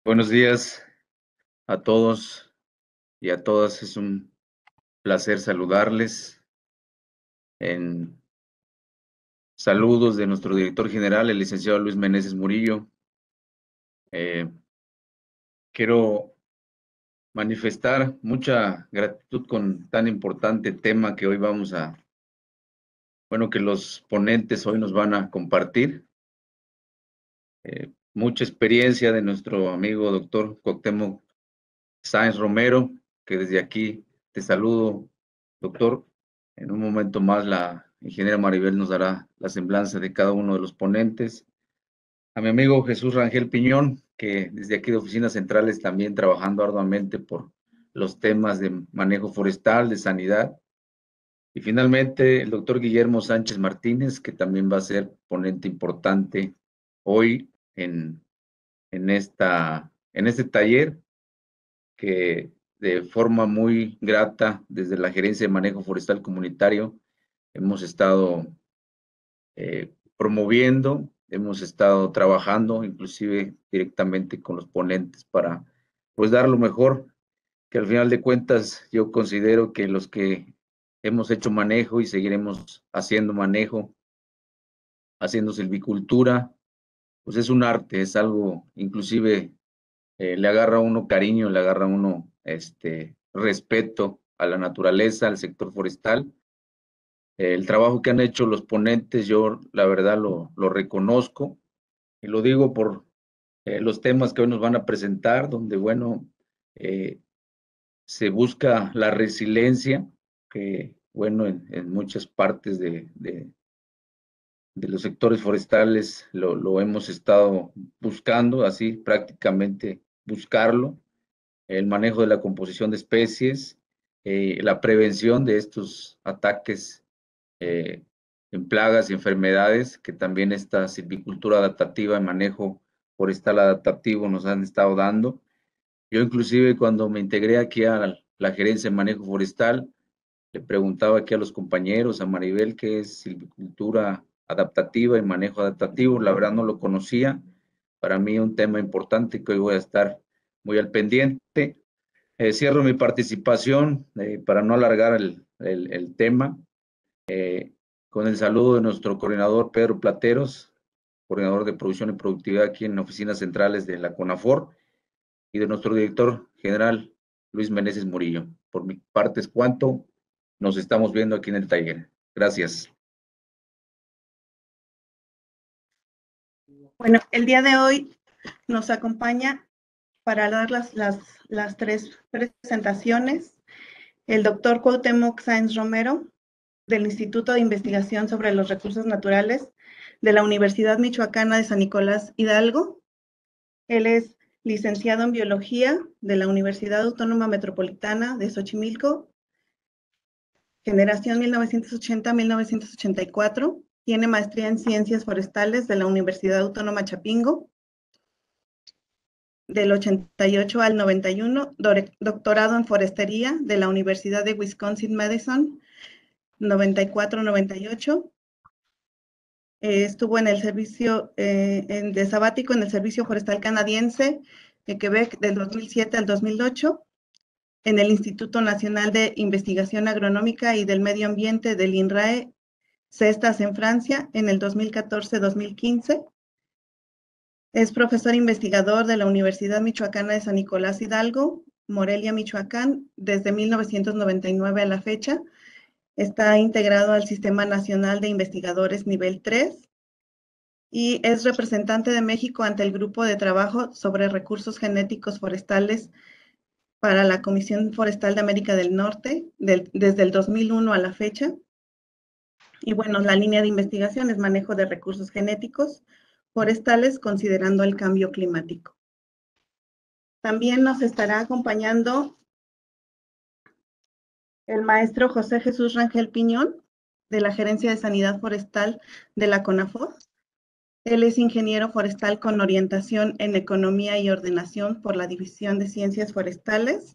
Buenos días a todos y a todas. Es un placer saludarles. En saludos de nuestro director general, el licenciado Luis Meneses Murillo. Eh, Quiero manifestar mucha gratitud con tan importante tema que hoy que los ponentes hoy nos van a compartir. Mucha experiencia de nuestro amigo doctor Cuauhtémoc Sáenz Romero, que desde aquí te saludo, doctor. En un momento más la ingeniera Maribel nos dará la semblanza de cada uno de los ponentes. A mi amigo Jesús Rangel Piñón, que desde aquí de Oficinas Centrales también trabajando arduamente por los temas de manejo forestal, de sanidad. Y finalmente el doctor Guillermo Sánchez Martínez, que también va a ser ponente importante hoy en este taller que de forma muy grata desde la Gerencia de Manejo Forestal Comunitario hemos estado promoviendo, hemos estado trabajando inclusive directamente con los ponentes para pues dar lo mejor, que al final de cuentas yo considero que los que hemos hecho manejo y seguiremos haciendo manejo, haciendo silvicultura, pues es un arte, es algo inclusive le agarra a uno cariño, le agarra a uno respeto a la naturaleza, al sector forestal. El trabajo que han hecho los ponentes, yo la verdad lo reconozco y lo digo por los temas que hoy nos van a presentar, donde, bueno, eh, se busca la resiliencia, que, bueno, en muchas partes de los sectores forestales lo hemos estado buscando, así prácticamente buscarlo, el manejo de la composición de especies, la prevención de estos ataques eh, en plagas y enfermedades, que también esta silvicultura adaptativa y manejo forestal adaptativo nos han estado dando. Yo inclusive cuando me integré aquí a la gerencia de manejo forestal, le preguntaba aquí a los compañeros, a Maribel, qué es silvicultura adaptativa y manejo adaptativo. La verdad no lo conocía. Para mí un tema importante que hoy voy a estar muy al pendiente. Cierro mi participación para no alargar el tema con el saludo de nuestro coordinador Pedro Plateros, coordinador de producción y productividad aquí en oficinas centrales de la CONAFOR, y de nuestro director general Luis Meneses Murillo. Por mi parte es cuanto. Nos estamos viendo aquí en el taller. Gracias. Bueno, el día de hoy nos acompaña para dar las tres presentaciones el doctor Cuauhtémoc Sáenz Romero, del Instituto de Investigación sobre los Recursos Naturales de la Universidad Michoacana de San Nicolás Hidalgo. Él es licenciado en Biología de la Universidad Autónoma Metropolitana de Xochimilco, generación 1980-1984. Tiene maestría en Ciencias Forestales de la Universidad Autónoma Chapingo, del 88 al 91, doctorado en Forestería de la Universidad de Wisconsin-Madison, 94-98. Estuvo en el servicio de sabático en el Servicio Forestal Canadiense de Quebec del 2007 al 2008, en el Instituto Nacional de Investigación Agronómica y del Medio Ambiente del INRAE, CESTAS en Francia, en el 2014-2015. Es profesor investigador de la Universidad Michoacana de San Nicolás Hidalgo, Morelia, Michoacán, desde 1999 a la fecha. Está integrado al Sistema Nacional de Investigadores Nivel 3 y es representante de México ante el Grupo de Trabajo sobre Recursos Genéticos Forestales para la Comisión Forestal de América del Norte, desde el 2001 a la fecha. Y bueno, la línea de investigación es manejo de recursos genéticos forestales considerando el cambio climático. También nos estará acompañando el maestro José Jesús Rangel Piñón, de la Gerencia de Sanidad Forestal de la CONAFOR. Él es ingeniero forestal con orientación en Economía y Ordenación por la División de Ciencias Forestales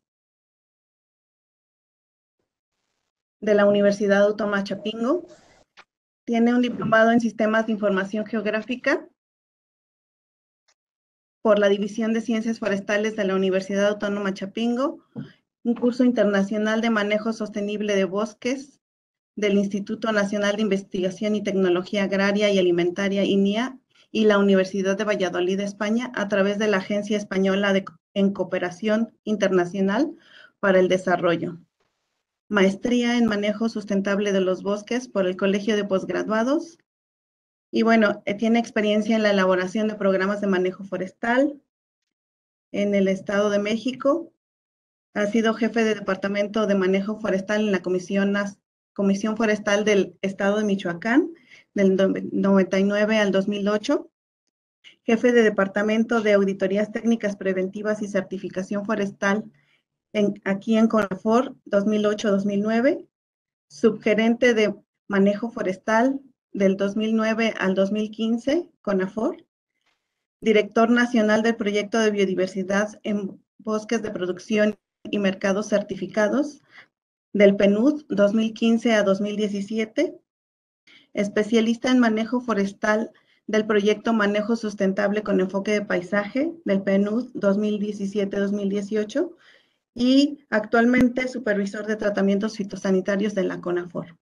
de la Universidad Autónoma Chapingo. Tiene un diplomado en Sistemas de Información Geográfica por la División de Ciencias Forestales de la Universidad Autónoma Chapingo, un curso internacional de manejo sostenible de bosques del Instituto Nacional de Investigación y Tecnología Agraria y Alimentaria, INIA, y la Universidad de Valladolid, España, a través de la Agencia Española en Cooperación Internacional para el Desarrollo. Maestría en Manejo Sustentable de los Bosques por el Colegio de Posgraduados. Y bueno, tiene experiencia en la elaboración de programas de manejo forestal en el Estado de México. Ha sido jefe de Departamento de Manejo Forestal en la Comisión Forestal del Estado de Michoacán, del 99 al 2008. Jefe de Departamento de Auditorías Técnicas Preventivas y Certificación Forestal aquí en CONAFOR, 2008-2009. Subgerente de Manejo Forestal del 2009 al 2015, CONAFOR. Director Nacional del Proyecto de Biodiversidad en Bosques de Producción y Mercados Certificados del PNUD 2015 a 2017. Especialista en Manejo Forestal del Proyecto Manejo Sustentable con Enfoque de Paisaje del PNUD 2017-2018 y actualmente supervisor de tratamientos fitosanitarios de la CONAFOR.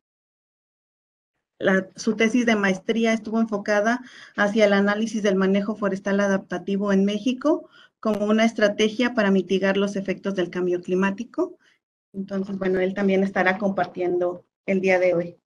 Su tesis de maestría estuvo enfocada hacia el análisis del manejo forestal adaptativo en México como una estrategia para mitigar los efectos del cambio climático. Entonces, bueno, él también estará compartiendo el día de hoy.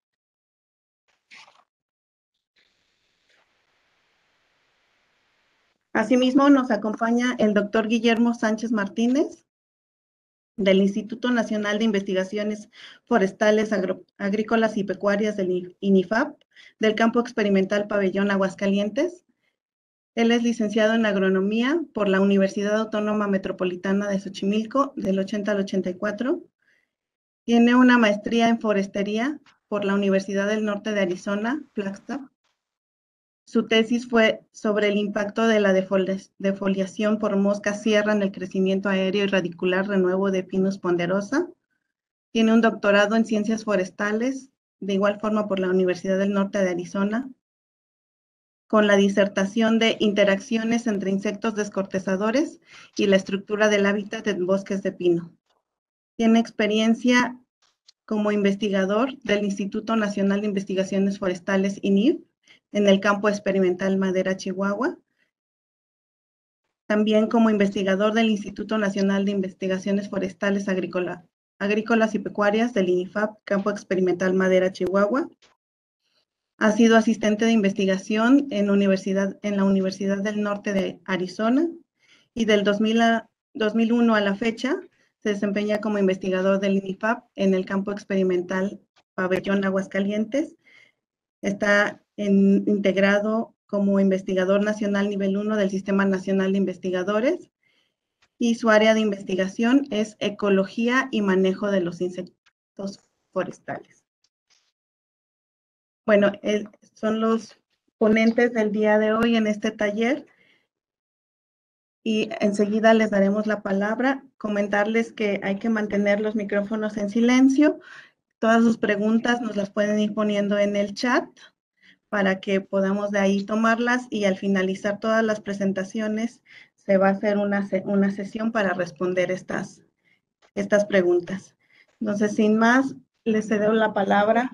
Asimismo, nos acompaña el doctor Guillermo Sánchez Martínez, del Instituto Nacional de Investigaciones Forestales, Agrícolas y Pecuarias del INIFAP, del Campo Experimental Pabellón Aguascalientes. Él es licenciado en Agronomía por la Universidad Autónoma Metropolitana de Xochimilco, del 80 al 84. Tiene una maestría en Forestería por la Universidad del Norte de Arizona, Flagstaff. Su tesis fue sobre el impacto de la defoliación por mosca sierra en el crecimiento aéreo y radicular renuevo de Pinus ponderosa. Tiene un doctorado en Ciencias Forestales, de igual forma por la Universidad del Norte de Arizona, con la disertación de Interacciones entre insectos descortezadores y la estructura del hábitat en bosques de pino. Tiene experiencia como investigador del Instituto Nacional de Investigaciones Forestales, INIF, en el campo experimental Madera, Chihuahua. También como investigador del Instituto Nacional de Investigaciones Forestales Agrícolas y Pecuarias del INIFAP, campo experimental Madera, Chihuahua. Ha sido asistente de investigación en la Universidad del Norte de Arizona y del 2001 a la fecha se desempeña como investigador del INIFAP en el campo experimental Pabellón Aguascalientes. Está integrado como investigador nacional nivel 1 del Sistema Nacional de Investigadores y su área de investigación es ecología y manejo de los insectos forestales. Bueno, son los ponentes del día de hoy en este taller y enseguida les daremos la palabra. Comentarles que hay que mantener los micrófonos en silencio. Todas sus preguntas nos las pueden ir poniendo en el chat para que podamos de ahí tomarlas y al finalizar todas las presentaciones se va a hacer una sesión para responder estas preguntas. Entonces, sin más, les cedo la palabra.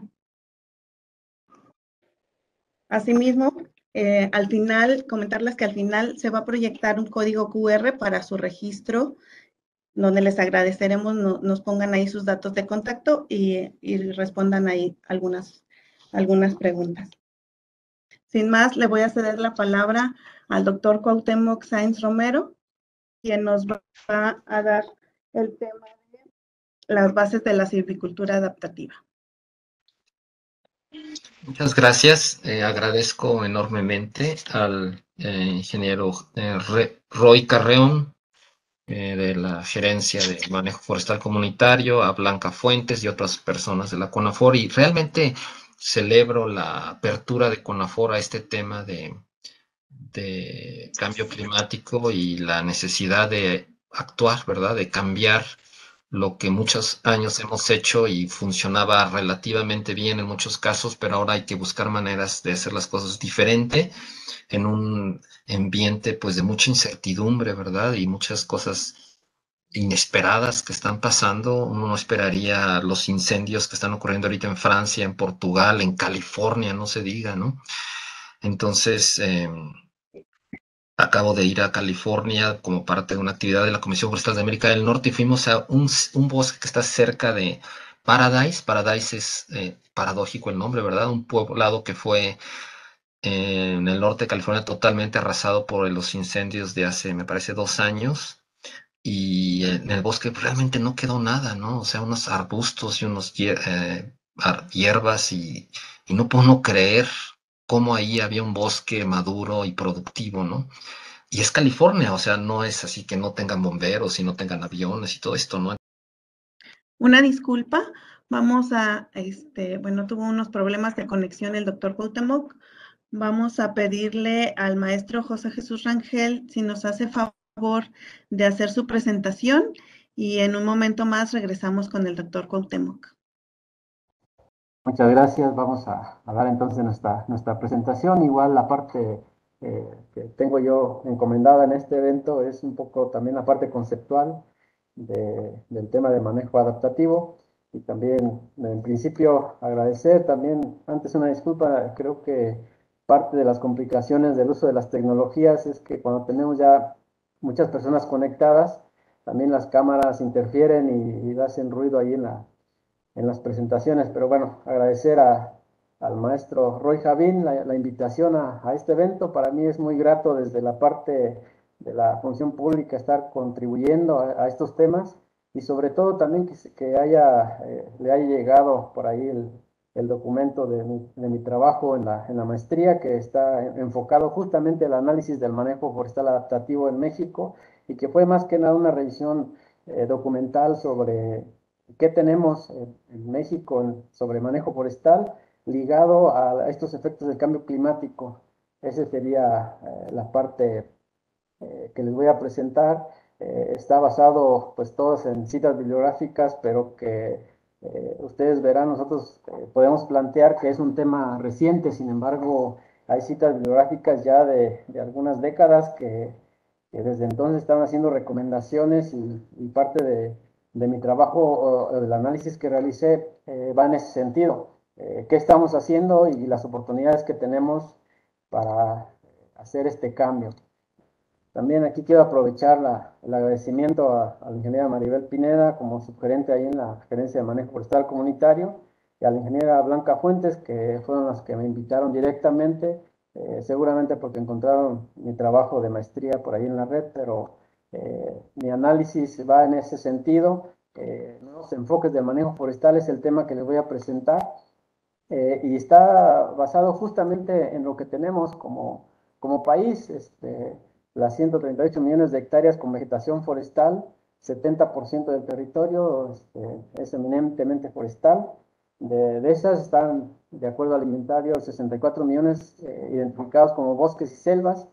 Asimismo, al final, comentarles que al final se va a proyectar un código QR para su registro, donde les agradeceremos nos pongan ahí sus datos de contacto y respondan ahí algunas preguntas. Sin más, le voy a ceder la palabra al doctor Cuauhtémoc Sáenz Romero, quien nos va a dar el tema de las bases de la silvicultura adaptativa. Muchas gracias. Agradezco enormemente al ingeniero Roy Carreón de la Gerencia de Manejo Forestal Comunitario, a Blanca Fuentes y otras personas de la CONAFOR, y realmente celebro la apertura de CONAFOR a este tema de cambio climático y la necesidad de actuar, ¿verdad? De cambiar lo que muchos años hemos hecho y funcionaba relativamente bien en muchos casos, pero ahora hay que buscar maneras de hacer las cosas diferente en un ambiente pues de mucha incertidumbre, ¿verdad? Y muchas cosas inesperadas que están pasando. Uno no esperaría los incendios que están ocurriendo ahorita en Francia, en Portugal, en California, no se diga, ¿no? Entonces, acabo de ir a California como parte de una actividad de la Comisión Forestal de América del Norte y fuimos a un bosque que está cerca de Paradise. Paradise es paradójico el nombre, ¿verdad? Un poblado que fue en el norte de California totalmente arrasado por los incendios de hace, me parece, 2 años. Y en el bosque realmente no quedó nada, ¿no? O sea, unos arbustos y unos hierbas y no puedo no creer cómo ahí había un bosque maduro y productivo, ¿no? Y es California, o sea, no es así que no tengan bomberos y no tengan aviones y todo esto, ¿no? Una disculpa, vamos a, bueno, tuvo unos problemas de conexión el doctor Cuauhtémoc. Vamos a pedirle al maestro José Jesús Rangel si nos hace favor de hacer su presentación y en un momento más regresamos con el doctor Cuauhtémoc. Muchas gracias. Vamos a dar entonces nuestra presentación. Igual la parte que tengo yo encomendada en este evento es un poco también la parte conceptual del tema de manejo adaptativo. Y también, en principio, agradecer también, antes una disculpa, creo que parte de las complicaciones del uso de las tecnologías es que cuando tenemos ya muchas personas conectadas, también las cámaras interfieren y hacen ruido ahí en las presentaciones, pero bueno, agradecer al maestro Roy Javín la invitación a este evento. Para mí es muy grato desde la parte de la función pública estar contribuyendo a estos temas y sobre todo también que le haya llegado por ahí el documento de mi trabajo en la maestría, que está enfocado justamente al análisis del manejo forestal adaptativo en México y que fue más que nada una revisión documental sobre qué tenemos en México sobre manejo forestal ligado a estos efectos del cambio climático. Esa sería la parte que les voy a presentar. Está basado pues todos en citas bibliográficas, pero que ustedes verán, nosotros podemos plantear que es un tema reciente. Sin embargo, hay citas bibliográficas ya de algunas décadas que desde entonces están haciendo recomendaciones y parte de mi trabajo o del análisis que realicé va en ese sentido. ¿Qué estamos haciendo y las oportunidades que tenemos para hacer este cambio? También aquí quiero aprovechar el agradecimiento a la ingeniera Maribel Pineda como subgerente ahí en la Gerencia de Manejo Forestal Comunitario y a la ingeniera Blanca Fuentes, que fueron las que me invitaron directamente, seguramente porque encontraron mi trabajo de maestría por ahí en la red, pero mi análisis va en ese sentido. Nuevos enfoques del manejo forestal es el tema que les voy a presentar y está basado justamente en lo que tenemos como país, las 138 millones de hectáreas con vegetación forestal, 70% del territorio es eminentemente forestal. De esas están, de acuerdo al inventario, 64 millones identificados como bosques y selvas.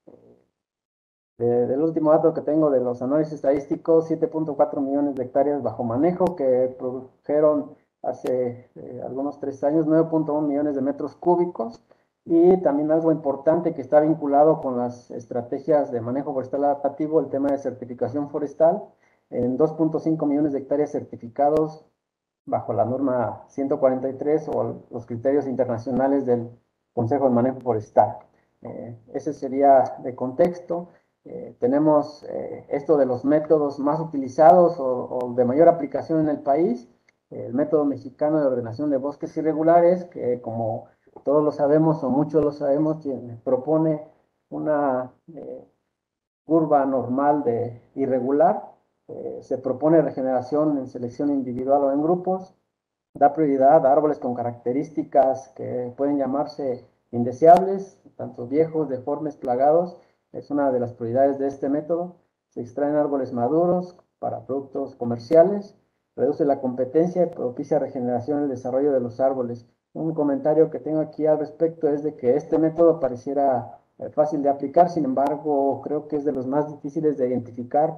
Del último dato que tengo de los análisis estadísticos, 7.4 millones de hectáreas bajo manejo que produjeron hace algunos 3 años 9.1 millones de metros cúbicos. Y también algo importante que está vinculado con las estrategias de manejo forestal adaptativo, el tema de certificación forestal, en 2.5 millones de hectáreas certificados bajo la norma 143 o los criterios internacionales del Consejo de Manejo Forestal. Ese sería de contexto. Tenemos esto de los métodos más utilizados o de mayor aplicación en el país, el método mexicano de ordenación de bosques irregulares, que como todos lo sabemos o muchos lo sabemos, propone una curva normal de irregular, se propone regeneración en selección individual o en grupos, da prioridad a árboles con características que pueden llamarse indeseables, tanto viejos, deformes, plagados, es una de las prioridades de este método. Se extraen árboles maduros para productos comerciales, reduce la competencia y propicia regeneración y el desarrollo de los árboles. Un comentario que tengo aquí al respecto es de que este método pareciera fácil de aplicar, sin embargo, creo que es de los más difíciles de identificar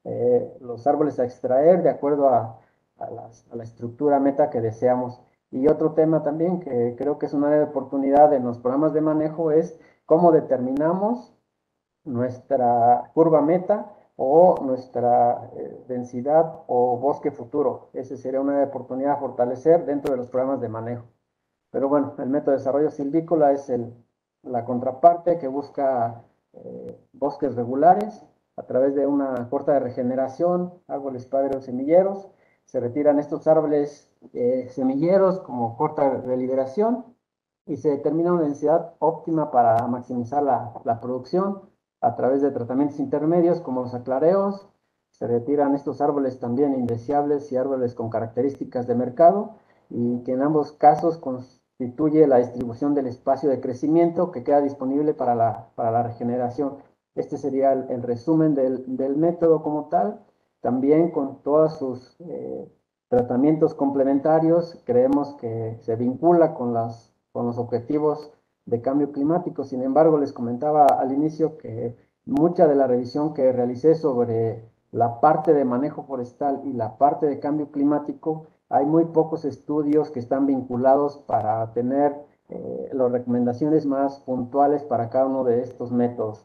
los árboles a extraer de acuerdo a la estructura meta que deseamos. Y otro tema también que creo que es una área de oportunidad en los programas de manejo es cómo determinamos nuestra curva meta o nuestra densidad o bosque futuro. Esa sería una oportunidad a fortalecer dentro de los programas de manejo. Pero bueno, el método de desarrollo silvícola es la contraparte que busca bosques regulares a través de una corta de regeneración, árboles padres semilleros. Se retiran estos árboles semilleros como corta de liberación y se determina una densidad óptima para maximizar la producción a través de tratamientos intermedios como los aclareos. Se retiran estos árboles también indeseables y árboles con características de mercado y que en ambos casos constituye la distribución del espacio de crecimiento que queda disponible para la regeneración. Este sería el resumen del método como tal, también con todos sus tratamientos complementarios. Creemos que se vincula con los objetivos de cambio climático. Sin embargo, les comentaba al inicio que mucha de la revisión que realicé sobre la parte de manejo forestal y la parte de cambio climático, hay muy pocos estudios que están vinculados para tener las recomendaciones más puntuales para cada uno de estos métodos.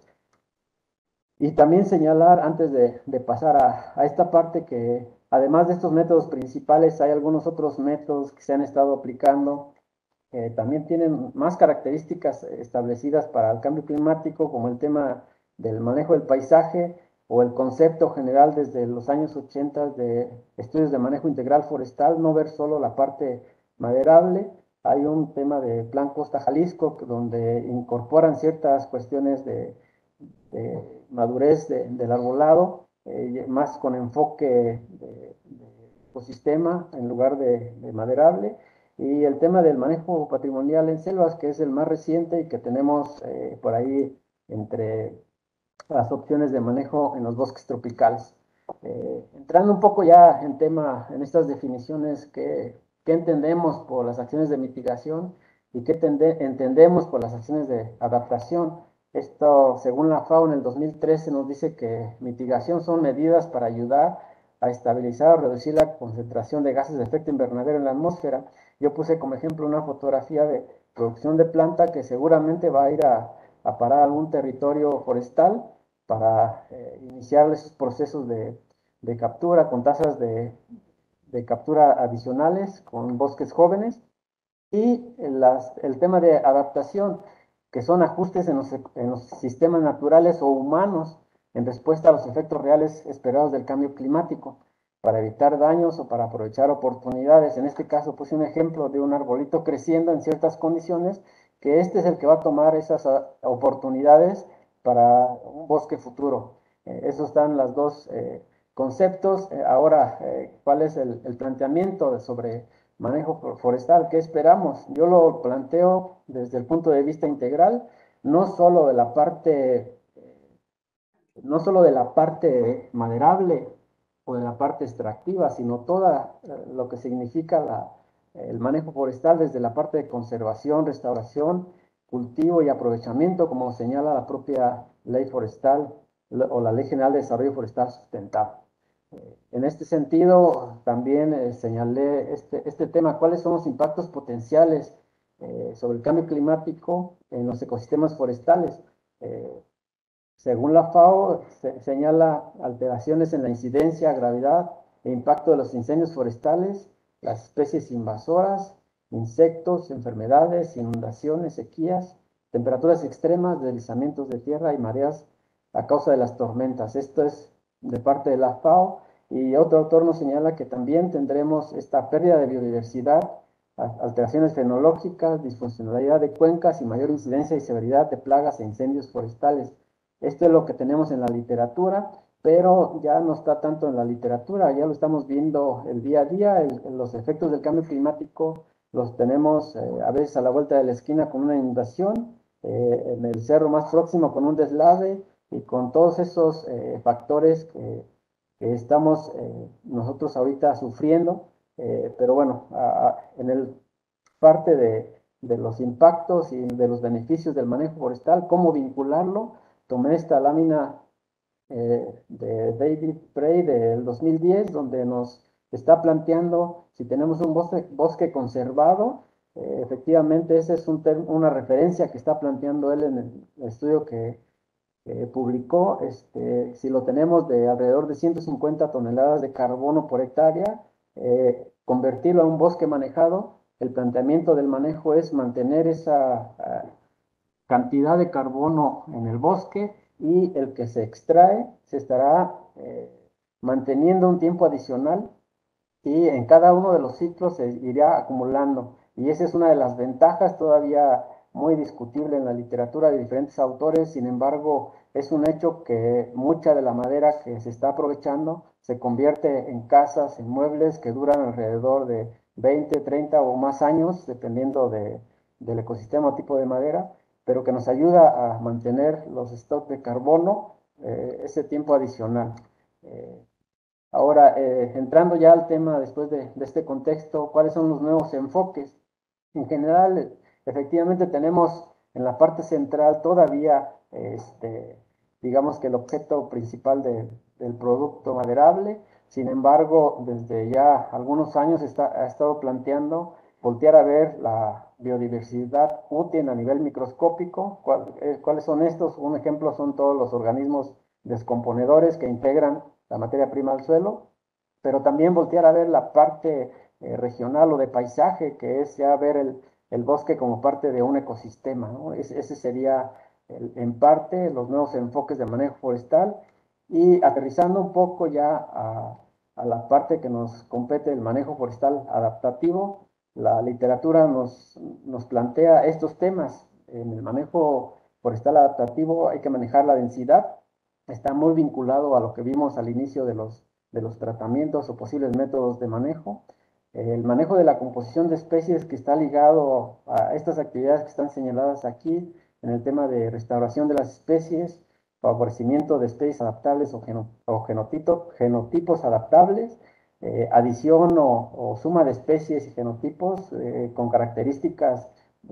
Y también señalar, antes de pasar a esta parte, que además de estos métodos principales, hay algunos otros métodos que se han estado aplicando también tienen más características establecidas para el cambio climático, como el tema del manejo del paisaje o el concepto general desde los años 80 de estudios de manejo integral forestal, no ver solo la parte maderable. Hay un tema de Plan Costa Jalisco donde incorporan ciertas cuestiones de madurez del arbolado, más con enfoque de ecosistema en lugar de maderable. Y el tema del manejo patrimonial en selvas, que es el más reciente y que tenemos por ahí entre las opciones de manejo en los bosques tropicales. Entrando un poco ya en tema, en estas definiciones, ¿qué entendemos por las acciones de mitigación y qué entendemos por las acciones de adaptación? Esto, según la FAO, en el 2013 nos dice que mitigación son medidas para ayudar a estabilizar o reducir la concentración de gases de efecto invernadero en la atmósfera. Yo puse como ejemplo una fotografía de producción de planta que seguramente va a ir a parar algún territorio forestal para iniciar esos procesos de captura con tasas de captura adicionales, con bosques jóvenes. Y el tema de adaptación, que son ajustes en los sistemas naturales o humanos en respuesta a los efectos reales esperados del cambio climático, para evitar daños o para aprovechar oportunidades. En este caso puse un ejemplo de un arbolito creciendo en ciertas condiciones, que este es el que va a tomar esas oportunidades para un bosque futuro. Esos están los dos conceptos. Ahora, ¿cuál es el planteamiento sobre manejo forestal? ¿Qué esperamos? Yo lo planteo desde el punto de vista integral, no solo de la parte maderable o de la parte extractiva, sino toda lo que significa el manejo forestal desde la parte de conservación, restauración, cultivo y aprovechamiento, como señala la propia ley forestal o la Ley General de Desarrollo Forestal Sustentable. En este sentido, también señalé este tema: ¿cuáles son los impactos potenciales sobre el cambio climático en los ecosistemas forestales? Según la FAO, señala alteraciones en la incidencia, gravedad e impacto de los incendios forestales, las especies invasoras, insectos, enfermedades, inundaciones, sequías, temperaturas extremas, deslizamientos de tierra y mareas a causa de las tormentas. Esto es de parte de la FAO. Y otro autor nos señala que también tendremos esta pérdida de biodiversidad, alteraciones fenológicas, disfuncionalidad de cuencas y mayor incidencia y severidad de plagas e incendios forestales. Esto es lo que tenemos en la literatura, pero ya no está tanto en la literatura, ya lo estamos viendo el día a día. Los efectos del cambio climático los tenemos a veces a la vuelta de la esquina con una inundación, en el cerro más próximo con un deslave y con todos esos factores que estamos nosotros ahorita sufriendo. Pero bueno, en el parte de los impactos y de los beneficios del manejo forestal, cómo vincularlo, tomé esta lámina de David Prey del 2010, donde nos está planteando si tenemos un bosque conservado. Efectivamente, esa es una referencia que está planteando él en el estudio que publicó. Si lo tenemos de alrededor de 150 toneladas de carbono por hectárea, convertirlo a un bosque manejado, el planteamiento del manejo es mantener esa cantidad de carbono en el bosque, y el que se extrae se estará manteniendo un tiempo adicional, y en cada uno de los ciclos se irá acumulando. Y esa es una de las ventajas todavía muy discutible en la literatura de diferentes autores. Sin embargo, es un hecho que mucha de la madera que se está aprovechando se convierte en casas, en muebles que duran alrededor de 20, 30 o más años, dependiendo del ecosistema o tipo de madera, pero que nos ayuda a mantener los stocks de carbono ese tiempo adicional. Ahora, entrando ya al tema después de este contexto, ¿cuáles son los nuevos enfoques? En general, efectivamente tenemos en la parte central todavía, digamos que el objeto principal del producto maderable. Sin embargo, desde ya algunos años ha estado planteando voltear a ver la biodiversidad útil a nivel microscópico. ¿Cuáles son estos? Un ejemplo son todos los organismos descomponedores que integran la materia prima al suelo, pero también voltear a ver la parte regional o de paisaje, que es ya ver el bosque como parte de un ecosistema, ¿no? Ese sería en parte los nuevos enfoques de manejo forestal. Y aterrizando un poco ya a la parte que nos compete, el manejo forestal adaptativo, la literatura nos plantea estos temas. En el manejo forestal adaptativo hay que manejar la densidad. Está muy vinculado a lo que vimos al inicio de los tratamientos o posibles métodos de manejo. El manejo de la composición de especies, que está ligado a estas actividades que están señaladas aquí, en el tema de restauración de las especies, favorecimiento de especies adaptables o genotipos adaptables, adición o suma de especies y genotipos con características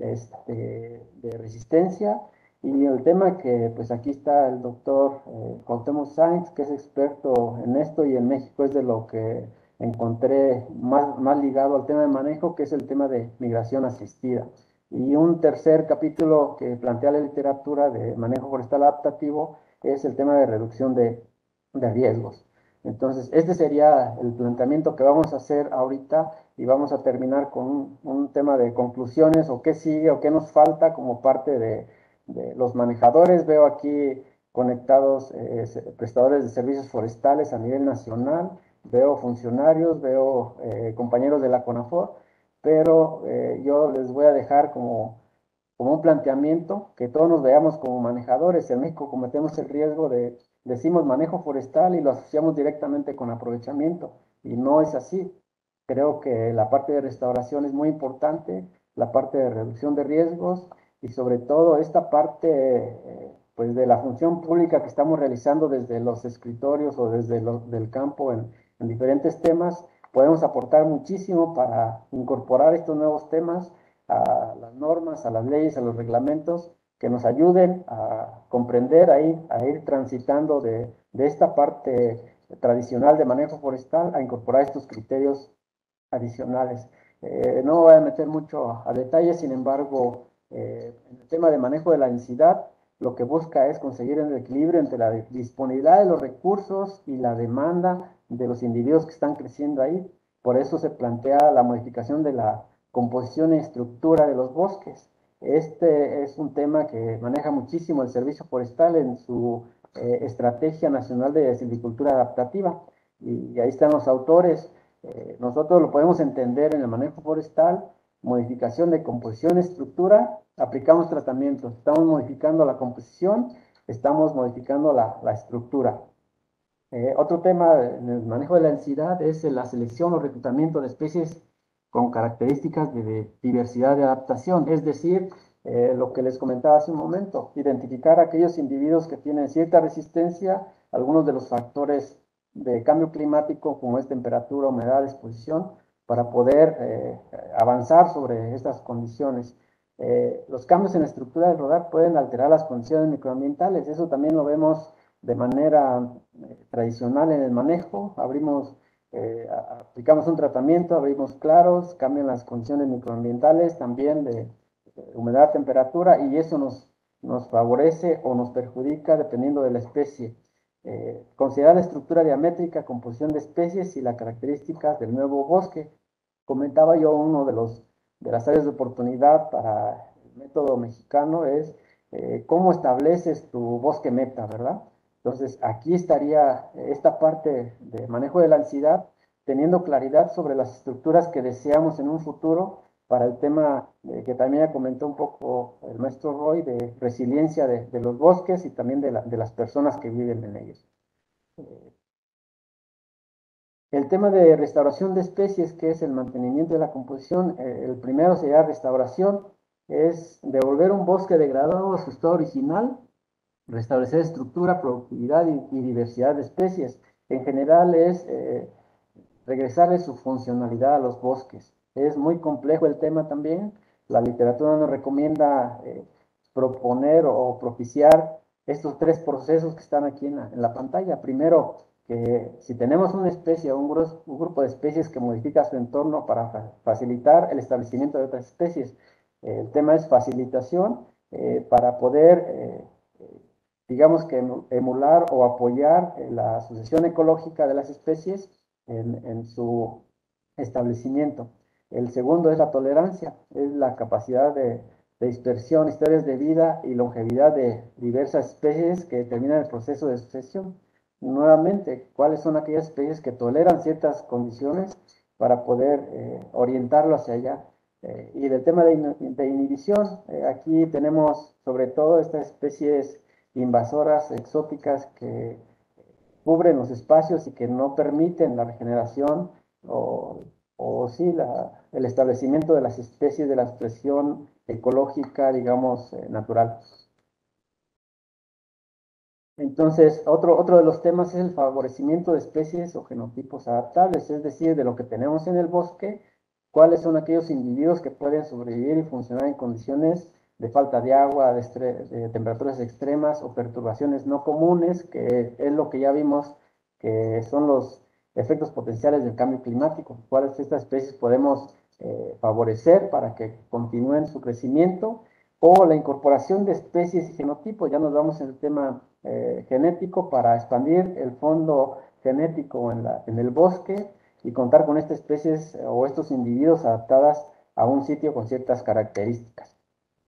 de resistencia. Y el tema que, pues aquí está el doctor Cuauhtémoc Sáenz, que es experto en esto, y en México es de lo que encontré más ligado al tema de manejo, que es el tema de migración asistida. Y un tercer capítulo que plantea la literatura de manejo forestal adaptativo es el tema de reducción de riesgos. Entonces, este sería el planteamiento que vamos a hacer ahorita, y vamos a terminar con un tema de conclusiones, o qué sigue o qué nos falta como parte de los manejadores. Veo aquí conectados prestadores de servicios forestales a nivel nacional, veo funcionarios, veo compañeros de la CONAFOR, pero yo les voy a dejar como un planteamiento, que todos nos veamos como manejadores. En México cometemos el riesgo decimos manejo forestal y lo asociamos directamente con aprovechamiento, y no es así. Creo que la parte de restauración es muy importante, la parte de reducción de riesgos, y sobre todo esta parte pues de la función pública que estamos realizando desde los escritorios o desde del campo en diferentes temas. Podemos aportar muchísimo para incorporar estos nuevos temas a las normas, a las leyes, a los reglamentos, que nos ayuden a comprender, a ir transitando de esta parte tradicional de manejo forestal a incorporar estos criterios adicionales. No voy a meter mucho a detalle. Sin embargo, en el tema de manejo de la densidad, lo que busca es conseguir el equilibrio entre la disponibilidad de los recursos y la demanda de los individuos que están creciendo ahí. Por eso se plantea la modificación de la composición y estructura de los bosques. Este es un tema que maneja muchísimo el Servicio Forestal en su Estrategia Nacional de Silvicultura Adaptativa, y ahí están los autores. Nosotros lo podemos entender en el manejo forestal: modificación de composición, estructura, aplicamos tratamientos. Estamos modificando la composición, estamos modificando la estructura. Otro tema en el manejo de la densidad es la selección o reclutamiento de especies con características de diversidad de adaptación, es decir, lo que les comentaba hace un momento, identificar aquellos individuos que tienen cierta resistencia a algunos de los factores de cambio climático, como es temperatura, humedad, exposición, para poder avanzar sobre estas condiciones. Los cambios en la estructura del rodar pueden alterar las condiciones microambientales. Eso también lo vemos de manera tradicional en el manejo, aplicamos un tratamiento, abrimos claros, cambian las condiciones microambientales también de humedad, temperatura, y eso nos favorece o nos perjudica dependiendo de la especie. Considerar la estructura diamétrica, composición de especies y las características del nuevo bosque. Comentaba yo, de las áreas de oportunidad para el método mexicano es cómo estableces tu bosque meta, ¿verdad? Entonces, aquí estaría esta parte de manejo de la ansiedad, teniendo claridad sobre las estructuras que deseamos en un futuro para el tema que también ya comentó un poco el maestro Roy, de resiliencia de los bosques y también de las personas que viven en ellos. El tema de restauración de especies, que es el mantenimiento de la composición, el primero sería restauración, es devolver un bosque degradado a su estado original, restablecer estructura, productividad y diversidad de especies. En general es regresarle su funcionalidad a los bosques. Es muy complejo el tema también. La literatura nos recomienda proponer o propiciar estos tres procesos que están aquí en la pantalla. Primero, que si tenemos una especie o un grupo de especies que modifica su entorno para facilitar el establecimiento de otras especies, el tema es facilitación para poder, digamos que emular o apoyar la sucesión ecológica de las especies en su establecimiento. El segundo es la tolerancia, es la capacidad de dispersión, historias de vida y longevidad de diversas especies que determinan el proceso de sucesión. Nuevamente, ¿cuáles son aquellas especies que toleran ciertas condiciones para poder orientarlo hacia allá? Y del tema de inhibición, aquí tenemos sobre todo estas especies invasoras, exóticas, que cubren los espacios y que no permiten la regeneración o sí, el establecimiento de las especies de la expresión ecológica, digamos, natural. Entonces, otro de los temas es el favorecimiento de especies o genotipos adaptables, es decir, de lo que tenemos en el bosque, cuáles son aquellos individuos que pueden sobrevivir y funcionar en condiciones de falta de agua, de temperaturas extremas o perturbaciones no comunes, que es lo que ya vimos que son los efectos potenciales del cambio climático, cuáles de estas especies podemos favorecer para que continúen su crecimiento, o la incorporación de especies y genotipos. Ya nos vamos en el tema genético para expandir el fondo genético en el bosque y contar con estas especies o estos individuos adaptadas a un sitio con ciertas características.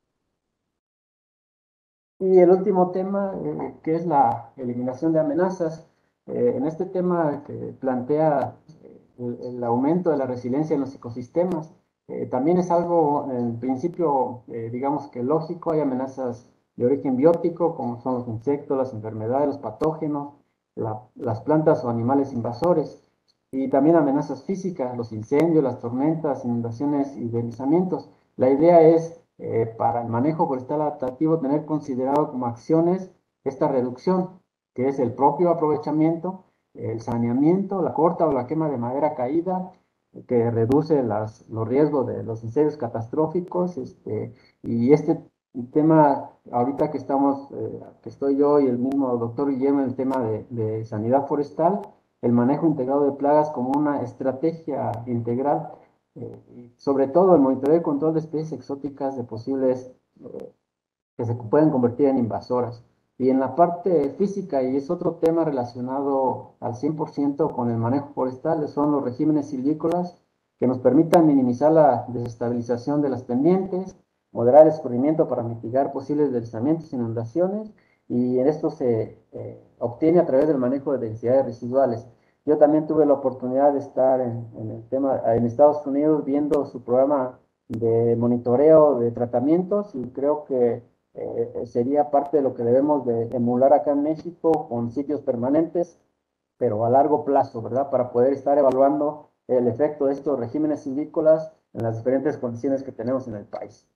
Y el último tema, que es la eliminación de amenazas. En este tema que plantea el aumento de la resiliencia en los ecosistemas, también es algo, en principio, digamos que lógico. Hay amenazas de origen biótico, como son los insectos, las enfermedades, los patógenos, las plantas o animales invasores, y también amenazas físicas, los incendios, las tormentas, inundaciones y deslizamientos. La idea es, para el manejo forestal adaptativo, tener considerado como acciones esta reducción, que es el propio aprovechamiento, el saneamiento, la corta o la quema de madera caída, que reduce los riesgos de los incendios catastróficos, y este tema, ahorita que estoy yo y el mismo doctor Guillermo, en el tema de sanidad forestal, el manejo integrado de plagas como una estrategia integral, sobre todo el monitoreo y control de especies exóticas de posibles que se pueden convertir en invasoras. Y en la parte física, y es otro tema relacionado al 100% con el manejo forestal, son los regímenes silvícolas que nos permitan minimizar la desestabilización de las pendientes, moderar el escurrimiento para mitigar posibles deslizamientos e inundaciones, y en esto se obtiene a través del manejo de densidades residuales. Yo también tuve la oportunidad de estar en el tema en Estados Unidos viendo su programa de monitoreo de tratamientos, y creo que sería parte de lo que debemos de emular acá en México con sitios permanentes, pero a largo plazo, ¿verdad? Para poder estar evaluando el efecto de estos regímenes silvícolas en las diferentes condiciones que tenemos en el país.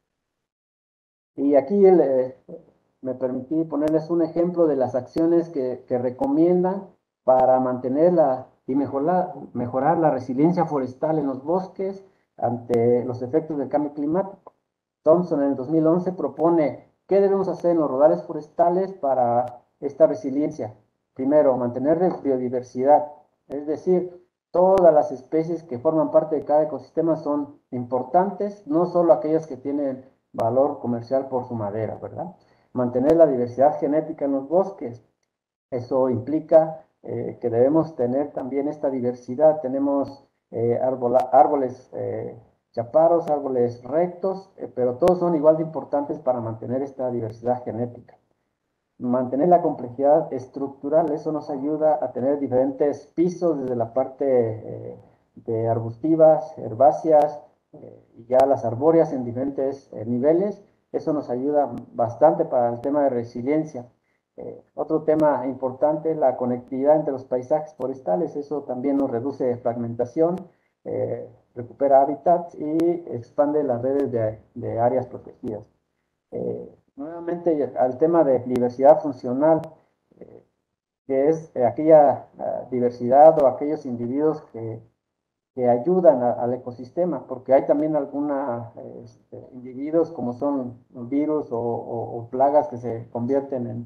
Y aquí me permití ponerles un ejemplo de las acciones que recomiendan para mantener y mejorar la resiliencia forestal en los bosques ante los efectos del cambio climático. Thompson en el 2011 propone qué debemos hacer en los rodales forestales para esta resiliencia. Primero, mantener biodiversidad, es decir, todas las especies que forman parte de cada ecosistema son importantes, no solo aquellas que tienen valor comercial por su madera, ¿verdad? Mantener la diversidad genética en los bosques, eso implica que debemos tener también esta diversidad. Tenemos árboles chaparros, árboles rectos, pero todos son igual de importantes para mantener esta diversidad genética. Mantener la complejidad estructural, eso nos ayuda a tener diferentes pisos desde la parte de arbustivas, herbáceas y ya las arbóreas en diferentes niveles. Eso nos ayuda bastante para el tema de resiliencia. Otro tema importante es la conectividad entre los paisajes forestales. Eso también nos reduce fragmentación, recupera hábitats y expande las redes de áreas protegidas. Nuevamente al tema de diversidad funcional, que es aquella diversidad o aquellos individuos que ayudan al ecosistema, porque hay también algunos individuos como son virus o plagas que se convierten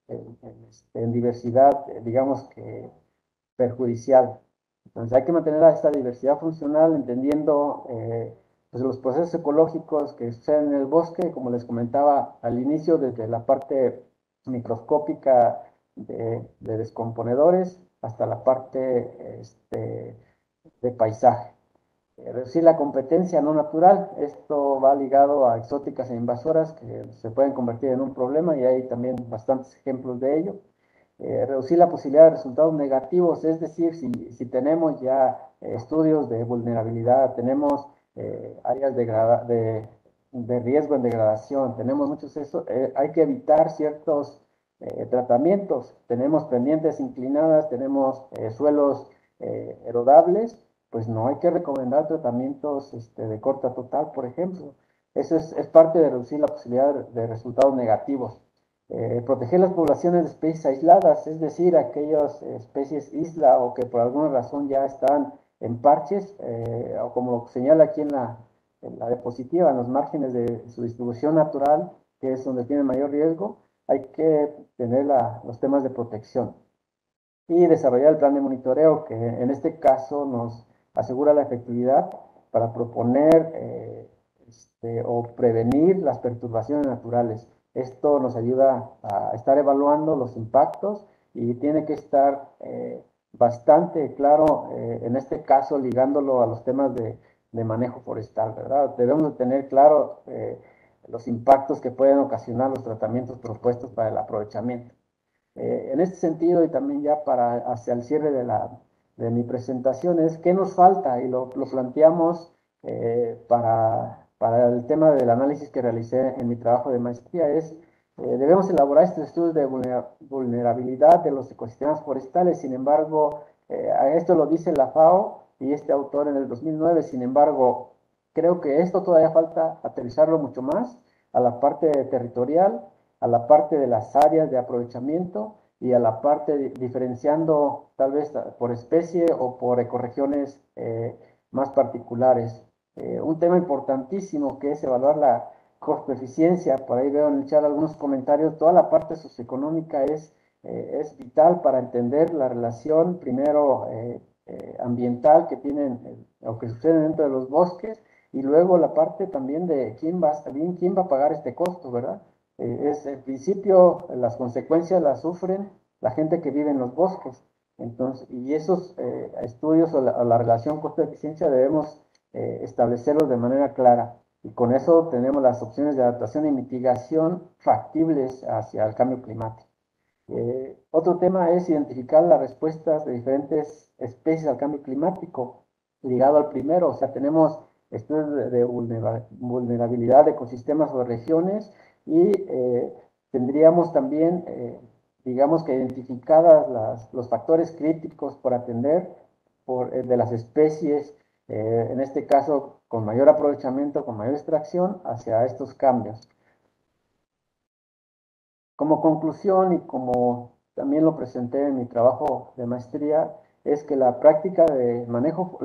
en diversidad, digamos que perjudicial. Entonces hay que mantener esta diversidad funcional entendiendo pues los procesos ecológicos que suceden en el bosque, como les comentaba al inicio, desde la parte microscópica de descomponedores hasta la parte de paisaje. Reducir la competencia no natural, esto va ligado a exóticas e invasoras que se pueden convertir en un problema y hay también bastantes ejemplos de ello. Reducir la posibilidad de resultados negativos, es decir, si tenemos ya estudios de vulnerabilidad, tenemos áreas de riesgo en degradación, tenemos muchos eso, hay que evitar ciertos tratamientos, tenemos pendientes inclinadas, tenemos suelos erodables, pues no hay que recomendar tratamientos de corta total, por ejemplo. Eso es parte de reducir la posibilidad de resultados negativos. Proteger las poblaciones de especies aisladas, es decir, aquellas especies isla o que por alguna razón ya están en parches, o como lo señala aquí en la diapositiva, en los márgenes de su distribución natural, que es donde tiene mayor riesgo, hay que tener los temas de protección y desarrollar el plan de monitoreo, que en este caso nos asegura la efectividad para proponer o prevenir las perturbaciones naturales. Esto nos ayuda a estar evaluando los impactos y tiene que estar bastante claro, en este caso ligándolo a los temas de manejo forestal, ¿verdad? Debemos de tener claro los impactos que pueden ocasionar los tratamientos propuestos para el aprovechamiento. En este sentido, y también ya hacia el cierre de mi presentación, es qué nos falta, y lo planteamos para el tema del análisis que realicé en mi trabajo de maestría, debemos elaborar estos estudios de vulnerabilidad de los ecosistemas forestales. Sin embargo, esto lo dice la FAO y este autor en el 2009, sin embargo, creo que esto todavía falta aterrizarlo mucho más a la parte territorial, a la parte de las áreas de aprovechamiento y a la parte diferenciando tal vez por especie o por ecorregiones más particulares. Un tema importantísimo que es evaluar la costo-eficiencia, por ahí veo en el chat algunos comentarios, toda la parte socioeconómica es vital para entender la relación primero ambiental que tienen o que sucede dentro de los bosques y luego la parte también de quién va a pagar este costo, ¿verdad? En principio las consecuencias las sufren la gente que vive en los bosques. Entonces, y esos estudios o la relación costo-eficiencia debemos establecerlos de manera clara. Y con eso tenemos las opciones de adaptación y mitigación factibles hacia el cambio climático. Otro tema es identificar las respuestas de diferentes especies al cambio climático, ligado al primero. O sea, tenemos estudios de vulnerabilidad de ecosistemas o regiones y tendríamos también, digamos que identificadas los factores críticos por atender de las especies, en este caso con mayor aprovechamiento, con mayor extracción hacia estos cambios. Como conclusión y como también lo presenté en mi trabajo de maestría, es que las prácticas de manejo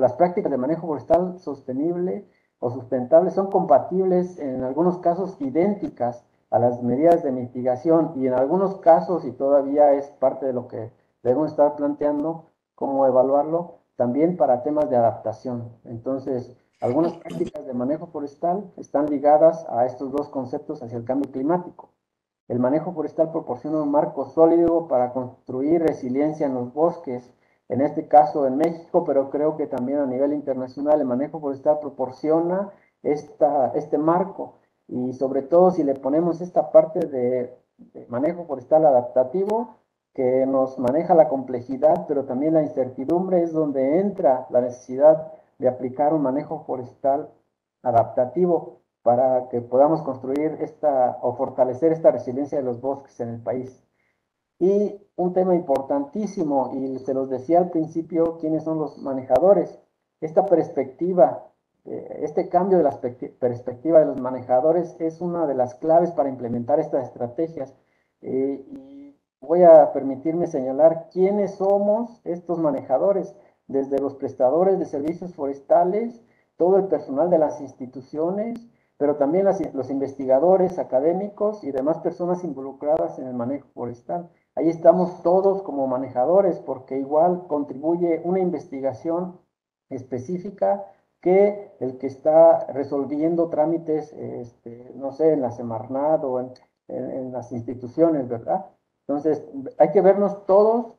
forestal sostenible o sustentable son compatibles, en algunos casos idénticas, a las medidas de mitigación y en algunos casos, y todavía es parte de lo que debemos estar planteando, cómo evaluarlo, también para temas de adaptación. Entonces, algunas prácticas de manejo forestal están ligadas a estos dos conceptos hacia el cambio climático. El manejo forestal proporciona un marco sólido para construir resiliencia en los bosques, en este caso en México, pero creo que también a nivel internacional el manejo forestal proporciona este marco, y sobre todo si le ponemos esta parte de manejo forestal adaptativo, que nos maneja la complejidad, pero también la incertidumbre, es donde entra la necesidad de aplicar un manejo forestal adaptativo para que podamos construir o fortalecer esta resiliencia de los bosques en el país. Y un tema importantísimo, y se los decía al principio, ¿quiénes son los manejadores? Esta perspectiva, este cambio de la perspectiva de los manejadores es una de las claves para implementar estas estrategias. Y voy a permitirme señalar quiénes somos estos manejadores, desde los prestadores de servicios forestales, todo el personal de las instituciones, pero también los investigadores, académicos y demás personas involucradas en el manejo forestal. Ahí estamos todos como manejadores, porque igual contribuye una investigación específica que el que está resolviendo trámites, no sé, en la Semarnat o en las instituciones, ¿verdad? Entonces, hay que vernos todos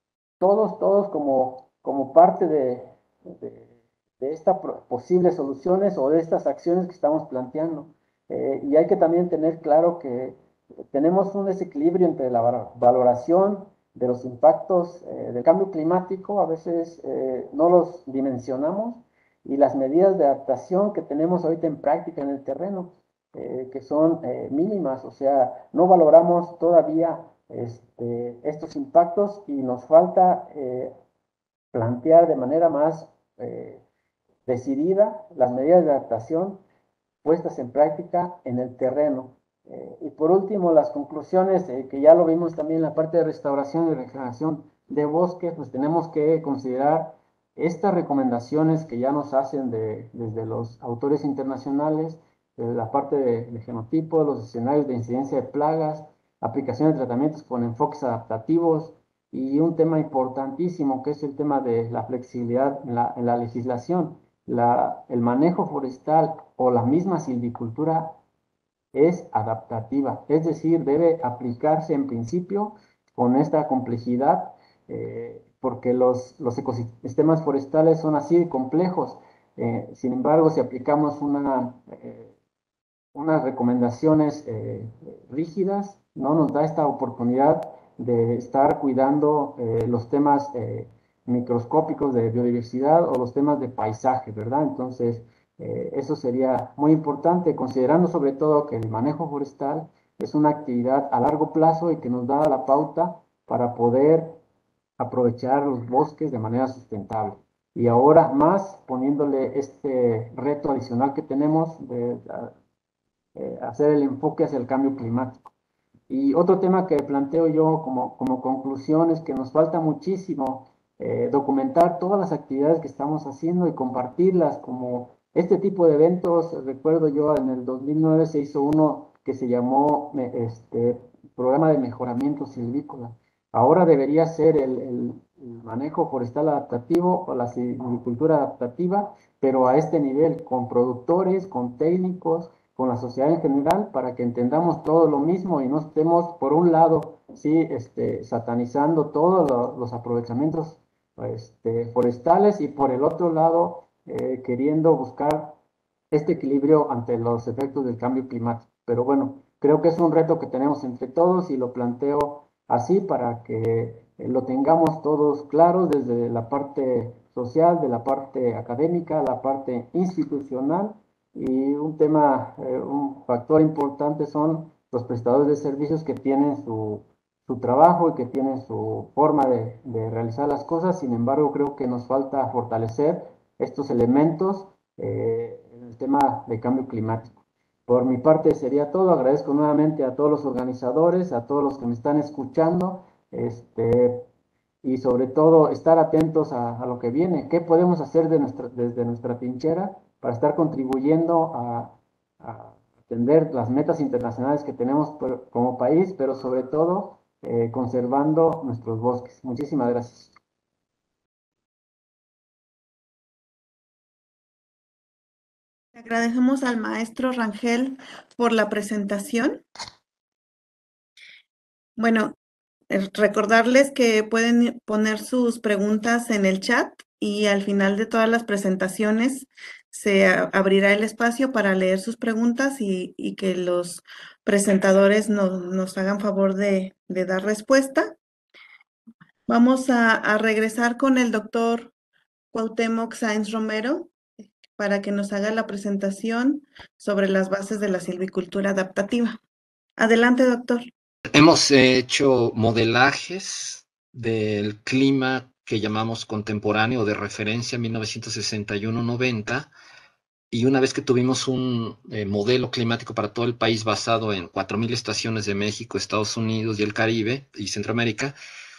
como parte de estas posibles soluciones o de estas acciones que estamos planteando. Y hay que también tener claro que tenemos un desequilibrio entre la valoración de los impactos del cambio climático, a veces no los dimensionamos, y las medidas de adaptación que tenemos ahorita en práctica en el terreno, que son mínimas, o sea, no valoramos todavía estos impactos, y nos falta plantear de manera más decidida las medidas de adaptación puestas en práctica en el terreno. Y por último, las conclusiones, que ya lo vimos también en la parte de restauración y regeneración de bosques, pues tenemos que considerar estas recomendaciones que ya nos hacen desde los autores internacionales, la parte de genotipos, los escenarios de incidencia de plagas, aplicación de tratamientos con enfoques adaptativos, y un tema importantísimo que es el tema de la flexibilidad en la legislación. El manejo forestal o la misma silvicultura es adaptativa, es decir, debe aplicarse en principio con esta complejidad, porque los ecosistemas forestales son así de complejos. Sin embargo, si aplicamos unas recomendaciones rígidas, no nos da esta oportunidad de estar cuidando los temas microscópicos de biodiversidad o los temas de paisaje, ¿verdad? Entonces, eso sería muy importante, considerando sobre todo que el manejo forestal es una actividad a largo plazo y que nos da la pauta para poder aprovechar los bosques de manera sustentable. Y ahora más poniéndole este reto adicional que tenemos de hacer el enfoque hacia el cambio climático. Y otro tema que planteo yo como conclusión es que nos falta muchísimo documentar todas las actividades que estamos haciendo y compartirlas, como este tipo de eventos. Recuerdo yo en el 2009 se hizo uno que se llamó Programa de Mejoramiento Silvícola. Ahora debería ser el manejo forestal adaptativo o la silvicultura adaptativa, pero a este nivel, con productores, con técnicos, con la sociedad en general, para que entendamos todo lo mismo y no estemos, por un lado, sí, satanizando todos los aprovechamientos forestales, y por el otro lado, queriendo buscar este equilibrio ante los efectos del cambio climático. Pero bueno, creo que es un reto que tenemos entre todos, y lo planteo así para que lo tengamos todos claros desde la parte social, de la parte académica, la parte institucional. Y un factor importante son los prestadores de servicios, que tienen su trabajo y que tienen su forma de realizar las cosas. Sin embargo, creo que nos falta fortalecer estos elementos en el tema de cambio climático. Por mi parte sería todo. Agradezco nuevamente a todos los organizadores, a todos los que me están escuchando, y sobre todo estar atentos a lo que viene. ¿Qué podemos hacer desde nuestra trinchera para estar contribuyendo a atender las metas internacionales que tenemos como país, pero sobre todo conservando nuestros bosques. Muchísimas gracias. Agradecemos al maestro Rangel por la presentación. Bueno, recordarles que pueden poner sus preguntas en el chat y al final de todas las presentaciones se abrirá el espacio para leer sus preguntas y que los presentadores nos hagan favor de dar respuesta. Vamos a regresar con el doctor Cuauhtémoc Sáenz Romero para que nos haga la presentación sobre las bases de la silvicultura adaptativa. Adelante, doctor. Hemos hecho modelajes del clima que llamamos contemporáneo de referencia 1961-90, y una vez que tuvimos un modelo climático para todo el país basado en 4.000 estaciones de México, Estados Unidos y el Caribe y Centroamérica,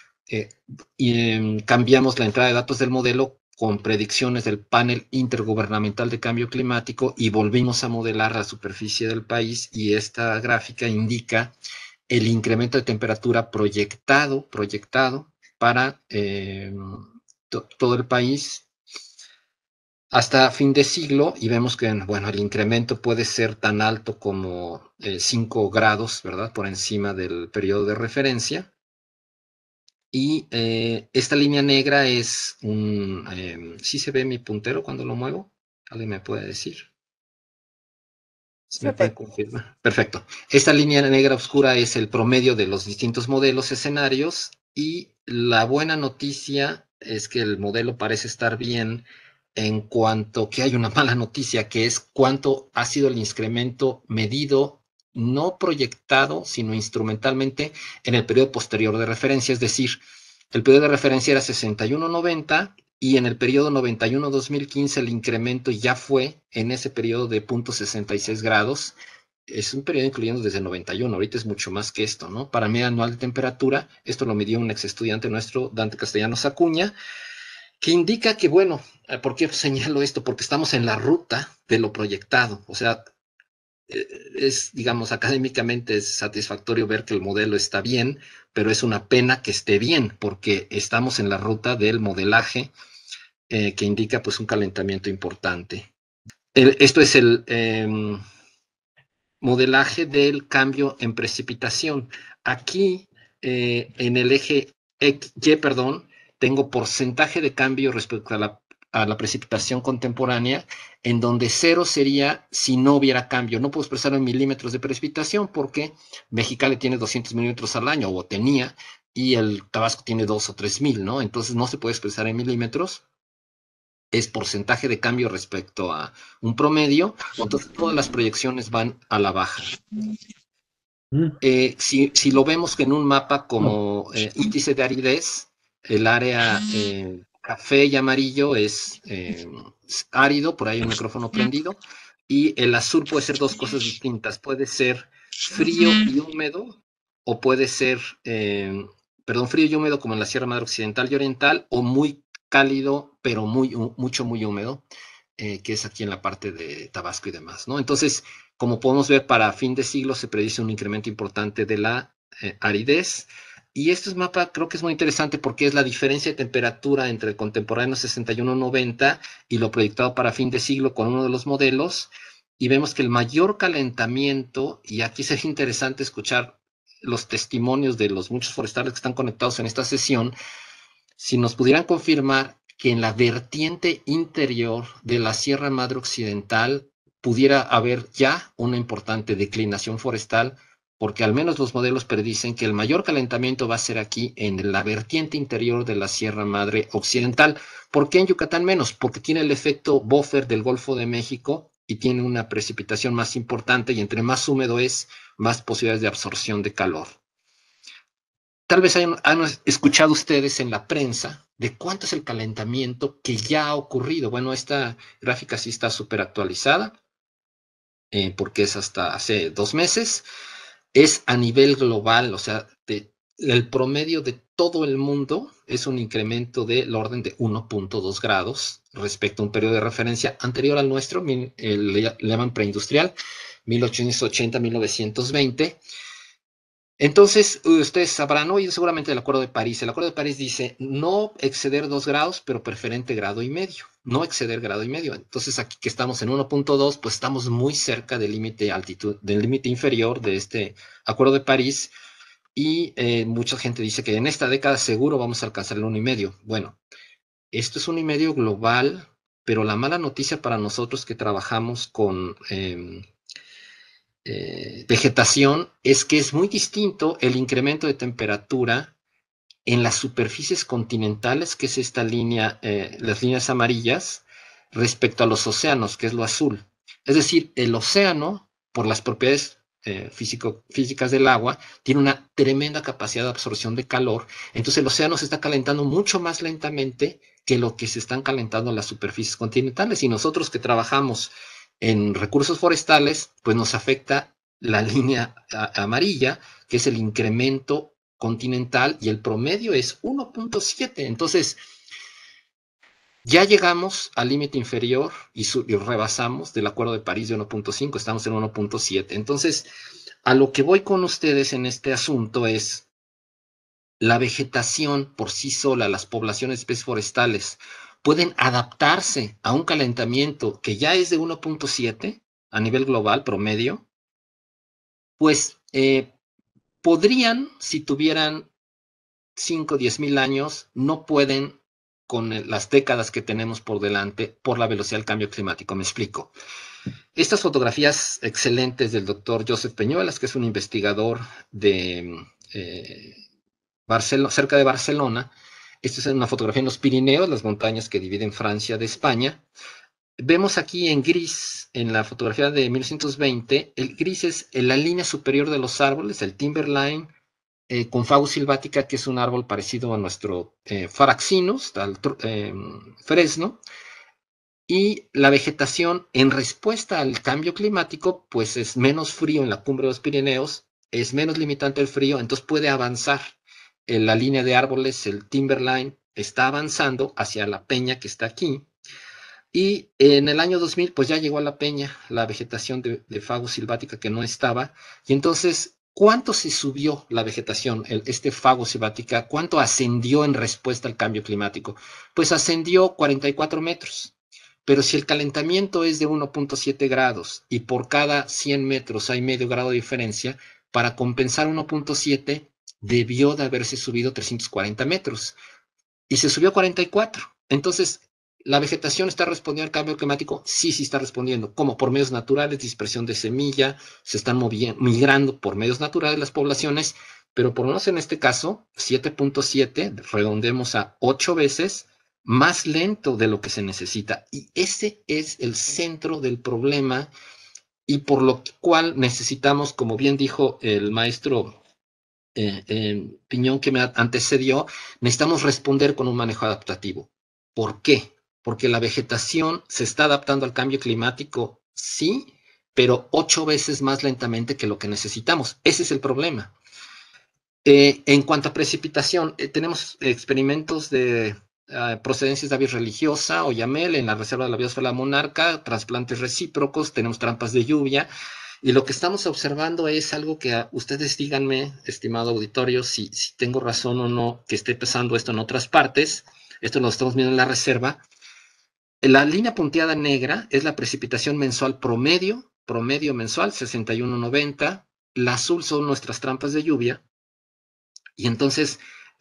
cambiamos la entrada de datos del modelo con predicciones del panel intergubernamental de cambio climático y volvimos a modelar la superficie del país, y esta gráfica indica el incremento de temperatura proyectado para todo el país hasta fin de siglo, y vemos que, bueno, el incremento puede ser tan alto como 5 grados, ¿verdad?, por encima del periodo de referencia. Y esta línea negra es un... ¿sí se ve mi puntero cuando lo muevo? ¿Alguien me puede decir? ¿Me pueden confirmar? Perfecto. Esta línea negra oscura es el promedio de los distintos modelos escenarios, y la buena noticia es que el modelo parece estar bien, en cuanto que hay una mala noticia, que es cuánto ha sido el incremento medido, no proyectado, sino instrumentalmente en el periodo posterior de referencia. Es decir, el periodo de referencia era 61-90, y en el periodo 91-2015 el incremento ya fue en ese periodo de 0.66 grados. Es un periodo incluyendo desde 91, ahorita es mucho más que esto, ¿no? Para media anual de temperatura, esto lo midió un ex estudiante nuestro, Dante Castellanos Acuña, que indica que, bueno, ¿por qué señalo esto? Porque estamos en la ruta de lo proyectado. O sea, es, digamos, académicamente es satisfactorio ver que el modelo está bien, pero es una pena que esté bien, porque estamos en la ruta del modelaje que indica pues un calentamiento importante. Esto es el modelaje del cambio en precipitación. Aquí en el eje Y, tengo porcentaje de cambio respecto a la precipitación contemporánea, en donde 0 sería si no hubiera cambio. No puedo expresarlo en milímetros de precipitación porque Mexicali tiene 200 milímetros al año, o tenía, y el Tabasco tiene 2 o 3.000, ¿no? Entonces no se puede expresar en milímetros. Es porcentaje de cambio respecto a un promedio, entonces todas las proyecciones van a la baja. Si lo vemos en un mapa como índice de aridez, el área café y amarillo es árido, por ahí un micrófono prendido, y el azul puede ser dos cosas distintas, puede ser frío y húmedo, o puede ser, frío y húmedo como en la Sierra Madre Occidental y Oriental, o muy cálido, pero muy húmedo, que es aquí en la parte de Tabasco y demás, ¿no? Entonces, como podemos ver, para fin de siglo se predice un incremento importante de la aridez. Y este mapa creo que es muy interesante porque es la diferencia de temperatura entre el contemporáneo 61-90 y lo proyectado para fin de siglo con uno de los modelos. Y vemos que el mayor calentamiento, y aquí sería interesante escuchar los testimonios de los muchos forestales que están conectados en esta sesión, si nos pudieran confirmar que en la vertiente interior de la Sierra Madre Occidental pudiera haber ya una importante declinación forestal, porque al menos los modelos predicen que el mayor calentamiento va a ser aquí en la vertiente interior de la Sierra Madre Occidental. ¿Por qué en Yucatán menos? Porque tiene el efecto buffer del Golfo de México y tiene una precipitación más importante, y entre más húmedo es, más posibilidades de absorción de calor. Tal vez han escuchado ustedes en la prensa de cuánto es el calentamiento que ya ha ocurrido. Bueno, esta gráfica sí está súper actualizada, porque es hasta hace 2 meses. Es a nivel global, o sea, el promedio de todo el mundo es un incremento del orden de 1.2 grados respecto a un periodo de referencia anterior al nuestro, le llaman preindustrial, 1880-1920. Entonces, ustedes habrán oído seguramente del Acuerdo de París. El Acuerdo de París dice no exceder 2 grados, pero preferente grado y medio. No exceder grado y medio. Entonces, aquí que estamos en 1.2, pues estamos muy cerca del límite del límite inferior de este Acuerdo de París. Y mucha gente dice que en esta década seguro vamos a alcanzar el 1,5. Bueno, esto es 1,5 global, pero la mala noticia para nosotros que trabajamos con vegetación es que es muy distinto el incremento de temperatura en las superficies continentales, que es esta línea, las líneas amarillas, respecto a los océanos, que es lo azul. Es decir, el océano, por las propiedades físicas del agua, tiene una tremenda capacidad de absorción de calor. Entonces el océano se está calentando mucho más lentamente que lo que se están calentando las superficies continentales. Y nosotros que trabajamos en recursos forestales, pues nos afecta la línea amarilla, que es el incremento continental, y el promedio es 1.7. Entonces, ya llegamos al límite inferior y rebasamos del Acuerdo de París de 1.5, estamos en 1.7. Entonces, a lo que voy con ustedes en este asunto es la vegetación por sí sola, las poblaciones de especies forestales, pueden adaptarse a un calentamiento que ya es de 1.7 a nivel global promedio, pues podrían, si tuvieran 5, 10 mil años, no pueden con las décadas que tenemos por delante por la velocidad del cambio climático. Me explico. Estas fotografías excelentes del doctor Joseph Peñuelas, que es un investigador de cerca de Barcelona. Esta es una fotografía en los Pirineos, las montañas que dividen Francia de España. Vemos aquí en gris, en la fotografía de 1920, el gris es la línea superior de los árboles, el timberline, con Fagus sylvatica, que es un árbol parecido a nuestro Faraxinus, al fresno, y la vegetación en respuesta al cambio climático, pues es menos frío en la cumbre de los Pirineos, es menos limitante el frío, entonces puede avanzar. En la línea de árboles, el timberline, está avanzando hacia la peña que está aquí, y en el año 2000, pues ya llegó a la peña la vegetación de Fagus sylvatica que no estaba, y entonces, ¿cuánto se subió la vegetación, este Fagus sylvatica? ¿Cuánto ascendió en respuesta al cambio climático? Pues ascendió 44 metros. Pero si el calentamiento es de 1.7 grados y por cada 100 metros hay medio grado de diferencia, para compensar 1.7 debió de haberse subido 340 metros y se subió a 44. Entonces, ¿la vegetación está respondiendo al cambio climático? Sí, sí está respondiendo. ¿Cómo? Por medios naturales, dispersión de semilla, se están migrando por medios naturales las poblaciones, pero por lo menos en este caso, 7.7, redondemos a 8 veces, más lento de lo que se necesita. Y ese es el centro del problema, y por lo cual necesitamos, como bien dijo el maestro Piñón que me antecedió, necesitamos responder con un manejo adaptativo. ¿Por qué? Porque la vegetación se está adaptando al cambio climático, sí, pero 8 veces más lentamente que lo que necesitamos. Ese es el problema. En cuanto a precipitación, tenemos experimentos de procedencias de avis religiosa o Yamel en la Reserva de la Biosfera Monarca, trasplantes recíprocos, tenemos trampas de lluvia, y lo que estamos observando es algo que ustedes díganme, estimado auditorio, si tengo razón o no, que esté pasando esto en otras partes. Esto lo estamos viendo en la reserva. La línea punteada negra es la precipitación mensual promedio mensual, 61.90. La azul son nuestras trampas de lluvia. Y entonces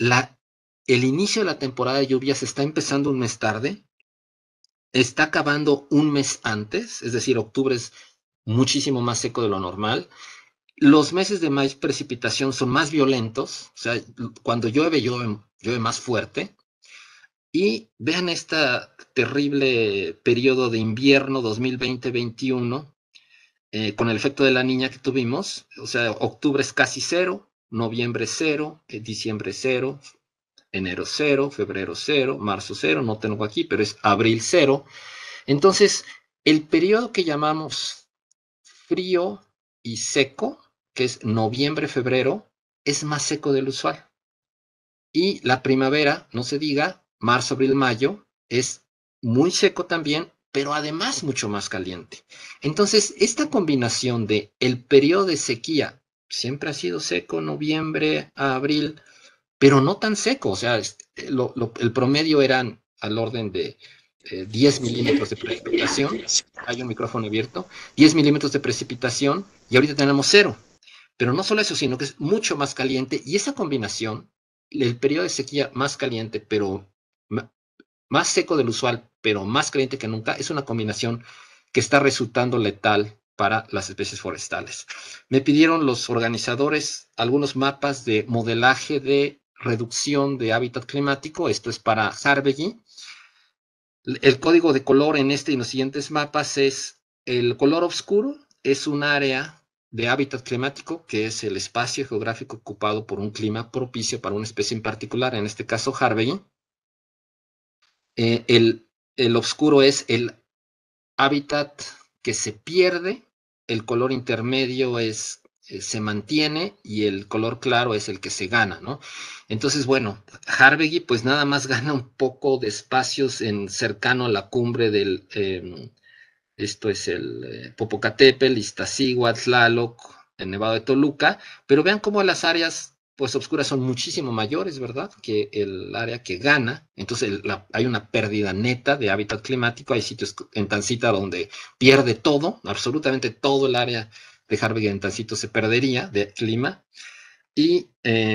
el inicio de la temporada de lluvias está empezando un mes tarde, está acabando un mes antes, es decir, octubre es muchísimo más seco de lo normal. Los meses de más precipitación son más violentos, o sea, cuando llueve más fuerte. Y vean este terrible periodo de invierno 2020-21, con el efecto de la niña que tuvimos. O sea, octubre es casi cero, noviembre cero, diciembre cero, enero cero, febrero cero, marzo cero, no tengo aquí, pero es abril cero. Entonces, el periodo que llamamos frío y seco, que es noviembre, febrero, es más seco del usual. Y la primavera, no se diga, marzo, abril, mayo, es muy seco también, pero además mucho más caliente. Entonces, esta combinación de el periodo de sequía, siempre ha sido seco, noviembre a abril, pero no tan seco, o sea, el promedio eran al orden de 10 milímetros de precipitación, hay un micrófono abierto, 10 milímetros de precipitación, y ahorita tenemos 0. Pero no solo eso, sino que es mucho más caliente, y esa combinación, el periodo de sequía más caliente, pero más seco del usual, pero más caliente que nunca, es una combinación que está resultando letal para las especies forestales. Me pidieron los organizadores algunos mapas de modelaje de reducción de hábitat climático. Esto es para Harvey. El código de color en este y en los siguientes mapas es el color oscuro, es un área de hábitat climático, que es el espacio geográfico ocupado por un clima propicio para una especie en particular, en este caso Harvey. El oscuro es el hábitat que se pierde, el color intermedio es se mantiene y el color claro es el que se gana, ¿no? Entonces, bueno, Harvey pues nada más gana un poco de espacios cercano a la cumbre del, esto es el Popocatépetl, Iztaccíhuatl, Tlaloc, el Nevado de Toluca, pero vean cómo las áreas pues oscuras son muchísimo mayores, ¿verdad? Que el área que gana. Entonces hay una pérdida neta de hábitat climático. Hay sitios en Tancita donde pierde todo, absolutamente todo el área de Harvey en Tancito se perdería de clima. Y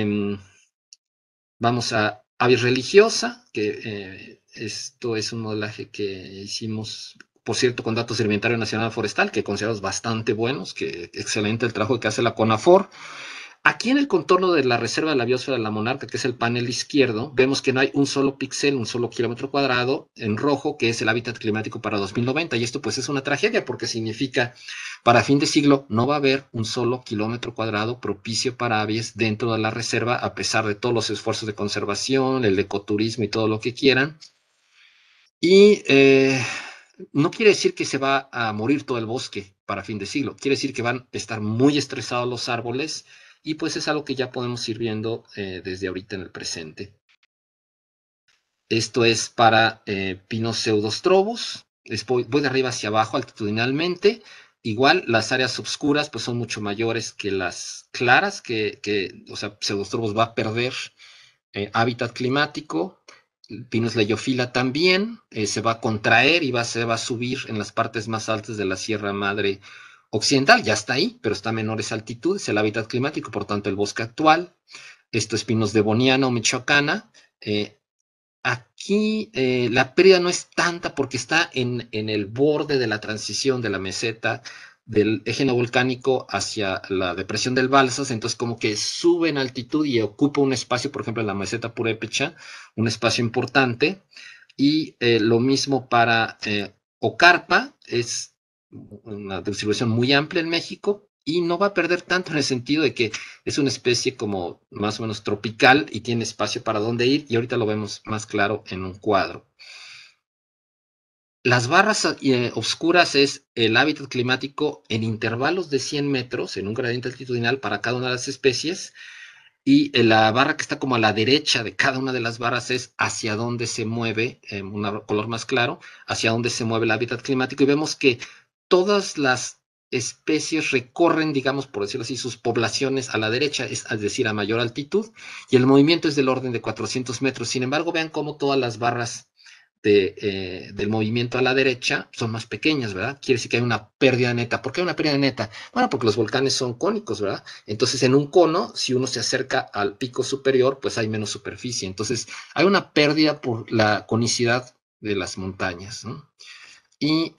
vamos a avis religiosa, que esto es un modelaje que hicimos, por cierto, con datos del Inventario Nacional Forestal, que consideramos bastante buenos, que excelente el trabajo que hace la CONAFOR. Aquí en el contorno de la Reserva de la Biosfera de la Monarca, que es el panel izquierdo, vemos que no hay un solo píxel, un solo kilómetro cuadrado en rojo, que es el hábitat climático para 2090. Y esto pues es una tragedia porque significa, para fin de siglo, no va a haber un solo kilómetro cuadrado propicio para aves dentro de la reserva, a pesar de todos los esfuerzos de conservación, el ecoturismo y todo lo que quieran. Y no quiere decir que se va a morir todo el bosque para fin de siglo. Quiere decir que van a estar muy estresados los árboles, y pues es algo que ya podemos ir viendo desde ahorita en el presente. Esto es para Pinus pseudostrobus. Voy de arriba hacia abajo altitudinalmente. Igual las áreas oscuras pues son mucho mayores que las claras, o sea, pseudostrobus va a perder hábitat climático. Pinus leiophylla también se va a contraer y se va a subir en las partes más altas de la Sierra Madre Occidental. Ya está ahí, pero está a menores altitudes, el hábitat climático, por tanto el bosque actual. Esto es Pinus devoniana o michoacana. Aquí la pérdida no es tanta porque está en el borde de la transición de la meseta del eje neovolcánico hacia la depresión del Balsas, entonces como que sube en altitud y ocupa un espacio, por ejemplo en la meseta purépecha, un espacio importante. Y lo mismo para Ocarpa, es una distribución muy amplia en México y no va a perder tanto en el sentido de que es una especie como más o menos tropical y tiene espacio para dónde ir, y ahorita lo vemos más claro en un cuadro. Las barras oscuras es el hábitat climático en intervalos de 100 metros, en un gradiente altitudinal para cada una de las especies, y la barra que está como a la derecha de cada una de las barras es hacia dónde se mueve, un color más claro, hacia dónde se mueve el hábitat climático, y vemos que todas las especies recorren, digamos, por decirlo así, sus poblaciones a la derecha, es decir, a mayor altitud, y el movimiento es del orden de 400 metros. Sin embargo, vean cómo todas las barras del movimiento a la derecha son más pequeñas, ¿verdad? Quiere decir que hay una pérdida neta. ¿Por qué hay una pérdida neta? Bueno, porque los volcanes son cónicos, ¿verdad? Entonces, en un cono, si uno se acerca al pico superior, pues hay menos superficie. Entonces, hay una pérdida por la conicidad de las montañas, ¿no? Y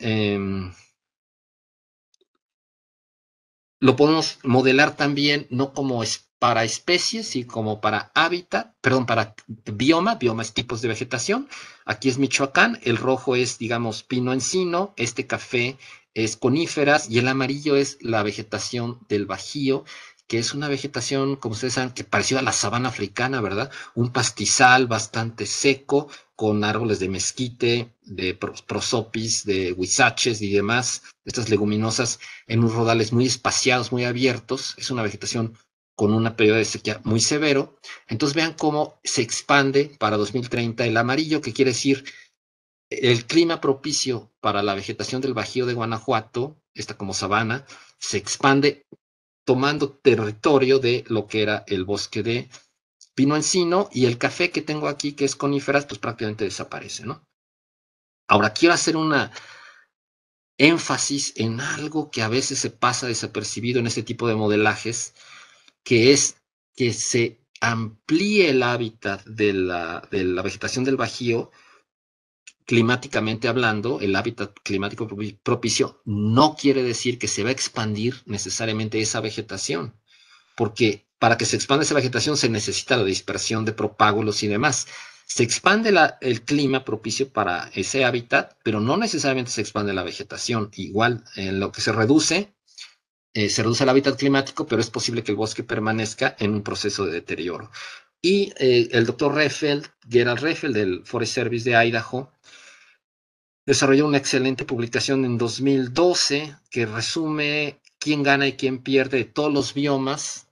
lo podemos modelar también no como para especies, sino como para hábitat, perdón, para bioma es tipos de vegetación. Aquí es Michoacán, el rojo es, digamos, pino encino, este café es coníferas y el amarillo es la vegetación del Bajío, que es una vegetación, como ustedes saben, que parecida a la sabana africana, ¿verdad? Un pastizal bastante seco, con árboles de mezquite, de prosopis, de huizaches y demás, estas leguminosas en unos rodales muy espaciados, muy abiertos. Es una vegetación con un periodo de sequía muy severo. Entonces vean cómo se expande para 2030 el amarillo, que quiere decir el clima propicio para la vegetación del Bajío de Guanajuato, esta como sabana, se expande tomando territorio de lo que era el bosque de pino encino, y el café que tengo aquí, que es coníferas, pues prácticamente desaparece, ¿no? Ahora, quiero hacer una énfasis en algo que a veces se pasa desapercibido en este tipo de modelajes, que es que se amplíe el hábitat de la vegetación del Bajío. Climáticamente hablando, el hábitat climático propicio no quiere decir que se va a expandir necesariamente esa vegetación, porque para que se expanda esa vegetación se necesita la dispersión de propágulos y demás. Se expande el clima propicio para ese hábitat, pero no necesariamente se expande la vegetación. Igual, en lo que se reduce el hábitat climático, pero es posible que el bosque permanezca en un proceso de deterioro. Y el doctor Gerald Reffeld, del Forest Service de Idaho, desarrolló una excelente publicación en 2012 que resume quién gana y quién pierde de todos los biomas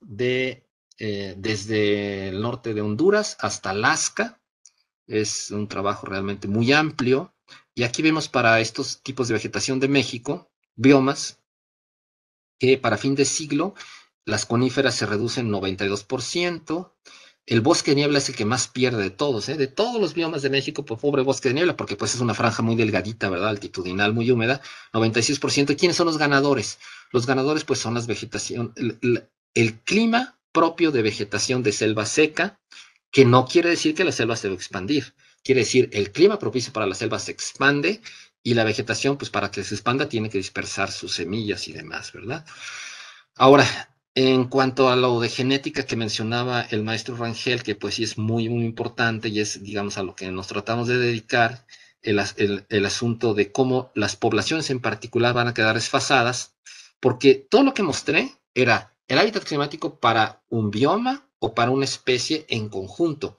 desde el norte de Honduras hasta Alaska. Es un trabajo realmente muy amplio. Y aquí vemos para estos tipos de vegetación de México, biomas, que para fin de siglo las coníferas se reducen 92%. El bosque de niebla es el que más pierde de todos, de todos los biomas de México, por pobre bosque de niebla, porque pues es una franja muy delgadita, ¿verdad? Altitudinal, muy húmeda, 96%. ¿Y quiénes son los ganadores? Los ganadores pues son las vegetación, el clima propio de vegetación de selva seca, que no quiere decir que la selva se va a expandir, quiere decir el clima propicio para la selva se expande, y la vegetación, pues para que se expanda, tiene que dispersar sus semillas y demás, ¿verdad? Ahora, en cuanto a lo de genética que mencionaba el maestro Rangel, que pues sí es muy, muy importante y es, digamos, a lo que nos tratamos de dedicar, el asunto de cómo las poblaciones en particular van a quedar desfasadas, porque todo lo que mostré era el hábitat climático para un bioma o para una especie en conjunto.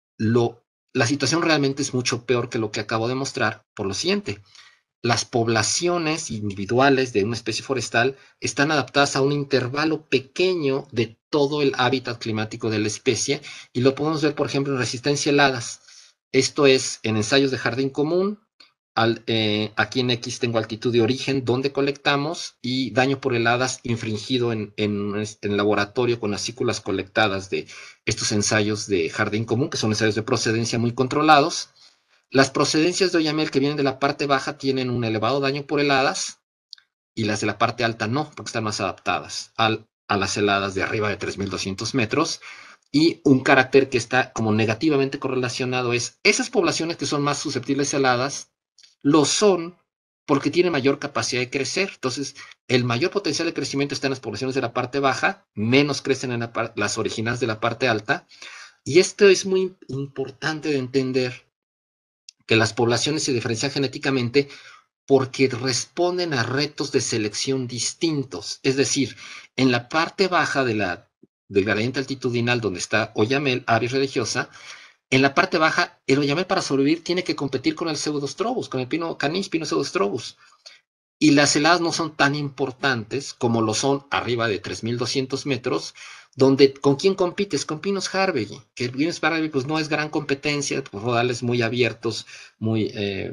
La situación realmente es mucho peor que lo que acabo de mostrar por lo siguiente. Las poblaciones individuales de una especie forestal están adaptadas a un intervalo pequeño de todo el hábitat climático de la especie, y lo podemos ver, por ejemplo, en resistencia a heladas. Esto es en ensayos de jardín común. Aquí en X tengo altitud de origen, donde colectamos, y daño por heladas infringido en laboratorio con acículas colectadas de estos ensayos de jardín común, que son ensayos de procedencia muy controlados. Las procedencias de Oyamel que vienen de la parte baja tienen un elevado daño por heladas, y las de la parte alta no, porque están más adaptadas a las heladas de arriba de 3.200 metros. Y un carácter que está como negativamente correlacionado es esas poblaciones que son más susceptibles a heladas, lo son porque tienen mayor capacidad de crecer. Entonces, el mayor potencial de crecimiento está en las poblaciones de la parte baja, menos crecen en las originales de la parte alta. Y esto es muy importante de entender, que las poblaciones se diferencian genéticamente porque responden a retos de selección distintos. Es decir, en la parte baja del gradiente altitudinal, donde está Oyamel, Avis religiosa, en la parte baja, el Oyamel para sobrevivir tiene que competir con el Pseudostrobus, con el pino canis, pino Pseudostrobus. Y las heladas no son tan importantes como lo son arriba de 3.200 metros, donde ¿con quién compites? Con pinos Harvey, que Pinos Harvey pues no es gran competencia, pues, rodales muy abiertos, muy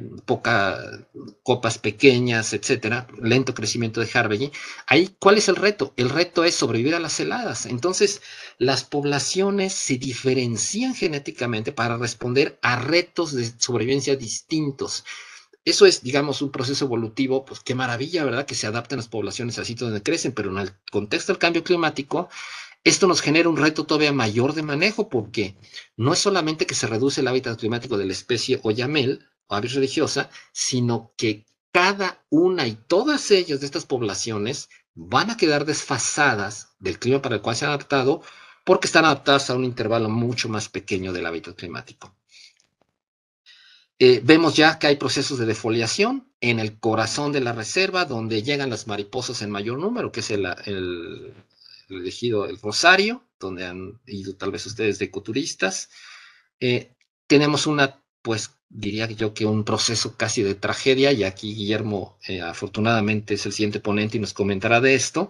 copas pequeñas, etcétera, lento crecimiento de Harvey. Ahí, ¿cuál es el reto? El reto es sobrevivir a las heladas. Entonces, las poblaciones se diferencian genéticamente para responder a retos de sobrevivencia distintos. Eso es, digamos, un proceso evolutivo, pues qué maravilla, ¿verdad? Que se adapten las poblaciones a sitios donde crecen, pero en el contexto del cambio climático, esto nos genera un reto todavía mayor de manejo, porque no es solamente que se reduce el hábitat climático de la especie Oyamel o Avis religiosa, sino que cada una y todas ellas de estas poblaciones van a quedar desfasadas del clima para el cual se han adaptado, porque están adaptadas a un intervalo mucho más pequeño del hábitat climático. Vemos ya que hay procesos de defoliación en el corazón de la reserva, donde llegan las mariposas en mayor número, que es el ejido El Rosario, donde han ido tal vez ustedes de ecoturistas. Tenemos pues diría yo que un proceso casi de tragedia, y aquí Guillermo afortunadamente es el siguiente ponente y nos comentará de esto.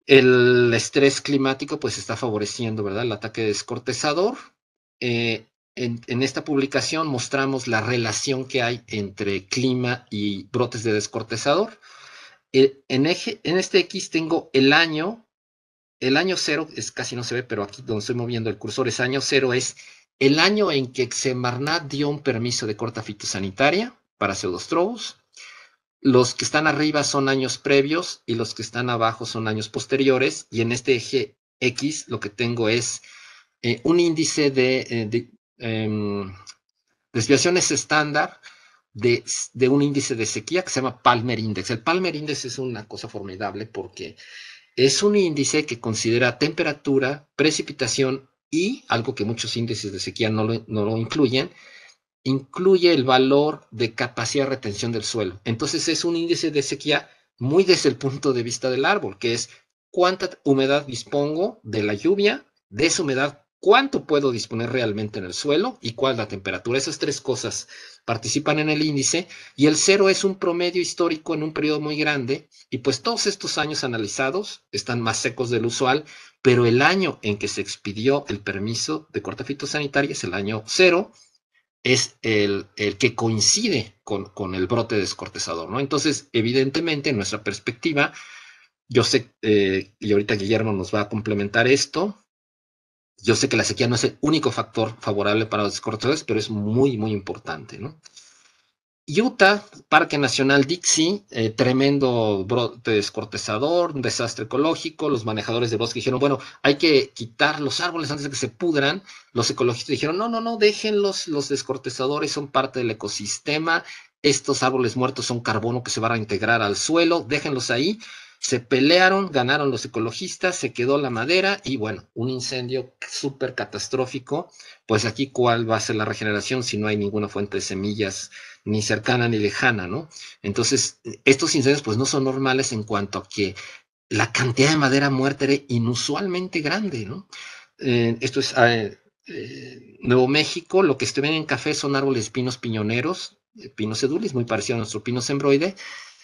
El estrés climático pues está favoreciendo, ¿verdad?, el ataque descortezador. en esta publicación mostramos la relación que hay entre clima y brotes de descortezador. En este X tengo el año 0, casi no se ve, pero aquí donde estoy moviendo el cursor es año 0, es el año en que Semarnat dio un permiso de corta fitosanitaria para pseudostrobus. Los que están arriba son años previos y los que están abajo son años posteriores, y en este eje X lo que tengo es un índice de desviaciones estándar de un índice de sequía que se llama Palmer Index. El Palmer Index es una cosa formidable porque es un índice que considera temperatura, precipitación y, algo que muchos índices de sequía no lo incluyen, incluye el valor de capacidad de retención del suelo. Entonces es un índice de sequía muy desde el punto de vista del árbol, que es cuánta humedad dispongo de la lluvia, de esa humedad, cuánto puedo disponer realmente en el suelo y cuál es la temperatura. Esas tres cosas participan en el índice, y el 0 es un promedio histórico en un periodo muy grande, y pues todos estos años analizados están más secos del usual, pero el año en que se expidió el permiso de corta fitosanitaria es el año 0, es el que coincide con el brote descortezador, ¿no? Entonces, evidentemente, en nuestra perspectiva, yo sé, y ahorita Guillermo nos va a complementar esto, yo sé que la sequía no es el único factor favorable para los descortezadores, pero es muy, muy importante, ¿no? Utah, Parque Nacional Dixie, tremendo brote descortezador, un desastre ecológico. Los manejadores de bosque dijeron, bueno, hay que quitar los árboles antes de que se pudran. Los ecologistas dijeron, no, déjenlos, los descortezadores son parte del ecosistema. Estos árboles muertos son carbono que se va a reintegrar al suelo, déjenlos ahí. Se pelearon, ganaron los ecologistas, se quedó la madera y bueno, un incendio súper catastrófico. Pues aquí, ¿cuál va a ser la regeneración si no hay ninguna fuente de semillas ni cercana ni lejana, ¿no? Entonces, estos incendios pues no son normales en cuanto a que la cantidad de madera muerta era inusualmente grande, ¿no? Esto es Nuevo México. Lo que estoy viendo en café son árboles pinos piñoneros, Pinus edulis, muy parecido a nuestro Pinus embroide.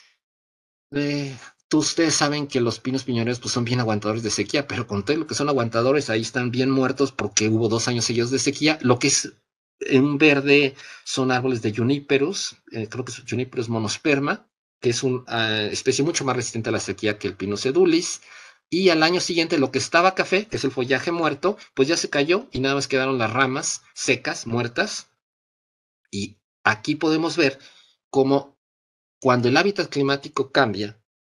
Ustedes saben que los pinos piñoneros pues, son bien aguantadores de sequía, pero con todo lo que son aguantadores, ahí están bien muertos porque hubo 2 años seguidos de sequía. Lo que es en verde son árboles de Juniperus, creo que es Juniperus monosperma, que es una especie mucho más resistente a la sequía que el Pinus edulis. Y al año siguiente lo que estaba café, que es el follaje muerto, pues ya se cayó y nada más quedaron las ramas secas, muertas. Y aquí podemos ver cómo cuando el hábitat climático cambia,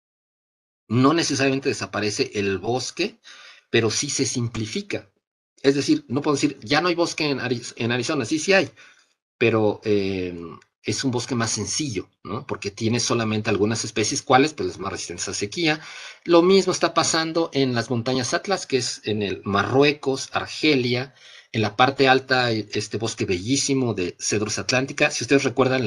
no necesariamente desaparece el bosque, pero sí se simplifica. Es decir, no puedo decir, ya no hay bosque en Arizona, sí hay, pero es un bosque más sencillo, ¿no? Porque tiene solamente algunas especies, ¿cuáles? Pues las más resistentes a sequía. Lo mismo está pasando en las montañas Atlas, que es en el Marruecos, Argelia, en la parte alta, este bosque bellísimo de Cedrus atlántica. Si ustedes recuerdan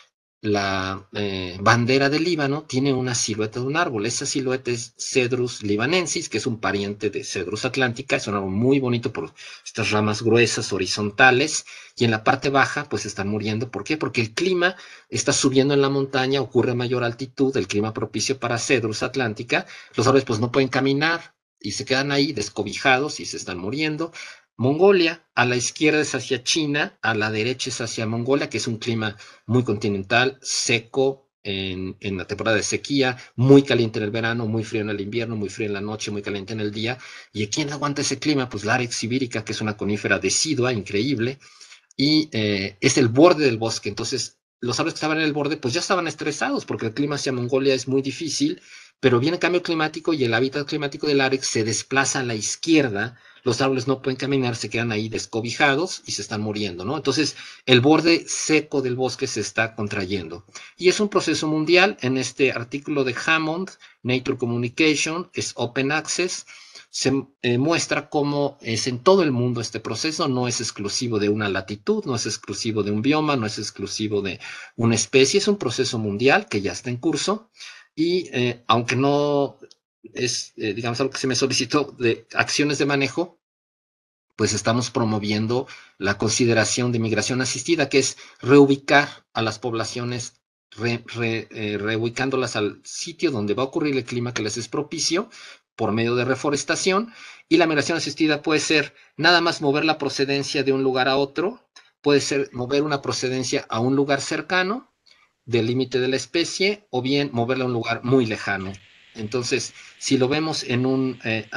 la bandera del Líbano tiene una silueta de un árbol. Esa silueta es Cedrus libanensis, que es un pariente de Cedrus atlántica. Es un árbol muy bonito por estas ramas gruesas, horizontales, y en la parte baja pues están muriendo. ¿Por qué? Porque el clima está subiendo en la montaña, ocurre a mayor altitud, el clima propicio para Cedrus atlántica. Los árboles pues no pueden caminar y se quedan ahí descobijados y se están muriendo. Mongolia, a la izquierda es hacia China, a la derecha es hacia Mongolia, que es un clima muy continental, seco en la temporada de sequía, muy caliente en el verano, muy frío en el invierno, muy frío en la noche, muy caliente en el día. ¿Y quién aguanta ese clima? Pues la Arex sibírica, que es una conífera decidua, increíble, y es el borde del bosque. Entonces, los árboles que estaban en el borde, pues ya estaban estresados, porque el clima hacia Mongolia es muy difícil, pero viene el cambio climático y el hábitat climático del Arex se desplaza a la izquierda. Los árboles no pueden caminar, se quedan ahí descobijados y se están muriendo, ¿no? Entonces, el borde seco del bosque se está contrayendo. Y es un proceso mundial. En este artículo de Hammond, Nature Communication, es Open Access, se muestra cómo es en todo el mundo este proceso. No es exclusivo de una latitud, no es exclusivo de un bioma, no es exclusivo de una especie, es un proceso mundial que ya está en curso. Y aunque no es, digamos, algo que se me solicitó de acciones de manejo, pues estamos promoviendo la consideración de migración asistida, que es reubicar a las poblaciones, reubicándolas al sitio donde va a ocurrir el clima que les es propicio por medio de reforestación. Y la migración asistida puede ser nada más mover la procedencia de un lugar a otro, puede ser mover una procedencia a un lugar cercano del límite de la especie, o bien moverla a un lugar muy lejano. Entonces, si lo vemos en un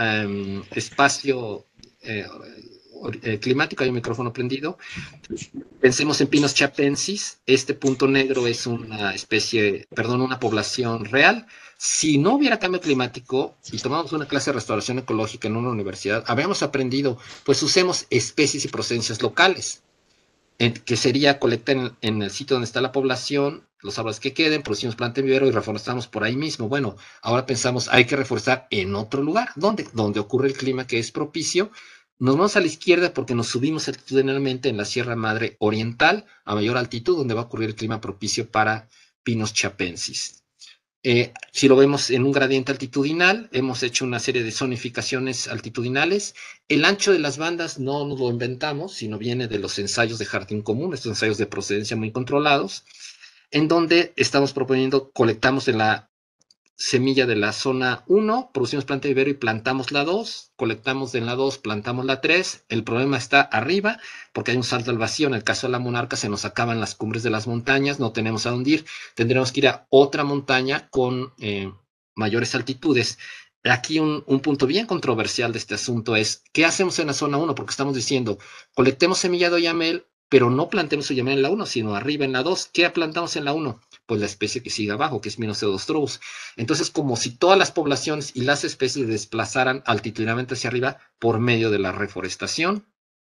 espacio climático, hay un micrófono prendido, pensemos en Pinus chapensis. Este punto negro es una especie, perdón, una población real. Si no hubiera cambio climático y tomamos una clase de restauración ecológica en una universidad, habríamos aprendido, pues usemos especies y procedencias locales, que sería colectar en el sitio donde está la población, los árboles que queden, producimos planta en vivero y reforestamos por ahí mismo. Bueno, ahora pensamos, hay que reforestar en otro lugar. ¿Dónde? Donde ocurre el clima que es propicio. Nos vamos a la izquierda porque nos subimos altitudinalmente en la Sierra Madre Oriental, a mayor altitud, donde va a ocurrir el clima propicio para Pinus chapensis. Si lo vemos en un gradiente altitudinal, hemos hecho una serie de zonificaciones altitudinales. El ancho de las bandas no nos lo inventamos, sino viene de los ensayos de jardín común, estos ensayos de procedencia muy controlados, en donde estamos proponiendo, colectamos en la semilla de la zona 1, producimos planta de vivero y plantamos la 2, colectamos en la 2, plantamos la 3, el problema está arriba, porque hay un salto al vacío. En el caso de la monarca se nos acaban las cumbres de las montañas, no tenemos a dónde ir, tendremos que ir a otra montaña con mayores altitudes. Aquí un punto bien controversial de este asunto es, ¿qué hacemos en la zona 1? Porque estamos diciendo, colectemos semilla de oyamel, pero no plantemos oyamel en la 1, sino arriba en la 2. ¿Qué plantamos en la 1? Pues la especie que sigue abajo, que es Minoceodostrobus. Entonces, como si todas las poblaciones y las especies desplazaran altitudinalmente hacia arriba por medio de la reforestación.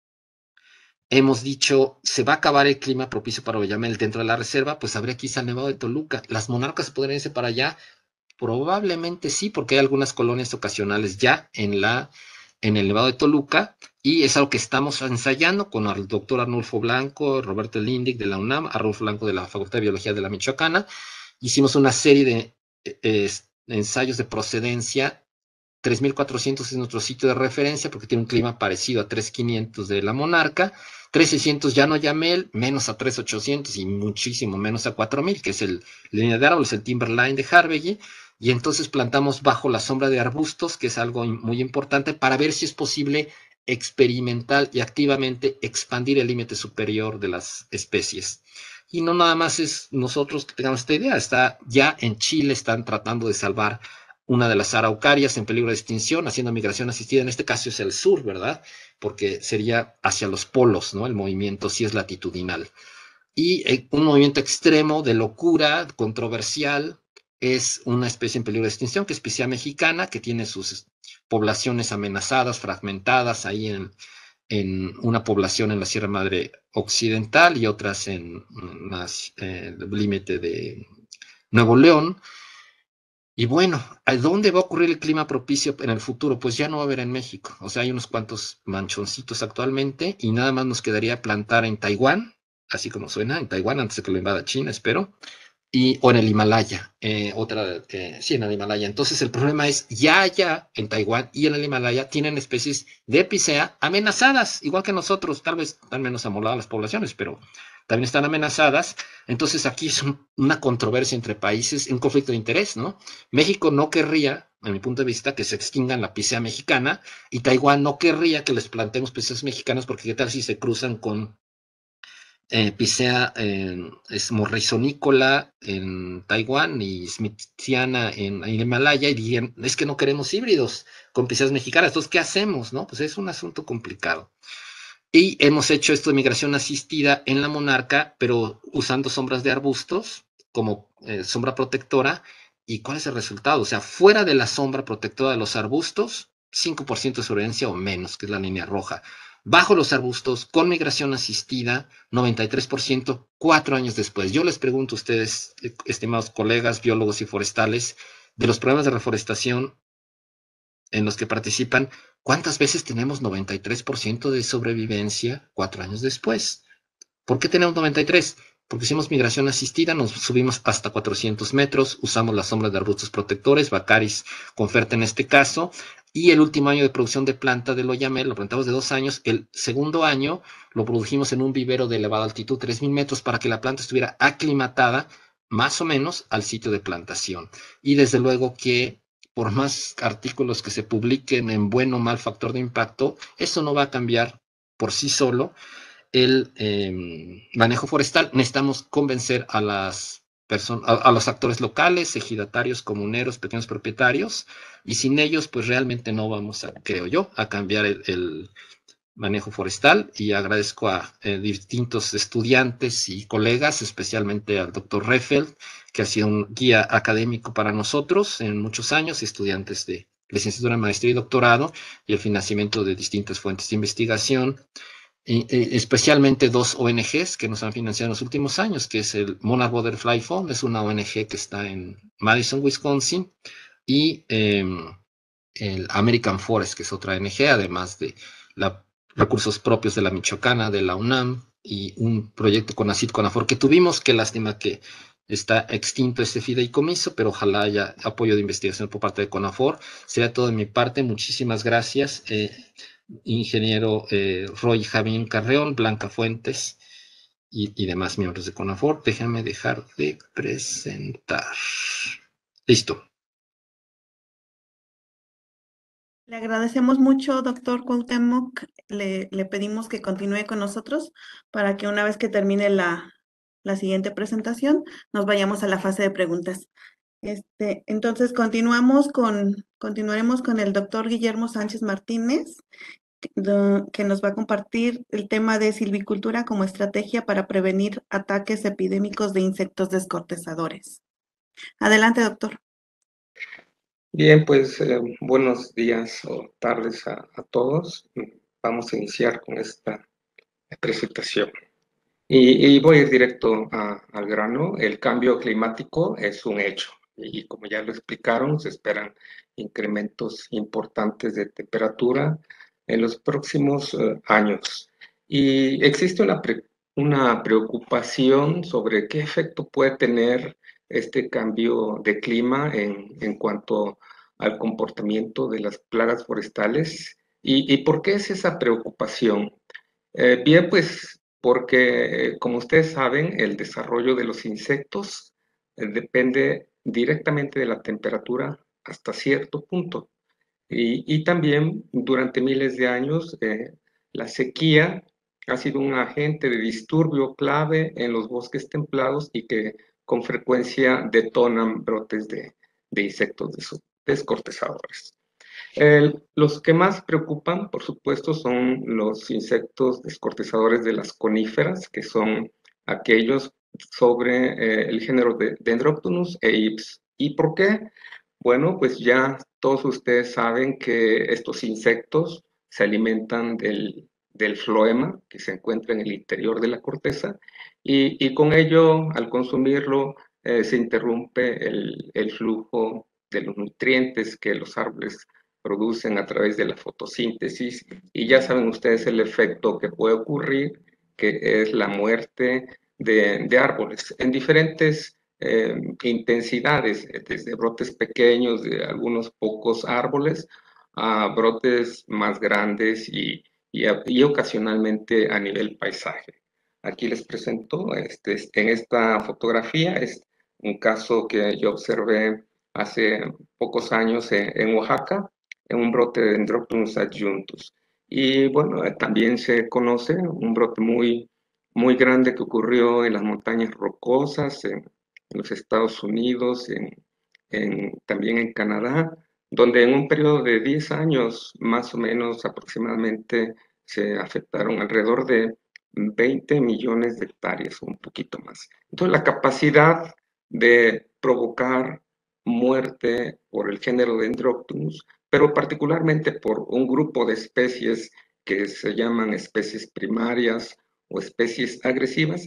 Hemos dicho, se va a acabar el clima propicio para oyamel dentro de la reserva, pues habría quizá el Nevado de Toluca. ¿Las monarcas podrían irse para allá? Probablemente sí, porque hay algunas colonias ocasionales ya en el Nevado de Toluca, y es algo que estamos ensayando con el doctor Arnulfo Blanco, Roberto Lindig de la UNAM, Arnulfo Blanco de la Facultad de Biología de la Michoacana. Hicimos una serie de ensayos de procedencia. 3400 es nuestro sitio de referencia porque tiene un clima parecido a 3500 de la monarca. 3600 ya no Yamel, menos a 3800 y muchísimo menos a 4000, que es la línea de árboles, el Timberline de Harvey. Y entonces plantamos bajo la sombra de arbustos, que es algo muy importante, para ver si es posible experimental y activamente expandir el límite superior de las especies. Y no nada más es nosotros que tengamos esta idea, ya en Chile están tratando de salvar una de las araucarias en peligro de extinción, haciendo migración asistida. En este caso es el sur, ¿verdad? Porque sería hacia los polos, ¿no? El movimiento sí es latitudinal. Y un movimiento extremo de locura, controversial, es una especie en peligro de extinción, que es Picea mexicana, que tiene sus poblaciones amenazadas, fragmentadas ahí en una población en la Sierra Madre Occidental y otras en el límite de Nuevo León. Y bueno, ¿a dónde va a ocurrir el clima propicio en el futuro? Pues ya no va a haber en México. O sea, hay unos cuantos manchoncitos actualmente y nada más nos quedaría plantar en Taiwán, así como suena, en Taiwán, antes de que lo invada China, espero, o en el Himalaya, sí, en el Himalaya. Entonces el problema es, ya allá en Taiwán y en el Himalaya tienen especies de Picea amenazadas, igual que nosotros. Tal vez están menos amoladas las poblaciones, pero también están amenazadas. Entonces aquí es una controversia entre países, un conflicto de interés, ¿no? México no querría, a mi punto de vista, que se extingan la Picea mexicana, y Taiwán no querría que les plantemos Piceas mexicanas, porque qué tal si se cruzan con Picea es morrizonícola en Taiwán y smithiana en el Himalaya, y dirían, es que no queremos híbridos con Piceas mexicanas. Entonces, ¿qué hacemos? ¿No? Pues es un asunto complicado. Y hemos hecho esto de migración asistida en la monarca, pero usando sombras de arbustos como sombra protectora. ¿Y cuál es el resultado? O sea, fuera de la sombra protectora de los arbustos, 5% de sobrevivencia o menos, que es la línea roja. Bajo los arbustos, con migración asistida, 93%, 4 años después. Yo les pregunto a ustedes, estimados colegas, biólogos y forestales, de los programas de reforestación en los que participan, ¿cuántas veces tenemos 93% de sobrevivencia 4 años después? ¿Por qué tenemos 93? Porque hicimos migración asistida, nos subimos hasta 400 metros, usamos la sombra de arbustos protectores, Baccharis conferta en este caso, y el último año de producción de planta del oyamel lo plantamos de 2 años. El segundo año lo produjimos en un vivero de elevada altitud, 3000 metros, para que la planta estuviera aclimatada más o menos al sitio de plantación. Y desde luego que por más artículos que se publiquen en buen o mal factor de impacto, eso no va a cambiar por sí solo el manejo forestal, necesitamos convencer a las a los actores locales, ejidatarios, comuneros, pequeños propietarios, y sin ellos, pues realmente no vamos a, creo yo, a cambiar el manejo forestal. Y agradezco a distintos estudiantes y colegas, especialmente al doctor Reffeld, que ha sido un guía académico para nosotros en muchos años, estudiantes de licenciatura, maestría y doctorado, y el financiamiento de distintas fuentes de investigación. Especialmente dos ONGs que nos han financiado en los últimos años, que es el Monarch Butterfly Fund, es una ONG que está en Madison, Wisconsin, y el American Forest, que es otra ONG, además de recursos propios de la Michoacana, de la UNAM, y un proyecto con ACID CONAFOR que tuvimos, que lástima que está extinto este fideicomiso, pero ojalá haya apoyo de investigación por parte de CONAFOR. Sería todo de mi parte, muchísimas gracias. Ingeniero Roy Javín Carreón, Blanca Fuentes y demás miembros de CONAFOR. Déjame dejar de presentar. Listo. Le agradecemos mucho, doctor Cuauhtémoc. Le pedimos que continúe con nosotros para que una vez que termine la siguiente presentación, nos vayamos a la fase de preguntas. Entonces, continuaremos con el doctor Guillermo Sánchez Martínez, que nos va a compartir el tema de silvicultura como estrategia para prevenir ataques epidémicos de insectos descortezadores. Adelante, doctor. Bien, pues buenos días o tardes a todos. Vamos a iniciar con esta presentación. Y voy a ir directo al grano. El cambio climático es un hecho. Y como ya lo explicaron, se esperan incrementos importantes de temperatura en los próximos años. Y existe una preocupación sobre qué efecto puede tener este cambio de clima en cuanto al comportamiento de las plagas forestales. ¿Y por qué es esa preocupación? Bien, pues porque, como ustedes saben, el desarrollo de los insectos depende directamente de la temperatura hasta cierto punto. Y también durante miles de años, la sequía ha sido un agente de disturbio clave en los bosques templados y que con frecuencia detonan brotes de insectos descortezadores. Los que más preocupan, por supuesto, son los insectos descortezadores de las coníferas, que son aquellos sobre el género de Dendroctonus e Ips. ¿Y por qué? Bueno, pues ya todos ustedes saben que estos insectos se alimentan del floema que se encuentra en el interior de la corteza y con ello, al consumirlo, se interrumpe el flujo de los nutrientes que los árboles producen a través de la fotosíntesis y ya saben ustedes el efecto que puede ocurrir, que es la muerte de árboles en diferentes intensidades, desde brotes pequeños de algunos pocos árboles a brotes más grandes y ocasionalmente a nivel paisaje. Aquí les presento, en esta fotografía es un caso que yo observé hace pocos años en Oaxaca, en un brote de Dendroctonus adjuntus. Y bueno, también se conoce un brote muy grande que ocurrió en las montañas rocosas, en los Estados Unidos, también en Canadá, donde en un periodo de 10 años, más o menos aproximadamente, se afectaron alrededor de 20 millones de hectáreas, un poquito más. Entonces, la capacidad de provocar muerte por el género Dendroctonus, pero particularmente por un grupo de especies que se llaman especies primarias o especies agresivas,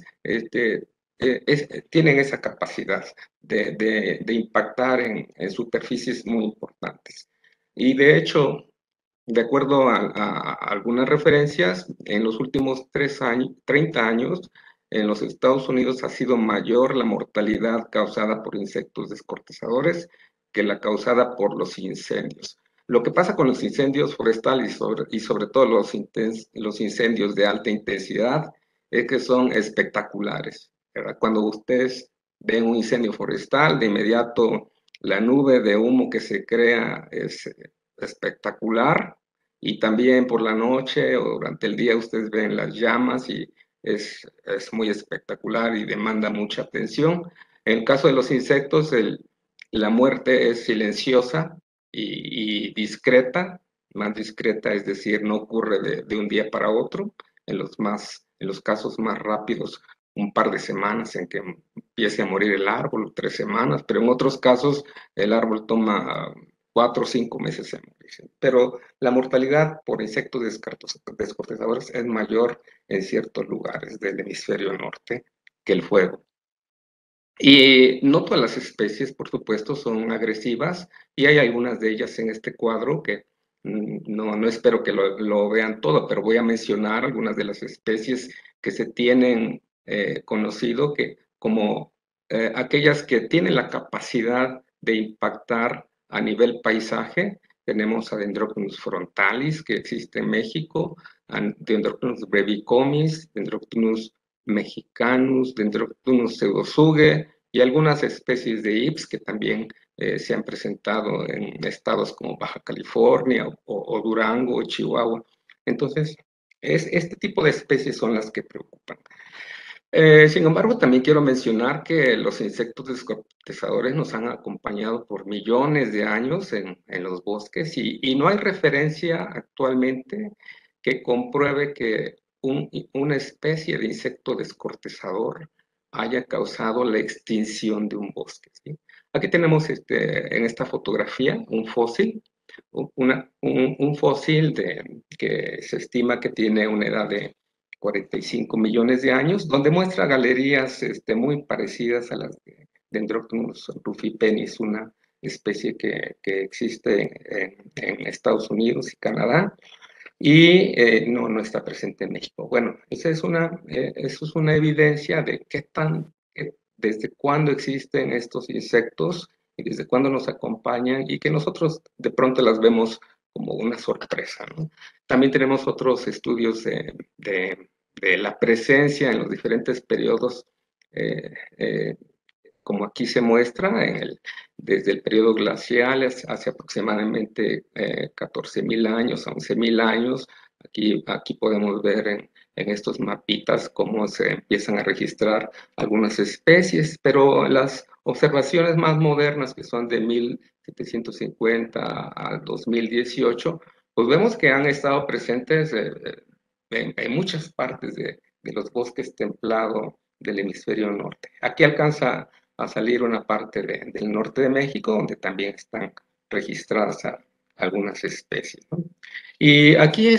tienen esa capacidad de impactar en superficies muy importantes. Y de hecho, de acuerdo a algunas referencias, en los últimos 30 años, en los Estados Unidos ha sido mayor la mortalidad causada por insectos descortezadores que la causada por los incendios. Lo que pasa con los incendios forestales y sobre todo los incendios de alta intensidad es que son espectaculares, ¿verdad? Cuando ustedes ven un incendio forestal, de inmediato la nube de humo que se crea es espectacular y también por la noche o durante el día ustedes ven las llamas y es muy espectacular y demanda mucha atención. En el caso de los insectos, la muerte es silenciosa y discreta, más discreta, es decir, no ocurre de un día para otro. En los casos más rápidos, un par de semanas en que empiece a morir el árbol, 3 semanas, pero en otros casos el árbol toma 4 o 5 meses en morir. Pero la mortalidad por insectos descortezadores es mayor en ciertos lugares del hemisferio norte que el fuego. Y no todas las especies, por supuesto, son agresivas y hay algunas de ellas en este cuadro que no espero que lo vean todo, pero voy a mencionar algunas de las especies que se tienen conocido que como aquellas que tienen la capacidad de impactar a nivel paisaje. Tenemos a Dendroctonus frontalis, que existe en México, a Dendroctonus brevicomis, Dendroctonus mexicanus, Dendroctonus pseudosuge y algunas especies de ips que también se han presentado en estados como Baja California o Durango o Chihuahua. Entonces, este tipo de especies son las que preocupan. Sin embargo, también quiero mencionar que los insectos descortezadores nos han acompañado por millones de años en los bosques y no hay referencia actualmente que compruebe que una especie de insecto descortezador haya causado la extinción de un bosque, ¿sí? Aquí tenemos en esta fotografía un fósil, un fósil que se estima que tiene una edad de 45 millones de años, donde muestra galerías muy parecidas a las de Dendroctonus rufipenis, una especie que existe en Estados Unidos y Canadá, y no está presente en México. Bueno, eso es una evidencia de desde cuándo existen estos insectos y desde cuándo nos acompañan y que nosotros de pronto las vemos como una sorpresa, ¿no? También tenemos otros estudios de la presencia en los diferentes periodos, como aquí se muestra, desde el periodo glacial hace aproximadamente 14.000 años, 11.000 años. Aquí podemos ver en estos mapitas cómo se empiezan a registrar algunas especies, pero las observaciones más modernas, que son de 1750 a 2018, pues vemos que han estado presentes en muchas partes de los bosques templados del hemisferio norte. Aquí alcanza a salir una parte del norte de México, donde también están registradas algunas especies, ¿no? Y aquí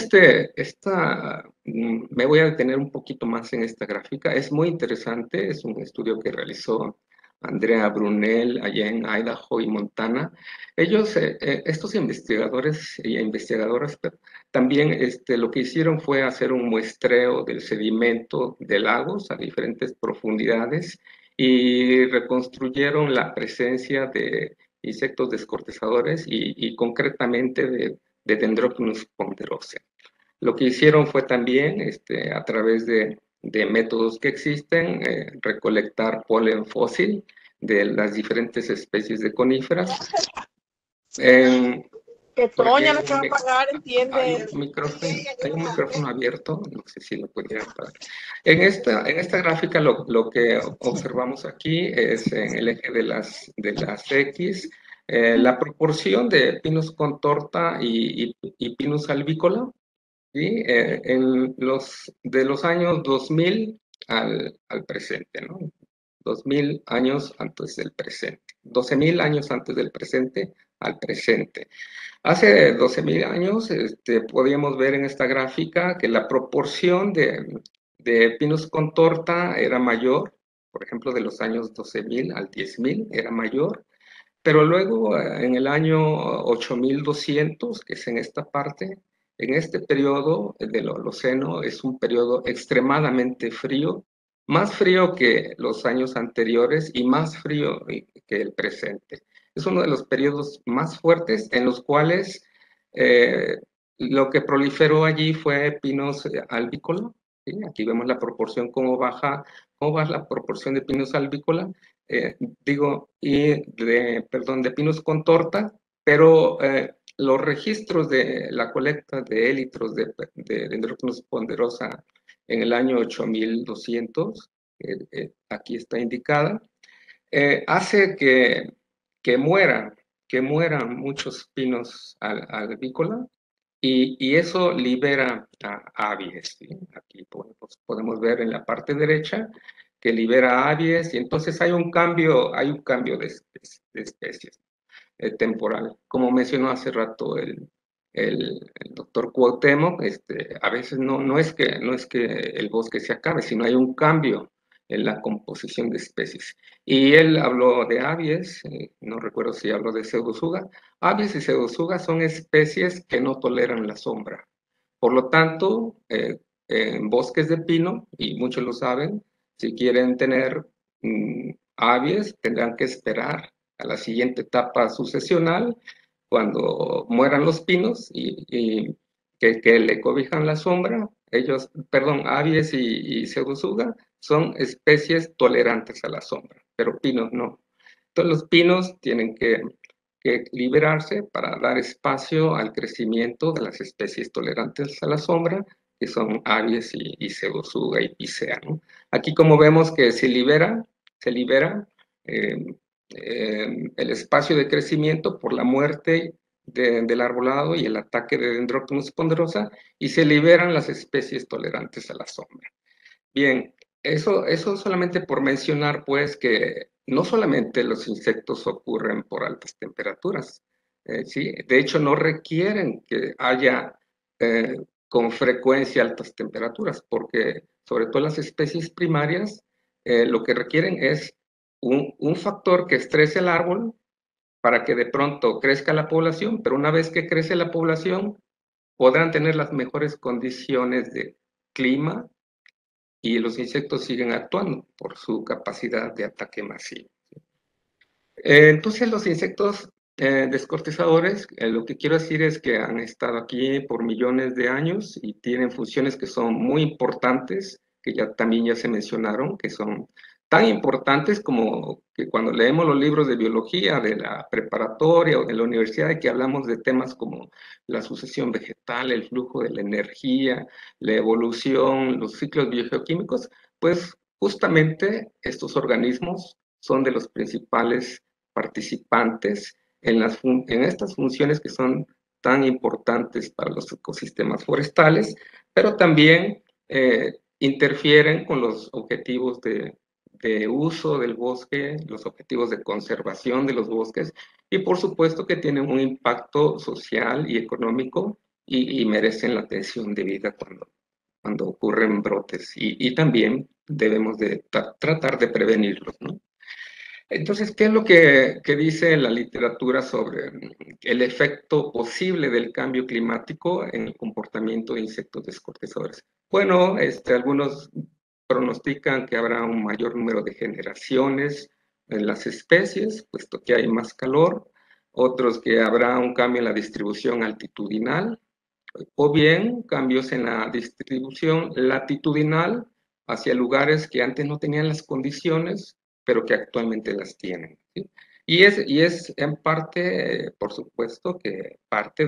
me voy a detener un poquito más en esta gráfica. Es muy interesante, es un estudio que realizó Andrea Brunel allá en Idaho y Montana. Estos investigadores y investigadoras también lo que hicieron fue hacer un muestreo del sedimento de lagos a diferentes profundidades y reconstruyeron la presencia de insectos descortezadores y concretamente de Dendroctonus ponderosa. Lo que hicieron fue también, a través de métodos que existen, recolectar polen fósil de las diferentes especies de coníferas. Que Toña no se va a pagar, entiende. Hay un micrófono abierto, no sé si lo pudieran pagar. En esta gráfica lo que observamos aquí es en el eje de las X, la proporción de Pinus contorta y Pinus albícola, ¿sí? De los años 2000 al presente, ¿no? 2000 años antes del presente, 12.000 años antes del presente al presente. Hace 12.000 años podíamos ver en esta gráfica que la proporción de Pinus contorta era mayor, por ejemplo, de los años 12.000 al 10.000 era mayor, pero luego en el año 8.200, que es en esta parte, en este periodo del Holoceno es un periodo extremadamente frío, más frío que los años anteriores y más frío que el presente. Es uno de los periodos más fuertes en los cuales lo que proliferó allí fue Pinus albícola, ¿sí? Aquí vemos la proporción, cómo va la proporción de Pinus albícola, de Pinus contorta, pero los registros de la colecta de élitros de Dendrocnus ponderosa en el año 8200, aquí está indicada, hace que mueran muchos pinos albícola, y eso libera a aves, ¿sí? Aquí podemos ver en la parte derecha que libera aves, y entonces hay un cambio de especies temporal. Como mencionó hace rato el doctor Cuauhtémoc, a veces no es que el bosque se acabe, sino hay un cambio en la composición de especies. Y él habló de aves, no recuerdo si habló de pseudosuga. Aves y pseudosuga son especies que no toleran la sombra. Por lo tanto, en bosques de pino, y muchos lo saben, si quieren tener aves, tendrán que esperar a la siguiente etapa sucesional, cuando mueran los pinos y que le cobijan la sombra. Ellos, perdón, aves y pseudosuga son especies tolerantes a la sombra, pero pinos no. Entonces los pinos tienen que liberarse para dar espacio al crecimiento de las especies tolerantes a la sombra, que son aves y pseudosuga y picea, ¿no? Aquí, como vemos que se libera el espacio de crecimiento por la muerte del arbolado y el ataque de Dendrocnus ponderosa, y se liberan las especies tolerantes a la sombra. Bien, eso solamente por mencionar, pues, que no solamente los insectos ocurren por altas temperaturas, ¿sí? De hecho, no requieren que haya con frecuencia altas temperaturas, porque sobre todo las especies primarias lo que requieren es un factor que estrese el árbol para que de pronto crezca la población, pero una vez que crece la población, podrán tener las mejores condiciones de clima, y los insectos siguen actuando por su capacidad de ataque masivo. Entonces los insectos descortezadores, lo que quiero decir es que han estado aquí por millones de años y tienen funciones que son muy importantes, que también ya se mencionaron, que son tan importantes como que cuando leemos los libros de biología de la preparatoria o de la universidad, de que hablamos de temas como la sucesión vegetal, el flujo de la energía, la evolución, los ciclos biogeoquímicos, pues justamente estos organismos son de los principales participantes en estas funciones que son tan importantes para los ecosistemas forestales, pero también interfieren con los objetivos de uso del bosque, los objetivos de conservación de los bosques, y por supuesto que tienen un impacto social y económico, y merecen la atención debida cuando ocurren brotes, y también debemos de tratar de prevenirlos, ¿no? Entonces, ¿qué es lo que dice la literatura sobre el efecto posible del cambio climático en el comportamiento de insectos descortezadores? Bueno, algunos pronostican que habrá un mayor número de generaciones en las especies, puesto que hay más calor. Otros que habrá un cambio en la distribución altitudinal, o bien cambios en la distribución latitudinal hacia lugares que antes no tenían las condiciones, pero que actualmente las tienen, ¿sí? Y es en parte, por supuesto, que parte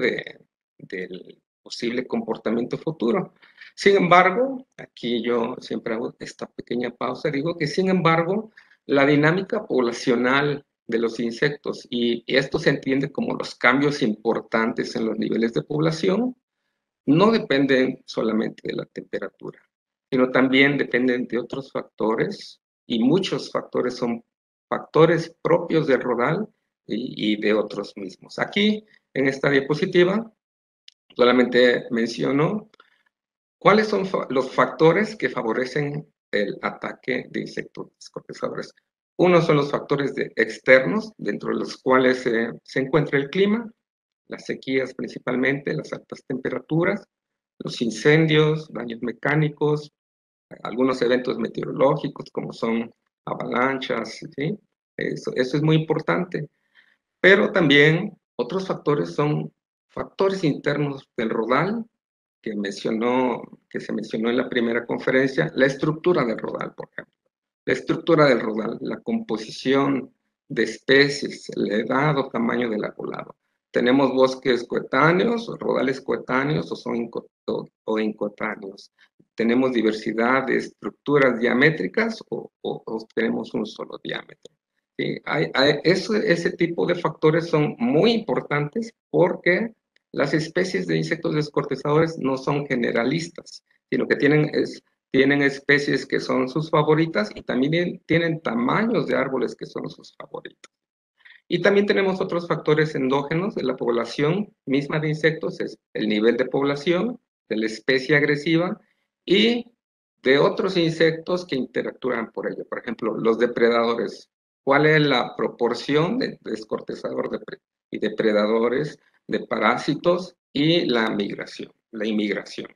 del posible comportamiento futuro. Sin embargo, aquí yo siempre hago esta pequeña pausa, digo que sin embargo, la dinámica poblacional de los insectos, y esto se entiende como los cambios importantes en los niveles de población, no dependen solamente de la temperatura, sino también dependen de otros factores, y muchos factores son factores propios del rodal y de otros mismos. Aquí, en esta diapositiva, solamente menciono cuáles son los factores que favorecen el ataque de insectos descortezadores. Uno son los factores externos, dentro de los cuales se encuentra el clima, las sequías principalmente, las altas temperaturas, los incendios, daños mecánicos, algunos eventos meteorológicos como son avalanchas, ¿sí? Eso es muy importante. Pero también otros factores son factores internos del rodal, que se mencionó en la primera conferencia, la estructura del rodal, por ejemplo. La estructura del rodal, la composición de especies, la edad o tamaño del arbolado. tenemos bosques coetáneos, rodales coetáneos o incoetáneos. Tenemos diversidad de estructuras diamétricas o tenemos un solo diámetro. ¿Sí? Ese tipo de factores son muy importantes porque las especies de insectos descortezadores no son generalistas, sino que tienen especies que son sus favoritas y también tienen tamaños de árboles que son sus favoritos. Y también tenemos otros factores endógenos de la población misma de insectos, es el nivel de población, de la especie agresiva y de otros insectos que interactúan por ello. Por ejemplo, los depredadores. ¿Cuál es la proporción de descortezador y depredadores, de parásitos y la inmigración?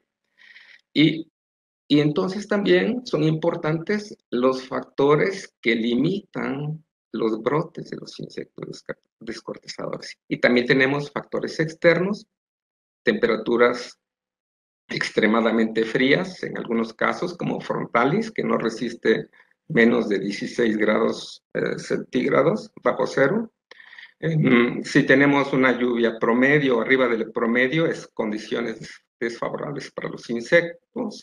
Y entonces también son importantes los factores que limitan los brotes de los insectos descortezadores. Y también tenemos factores externos, temperaturas extremadamente frías, en algunos casos como frontalis, que no resiste menos de 16 grados centígrados bajo cero. Si tenemos una lluvia promedio, arriba del promedio, es condiciones desfavorables para los insectos.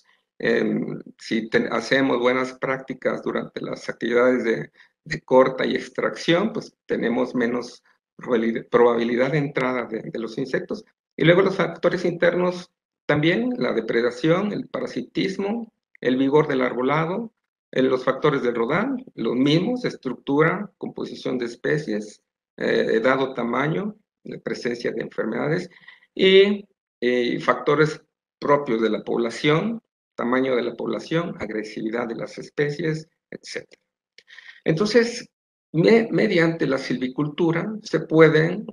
Si hacemos buenas prácticas durante las actividades de corta y extracción, pues tenemos menos probabilidad de entrada de los insectos. Y luego los factores internos también, la depredación, el parasitismo, el vigor del arbolado, los factores del rodal, los mismos, estructura, composición de especies, edad o tamaño, la presencia de enfermedades y factores propios de la población, tamaño de la población, agresividad de las especies, etc. Entonces, mediante la silvicultura se pueden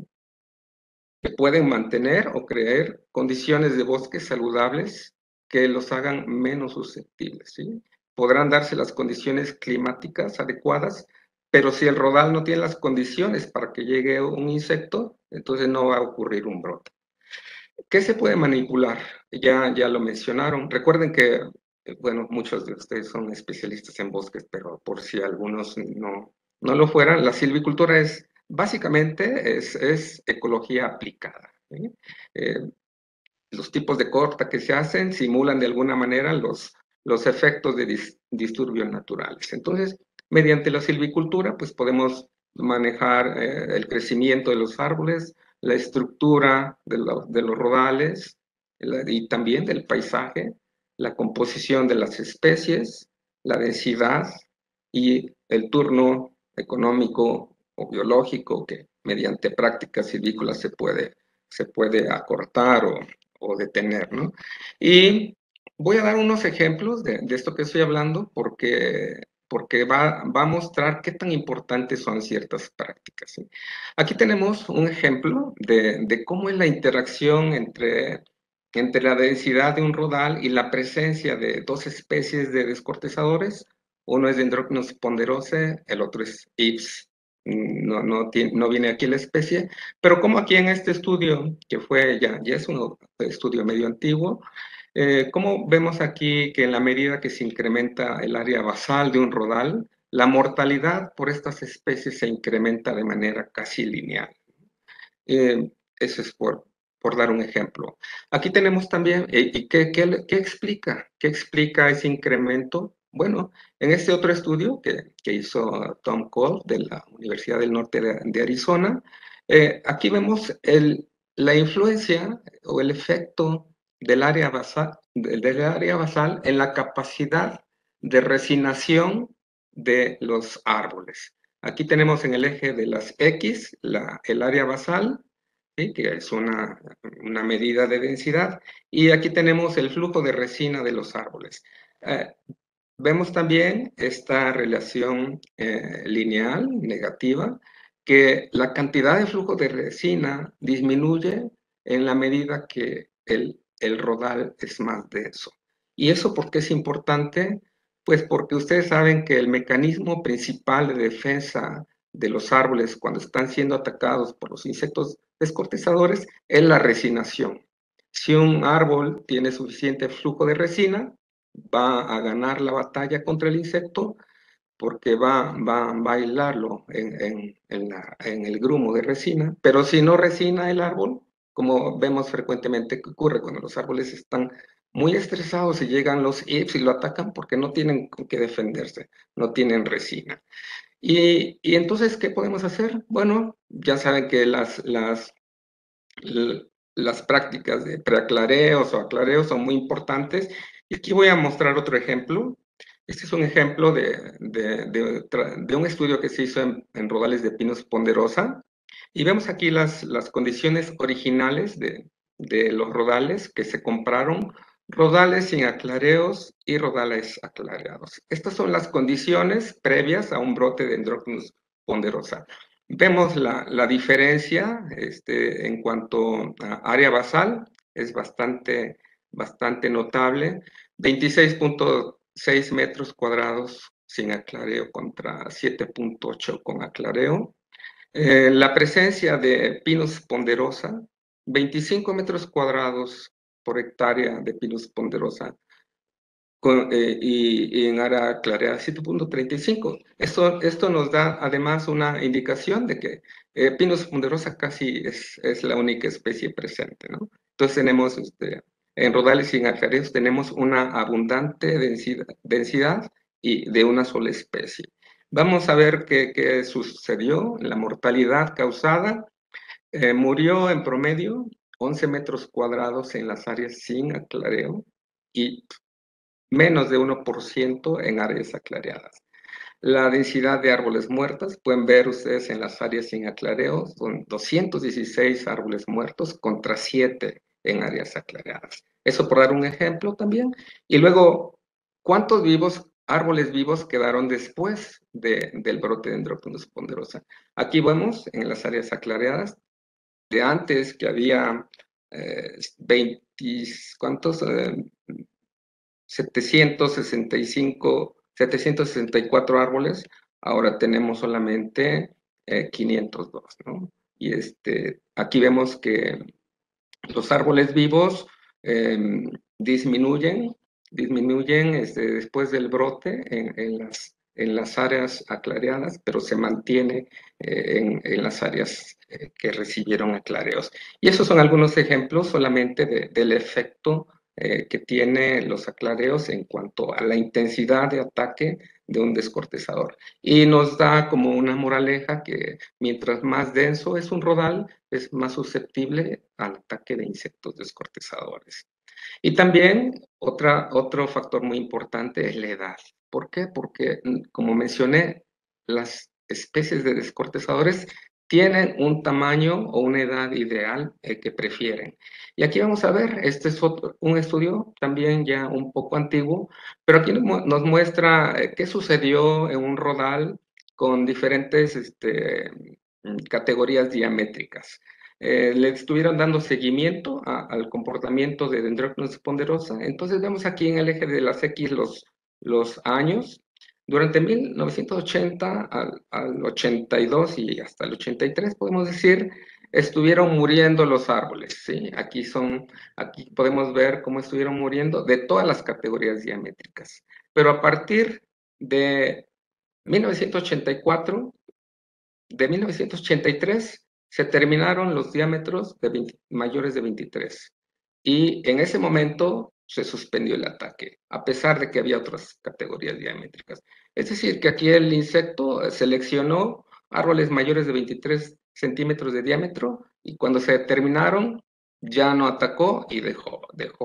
mantener o crear condiciones de bosques saludables que los hagan menos susceptibles, ¿sí? Podrán darse las condiciones climáticas adecuadas, pero si el rodal no tiene las condiciones para que llegue un insecto, entonces no va a ocurrir un brote. ¿Qué se puede manipular? Ya lo mencionaron. Recuerden que, bueno, muchos de ustedes son especialistas en bosques, pero por si algunos no lo fueran, la silvicultura básicamente es ecología aplicada, ¿sí? Los tipos de corta que se hacen simulan de alguna manera los efectos de disturbios naturales. Entonces, mediante la silvicultura, pues podemos manejar el crecimiento de los árboles, la estructura de los rodales y también del paisaje, la composición de las especies, la densidad y el turno económico o biológico que mediante prácticas silvícolas se puede acortar o detener, ¿no? Y voy a dar unos ejemplos de esto que estoy hablando porque va a mostrar qué tan importantes son ciertas prácticas, ¿sí? Aquí tenemos un ejemplo de cómo es la interacción entre la densidad de un rodal y la presencia de dos especies de descortezadores. Uno es Dendrocnus ponderosa, el otro es Ips. No viene aquí la especie, pero como aquí en este estudio, que fue ya es un estudio medio antiguo, como vemos aquí que en la medida que se incrementa el área basal de un rodal, la mortalidad por estas especies se incrementa de manera casi lineal. Eso es por dar un ejemplo. Aquí tenemos también, ¿y qué explica? ¿Qué explica ese incremento? Bueno, en este otro estudio que hizo Tom Cole de la Universidad del Norte de Arizona, aquí vemos la influencia o el efecto del área basal en la capacidad de resinación de los árboles. Aquí tenemos en el eje de las X el área basal, ¿sí? Que es una medida de densidad, y aquí tenemos el flujo de resina de los árboles. Vemos también esta relación lineal, negativa, que la cantidad de flujo de resina disminuye en la medida que el rodal es más denso. ¿Y eso por qué es importante? Pues porque ustedes saben que el mecanismo principal de defensa de los árboles cuando están siendo atacados por los insectos descortezadores es la resinación. Si un árbol tiene suficiente flujo de resina, va a ganar la batalla contra el insecto, porque va a aislarlo en el grumo de resina, pero si no resina el árbol, como vemos frecuentemente que ocurre cuando los árboles están muy estresados y llegan los IPS y lo atacan porque no tienen con qué defenderse, no tienen resina. Y entonces, ¿qué podemos hacer? Bueno, ya saben que las prácticas de preaclareos o aclareos son muy importantes. Y aquí voy a mostrar otro ejemplo. Este es un ejemplo de un estudio que se hizo en rodales de Pinus ponderosa. Y vemos aquí las condiciones originales de los rodales que se compraron, rodales sin aclareos y rodales aclareados. Estas son las condiciones previas a un brote de Dendrocnus ponderosa. Vemos la diferencia en cuanto a área basal, es bastante notable. 26.6 metros cuadrados sin aclareo contra 7.8 con aclareo. La presencia de Pinus ponderosa, 25 metros cuadrados por hectárea de Pinus ponderosa, y en área clareada 7.35. Esto nos da además una indicación de que Pinus ponderosa casi es la única especie presente, ¿no? Entonces tenemos, en rodales sin aclareos tenemos una abundante densidad y de una sola especie. Vamos a ver qué sucedió. La mortalidad causada murió en promedio 11 metros cuadrados en las áreas sin aclareo y menos de 1% en áreas aclareadas. La densidad de árboles muertos, pueden ver ustedes en las áreas sin aclareo, son 216 árboles muertos contra 7 en áreas aclareadas. Eso por dar un ejemplo también. Y luego, ¿cuántos árboles vivos quedaron después del brote de Dendrocnus ponderosa? Aquí vemos en las áreas aclareadas, de antes que había 764 árboles, ahora tenemos solamente 502, ¿no? Y aquí vemos que los árboles vivos disminuyen después del brote en las áreas aclareadas, pero se mantiene en las áreas que recibieron aclareos. Y esos son algunos ejemplos solamente del efecto que tiene los aclareos en cuanto a la intensidad de ataque de un descortezador. Y nos da como una moraleja que mientras más denso es un rodal, es más susceptible al ataque de insectos descortezadores. Y también otro factor muy importante es la edad. ¿Por qué? Porque, como mencioné, las especies de descortezadores tienen un tamaño o una edad ideal que prefieren. Y aquí vamos a ver, este es un estudio también ya un poco antiguo, pero aquí nos muestra qué sucedió en un rodal con diferentes categorías diamétricas. Le estuvieron dando seguimiento al comportamiento de Dendrocnus ponderosa. Entonces vemos aquí en el eje de las X los años. Durante 1980 al 82 y hasta el 83, podemos decir, estuvieron muriendo los árboles, ¿sí? Aquí podemos ver cómo estuvieron muriendo de todas las categorías diamétricas. Pero a partir de 1984, de 1983, se terminaron los diámetros mayores de 23. Y en ese momento se suspendió el ataque, a pesar de que había otras categorías diamétricas. Es decir, que aquí el insecto seleccionó árboles mayores de 23 centímetros de diámetro y cuando se terminaron ya no atacó y dejó.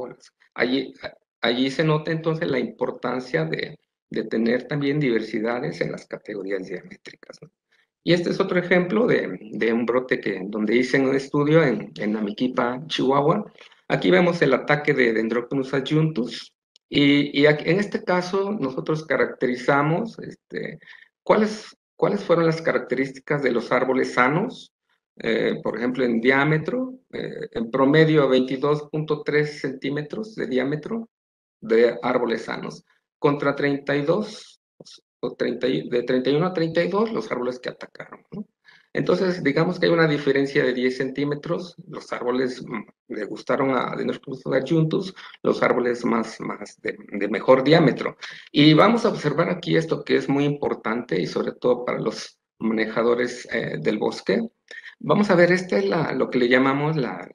Allí se nota entonces la importancia de tener también diversidades en las categorías diamétricas, ¿no? Y este es otro ejemplo de un brote donde hice un estudio en Namiquipa, Chihuahua. Aquí vemos el ataque de Dendrocnus adjuntus y en este caso nosotros caracterizamos cuáles fueron las características de los árboles sanos. Por ejemplo, en diámetro, en promedio 22.3 centímetros de diámetro de árboles sanos, contra 32 de 31 a 32 los árboles que atacaron, ¿no? Entonces, digamos que hay una diferencia de 10 centímetros. Los árboles le gustaron a Dendrocnus adjuntus, los árboles más de mejor diámetro. Y vamos a observar aquí esto que es muy importante y sobre todo para los manejadores del bosque. Vamos a ver, esta es lo que le llamamos la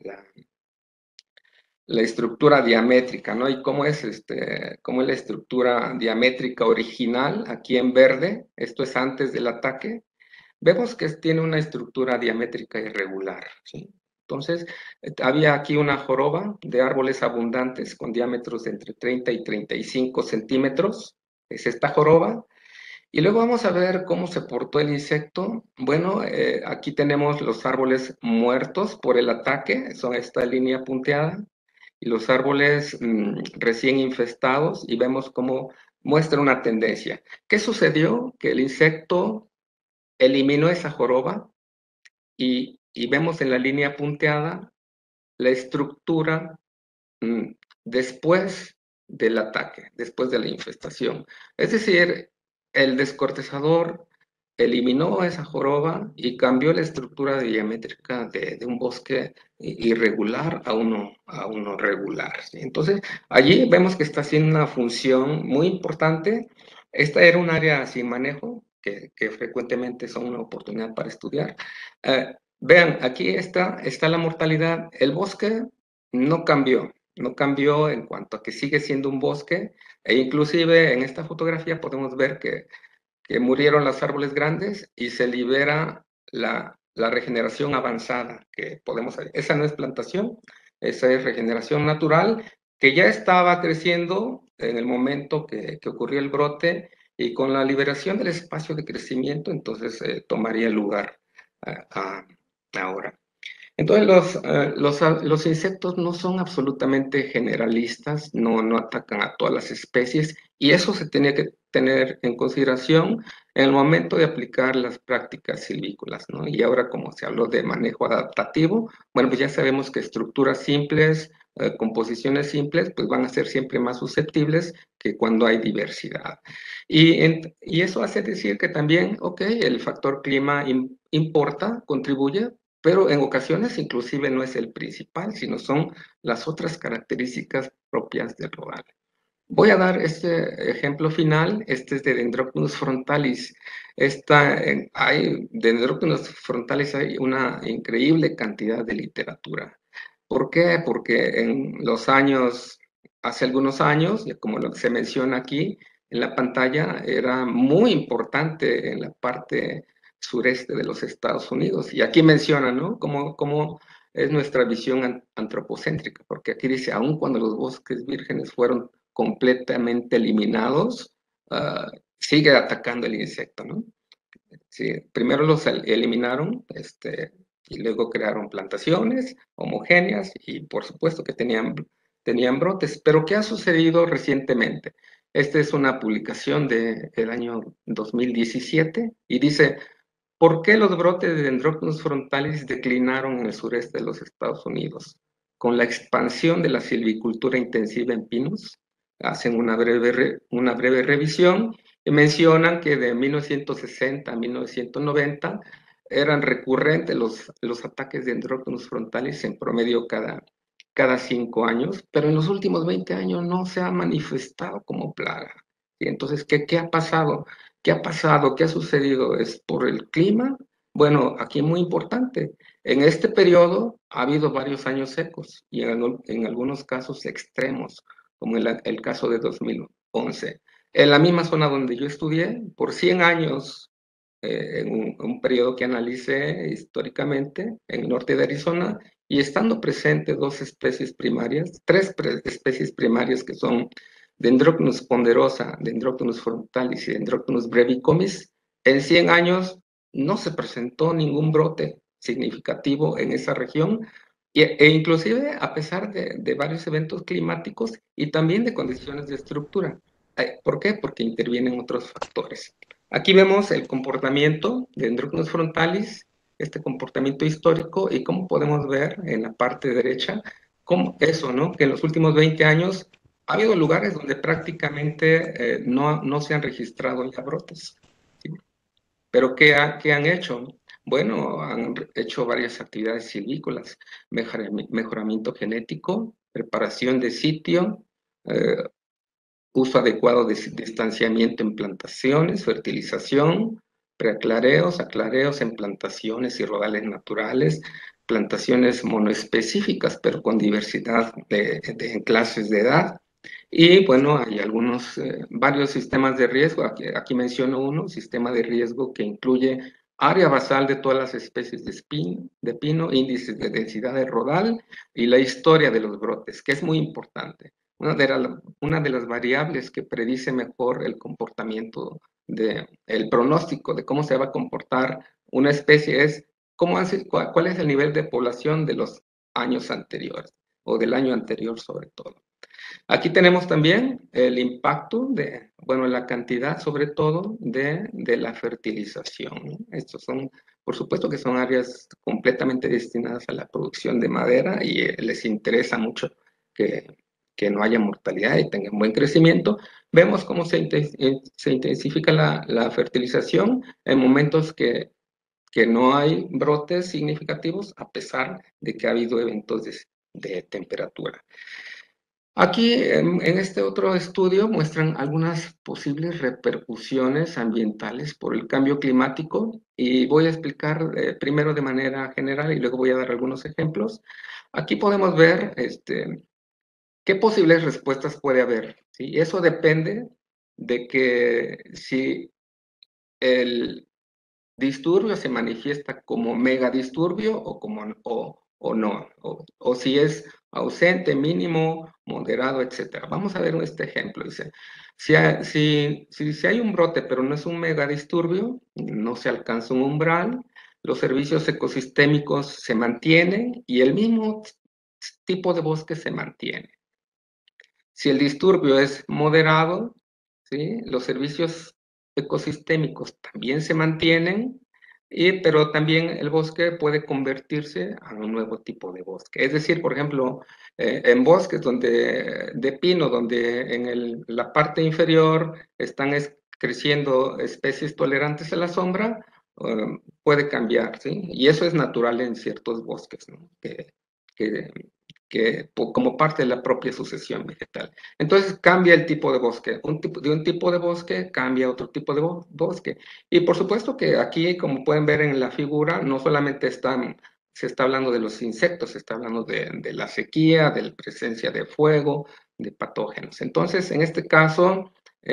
estructura diamétrica, ¿no? Y cómo es, cómo es la estructura diamétrica original aquí en verde. Esto es antes del ataque. Vemos que tiene una estructura diamétrica irregular, ¿sí? Entonces, había aquí una joroba de árboles abundantes con diámetros de entre 30 y 35 centímetros. Es esta joroba. Y luego vamos a ver cómo se portó el insecto. Bueno, aquí tenemos los árboles muertos por el ataque, son esta línea punteada, y los árboles recién infestados, y vemos cómo muestra una tendencia. ¿Qué sucedió? Que el insecto eliminó esa joroba y vemos en la línea punteada la estructura después del ataque, después de la infestación. Es decir, el descortezador eliminó esa joroba y cambió la estructura diamétrica de un bosque irregular a uno regular, ¿sí? Entonces, allí vemos que está haciendo una función muy importante. Esta era un área sin manejo, que frecuentemente son una oportunidad para estudiar. Vean, aquí está la mortalidad. El bosque no cambió en cuanto a que sigue siendo un bosque, e inclusive en esta fotografía podemos ver que murieron los árboles grandes y se libera la regeneración avanzada que podemos hacer. Esa no es plantación, esa es regeneración natural que ya estaba creciendo en el momento que ocurrió el brote, y con la liberación del espacio de crecimiento, entonces tomaría lugar ahora. Entonces, los insectos no son absolutamente generalistas, no atacan a todas las especies, y eso se tenía que tener en consideración en el momento de aplicar las prácticas silvícolas, ¿no? Y ahora, como se habló de manejo adaptativo, bueno, pues ya sabemos que estructuras simples, composiciones simples, pues van a ser siempre más susceptibles que cuando hay diversidad. Y eso hace decir que también, ok, el factor clima importa, contribuye, pero en ocasiones inclusive no es el principal, sino son las otras características propias del rural. Voy a dar este ejemplo final, este es de Dendrocnus frontalis. De Dendrocnus frontalis hay una increíble cantidad de literatura. ¿Por qué? Porque hace algunos años, como se menciona aquí en la pantalla, era muy importante en la parte sureste de los Estados Unidos. Y aquí menciona, ¿no? Cómo es nuestra visión antropocéntrica, porque aquí dice, aun cuando los bosques vírgenes fueron completamente eliminados, sigue atacando el insecto, ¿no? Sí, primero los eliminaron, y luego crearon plantaciones homogéneas y por supuesto que tenían brotes. Pero ¿qué ha sucedido recientemente? Esta es una publicación del año 2017 y dice, ¿por qué los brotes de Dendrocnus frontalis declinaron en el sureste de los Estados Unidos? Con la expansión de la silvicultura intensiva en pinos, hacen una breve revisión y mencionan que de 1960 a 1990 eran recurrentes los ataques de Dendrocnus frontalis en promedio cada 5 años, pero en los últimos 20 años no se ha manifestado como plaga. ¿Sí? Entonces, ¿qué ha pasado? ¿Qué ha pasado? ¿Qué ha sucedido? ¿Es por el clima? Bueno, aquí muy importante. En este periodo ha habido varios años secos y en algunos casos extremos, como el caso de 2011. En la misma zona donde yo estudié, por 100 años, en un periodo que analicé históricamente, en el norte de Arizona, y estando presentes tres especies primarias que son Dendrocnus ponderosa, Dendrocnus frontalis y Dendrocnus brevicomis, en 100 años no se presentó ningún brote significativo en esa región, e inclusive a pesar de varios eventos climáticos y también de condiciones de estructura. ¿Por qué? Porque intervienen otros factores. Aquí vemos el comportamiento de Dendrocnus frontalis, este comportamiento histórico, y cómo podemos ver en la parte derecha, cómo eso, ¿no? Que en los últimos 20 años ha habido lugares donde prácticamente no se han registrado ya brotes, ¿sí? Pero ¿qué han hecho? bueno, han hecho varias actividades silvícolas, mejoramiento genético, preparación de sitio, uso adecuado de distanciamiento en plantaciones, fertilización, preaclareos, aclareos en plantaciones y rodales naturales, plantaciones monoespecíficas, pero con diversidad en clases de edad. Y bueno, hay varios sistemas de riesgo. Aquí menciono uno, sistema de riesgo que incluye área basal de todas las especies de pino, índices de densidad de rodal y la historia de los brotes, que es muy importante. Una de las variables que predice mejor el comportamiento, el pronóstico de cómo se va a comportar una especie es cuál es el nivel de población de los años anteriores o del año anterior sobre todo. Aquí tenemos también el impacto la cantidad sobre todo de la fertilización. Estos son, por supuesto que son áreas completamente destinadas a la producción de madera y les interesa mucho que no haya mortalidad y tengan buen crecimiento. Vemos cómo se intensifica la fertilización en momentos que no hay brotes significativos a pesar de que ha habido eventos de temperatura. Aquí, en este otro estudio, muestran algunas posibles repercusiones ambientales por el cambio climático y voy a explicar primero de manera general y luego voy a dar algunos ejemplos. Aquí podemos ver qué posibles respuestas puede haber, ¿sí? Eso depende de que si el disturbio se manifiesta como megadisturbio o no, o si es ausente, mínimo, moderado, etc. Vamos a ver este ejemplo. Dice, si hay un brote, pero no es un megadisturbio, no se alcanza un umbral, los servicios ecosistémicos se mantienen y el mismo tipo de bosque se mantiene. Si el disturbio es moderado, ¿sí? Los servicios ecosistémicos también se mantienen, pero también el bosque puede convertirse a un nuevo tipo de bosque. Es decir, por ejemplo, en bosques de pino, donde en la parte inferior están creciendo especies tolerantes a la sombra, puede cambiar, ¿sí? Y eso es natural en ciertos bosques, ¿no? Como parte de la propia sucesión vegetal. Entonces cambia el tipo de bosque, de un tipo de bosque cambia a otro tipo de bosque. Y por supuesto que aquí, como pueden ver en la figura, no solamente se está hablando de los insectos, se está hablando de la sequía, de la presencia de fuego, de patógenos. Entonces, en este caso,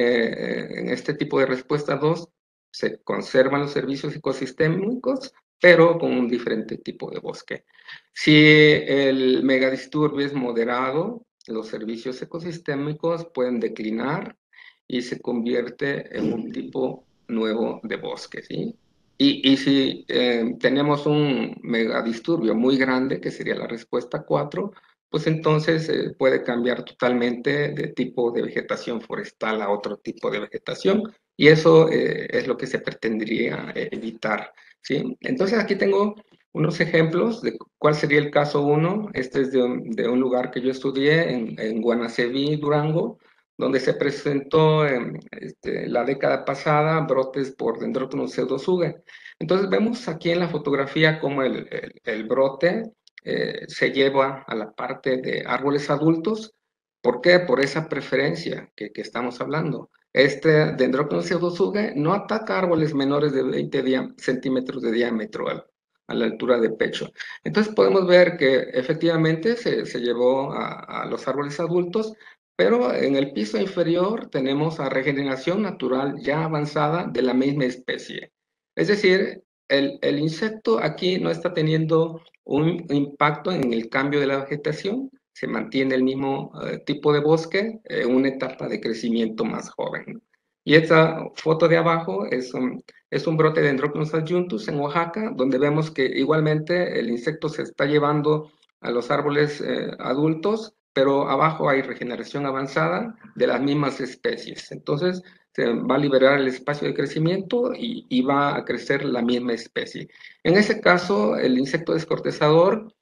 en este tipo de respuesta 2, se conservan los servicios ecosistémicos, pero con un diferente tipo de bosque. Si el megadisturbio es moderado, los servicios ecosistémicos pueden declinar y se convierte en un tipo nuevo de bosque, ¿sí? Y si tenemos un megadisturbio muy grande, que sería la respuesta 4, pues entonces puede cambiar totalmente de tipo de vegetación forestal a otro tipo de vegetación, y eso es lo que se pretendería evitar, ¿sí? Entonces aquí tengo unos ejemplos de cuál sería el caso 1. Este es de un lugar que yo estudié en Guanaceví, Durango, donde se presentó la década pasada brotes por Dendrotonus pseudotsuga. Entonces vemos aquí en la fotografía cómo el brote se lleva a la parte de árboles adultos. ¿Por qué? Por esa preferencia que estamos hablando. Este Dendrotonus pseudotsuga no ataca árboles menores de 20 centímetros de diámetro a la altura de pecho. Entonces podemos ver que efectivamente se llevó a los árboles adultos, pero en el piso inferior tenemos a regeneración natural ya avanzada de la misma especie. Es decir, el insecto aquí no está teniendo un impacto en el cambio de la vegetación, se mantiene el mismo tipo de bosque en una etapa de crecimiento más joven. Y esta foto de abajo es un brote de Dendrochilus adjuntus en Oaxaca, donde vemos que igualmente el insecto se está llevando a los árboles adultos, pero abajo hay regeneración avanzada de las mismas especies. Entonces, se va a liberar el espacio de crecimiento y va a crecer la misma especie. En ese caso, el insecto descortezador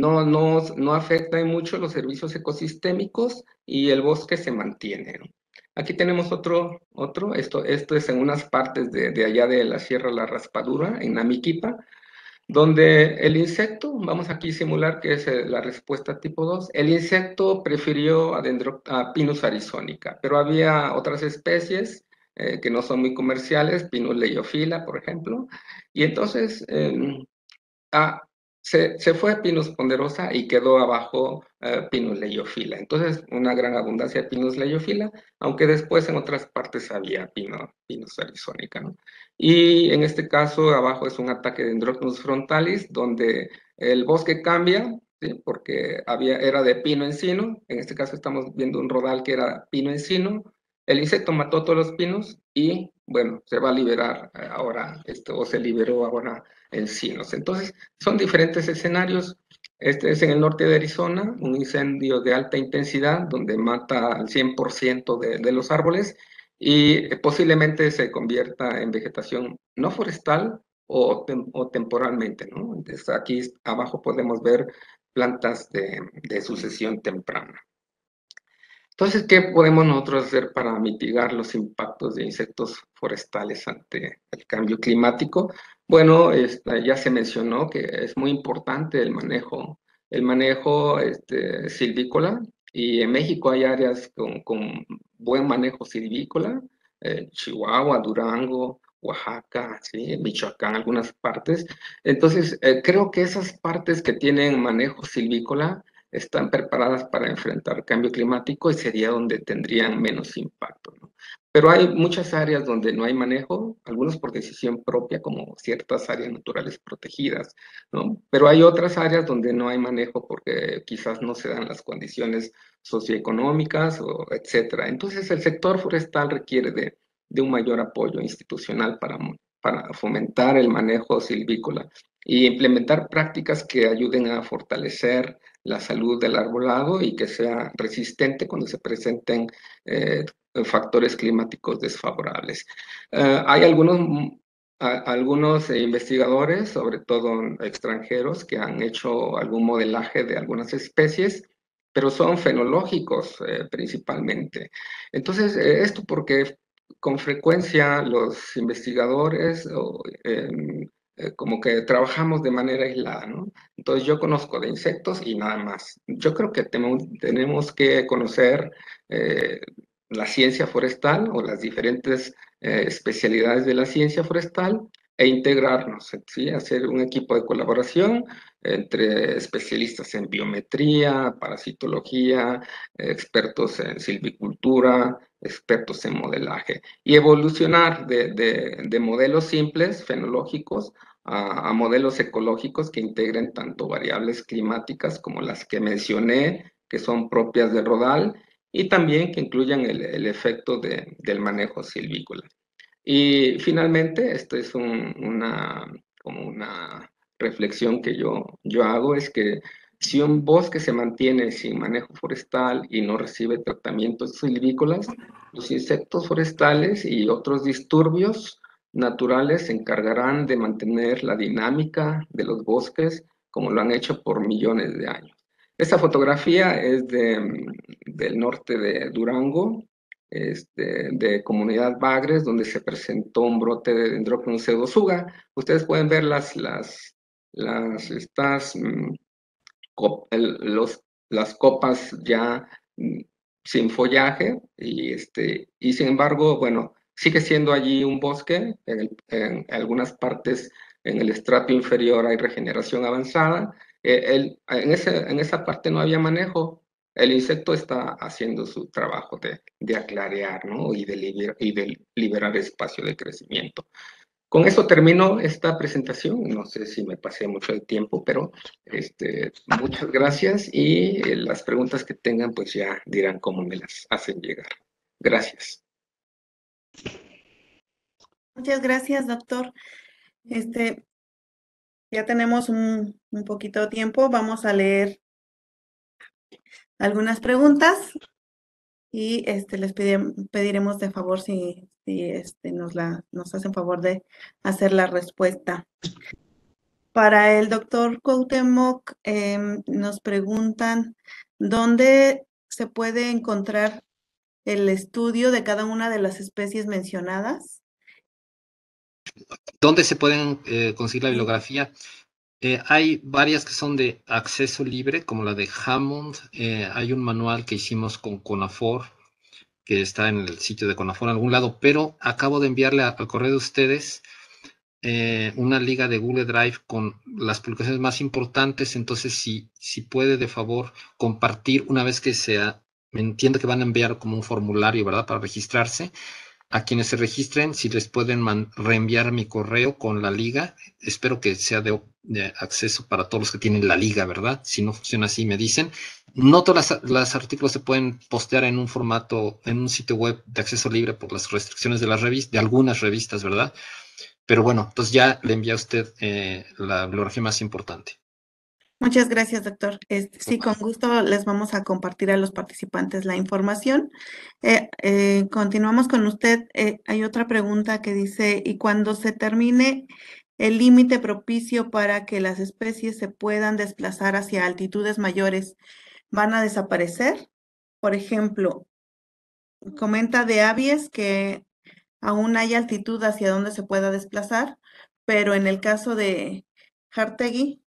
no afecta en mucho los servicios ecosistémicos y el bosque se mantiene, ¿no? Aquí tenemos otro, esto es en unas partes de allá de la Sierra La Raspadura, en Namiquipa, donde el insecto, vamos aquí a simular que es la respuesta tipo 2, el insecto prefirió a Pinus arizónica, pero había otras especies que no son muy comerciales, Pinus leiophylla, por ejemplo, y entonces se fue Pinus ponderosa y quedó abajo Pinus leiophylla. Entonces, una gran abundancia de Pinus leiophylla, aunque después en otras partes había Pinus arizónica, ¿no? Y en este caso, abajo es un ataque de Dendrocnus frontalis, donde el bosque cambia, ¿sí? Porque era de pino-encino. En este caso estamos viendo un rodal que era pino-encino. El insecto mató todos los pinos y, bueno, se va a liberar ahora, o se liberó ahora encinos. Entonces, son diferentes escenarios. Este es en el norte de Arizona, un incendio de alta intensidad donde mata al 100% de los árboles y posiblemente se convierta en vegetación no forestal o temporalmente, ¿no? Entonces, aquí abajo podemos ver plantas de sucesión temprana. Entonces, ¿qué podemos nosotros hacer para mitigar los impactos de insectos forestales ante el cambio climático? Bueno, ya se mencionó que es muy importante el manejo silvícola, y en México hay áreas con buen manejo silvícola, Chihuahua, Durango, Oaxaca, ¿sí? Michoacán, algunas partes. Entonces, creo que esas partes que tienen manejo silvícola están preparadas para enfrentar cambio climático y sería donde tendrían menos impacto, ¿no? Pero hay muchas áreas donde no hay manejo, algunos por decisión propia, como ciertas áreas naturales protegidas, ¿no? Pero hay otras áreas donde no hay manejo porque quizás no se dan las condiciones socioeconómicas, o etcétera. Entonces, el sector forestal requiere de un mayor apoyo institucional para fomentar el manejo silvícola y implementar prácticas que ayuden a fortalecer la salud del arbolado y que sea resistente cuando se presenten factores climáticos desfavorables. Hay algunos investigadores, sobre todo extranjeros, que han hecho algún modelaje de algunas especies, pero son fenológicos principalmente. Entonces, esto porque con frecuencia los investigadores como que trabajamos de manera aislada, ¿no? Entonces yo conozco de insectos y nada más. Yo creo que tenemos que conocer la ciencia forestal o las diferentes especialidades de la ciencia forestal e integrarnos, ¿sí? Hacer un equipo de colaboración entre especialistas en biometría, parasitología, expertos en silvicultura, expertos en modelaje, y evolucionar de modelos simples, fenológicos, a modelos ecológicos que integren tanto variables climáticas como las que mencioné, que son propias del rodal, y también que incluyan el efecto del manejo silvícola. Y finalmente, esto es como una reflexión que yo hago, es que si un bosque se mantiene sin manejo forestal y no recibe tratamientos silvícolas, los insectos forestales y otros disturbios naturales se encargarán de mantener la dinámica de los bosques como lo han hecho por millones de años. Esta fotografía es del norte de Durango, de Comunidad Bagres, donde se presentó un brote de Dendrocnus pseudosuga. Ustedes pueden ver las copas ya sin follaje y sin embargo, bueno, sigue siendo allí un bosque. En algunas partes en el estrato inferior hay regeneración avanzada. En esa parte no había manejo. El insecto está haciendo su trabajo de aclarear, ¿no? Y de liberar espacio de crecimiento. Con eso termino esta presentación. No sé si me pasé mucho el tiempo, pero muchas gracias y las preguntas que tengan, pues ya dirán cómo me las hacen llegar. Gracias. Muchas gracias, doctor. Ya tenemos un poquito de tiempo. Vamos a leer algunas preguntas y les pediremos de favor si nos hacen favor de hacer la respuesta. Para el doctor Cuauhtémoc, nos preguntan dónde se puede encontrar el estudio de cada una de las especies mencionadas. ¿Dónde se pueden conseguir la bibliografía? Hay varias que son de acceso libre, como la de Hammond. Hay un manual que hicimos con CONAFOR, que está en el sitio de CONAFOR en algún lado, pero acabo de enviarle al correo de ustedes una liga de Google Drive con las publicaciones más importantes. Entonces, si puede, de favor, compartir una vez que sea, me entiendo que van a enviar como un formulario, ¿verdad?, para registrarse. A quienes se registren, si les pueden reenviar mi correo con la liga, espero que sea de acceso para todos los que tienen la liga, ¿verdad? Si no funciona así, me dicen. No todos los artículos se pueden postear en un formato, en un sitio web de acceso libre por las restricciones de las revistas, de algunas revistas, ¿verdad? Pero bueno, entonces ya le envía a usted la bibliografía más importante. Muchas gracias, doctor. Sí, con gusto les vamos a compartir a los participantes la información. Continuamos con usted. Hay otra pregunta que dice, ¿y cuando se termine el límite propicio para que las especies se puedan desplazar hacia altitudes mayores, van a desaparecer? Por ejemplo, comenta de aves que aún hay altitud hacia donde se pueda desplazar, pero en el caso de Jauregui,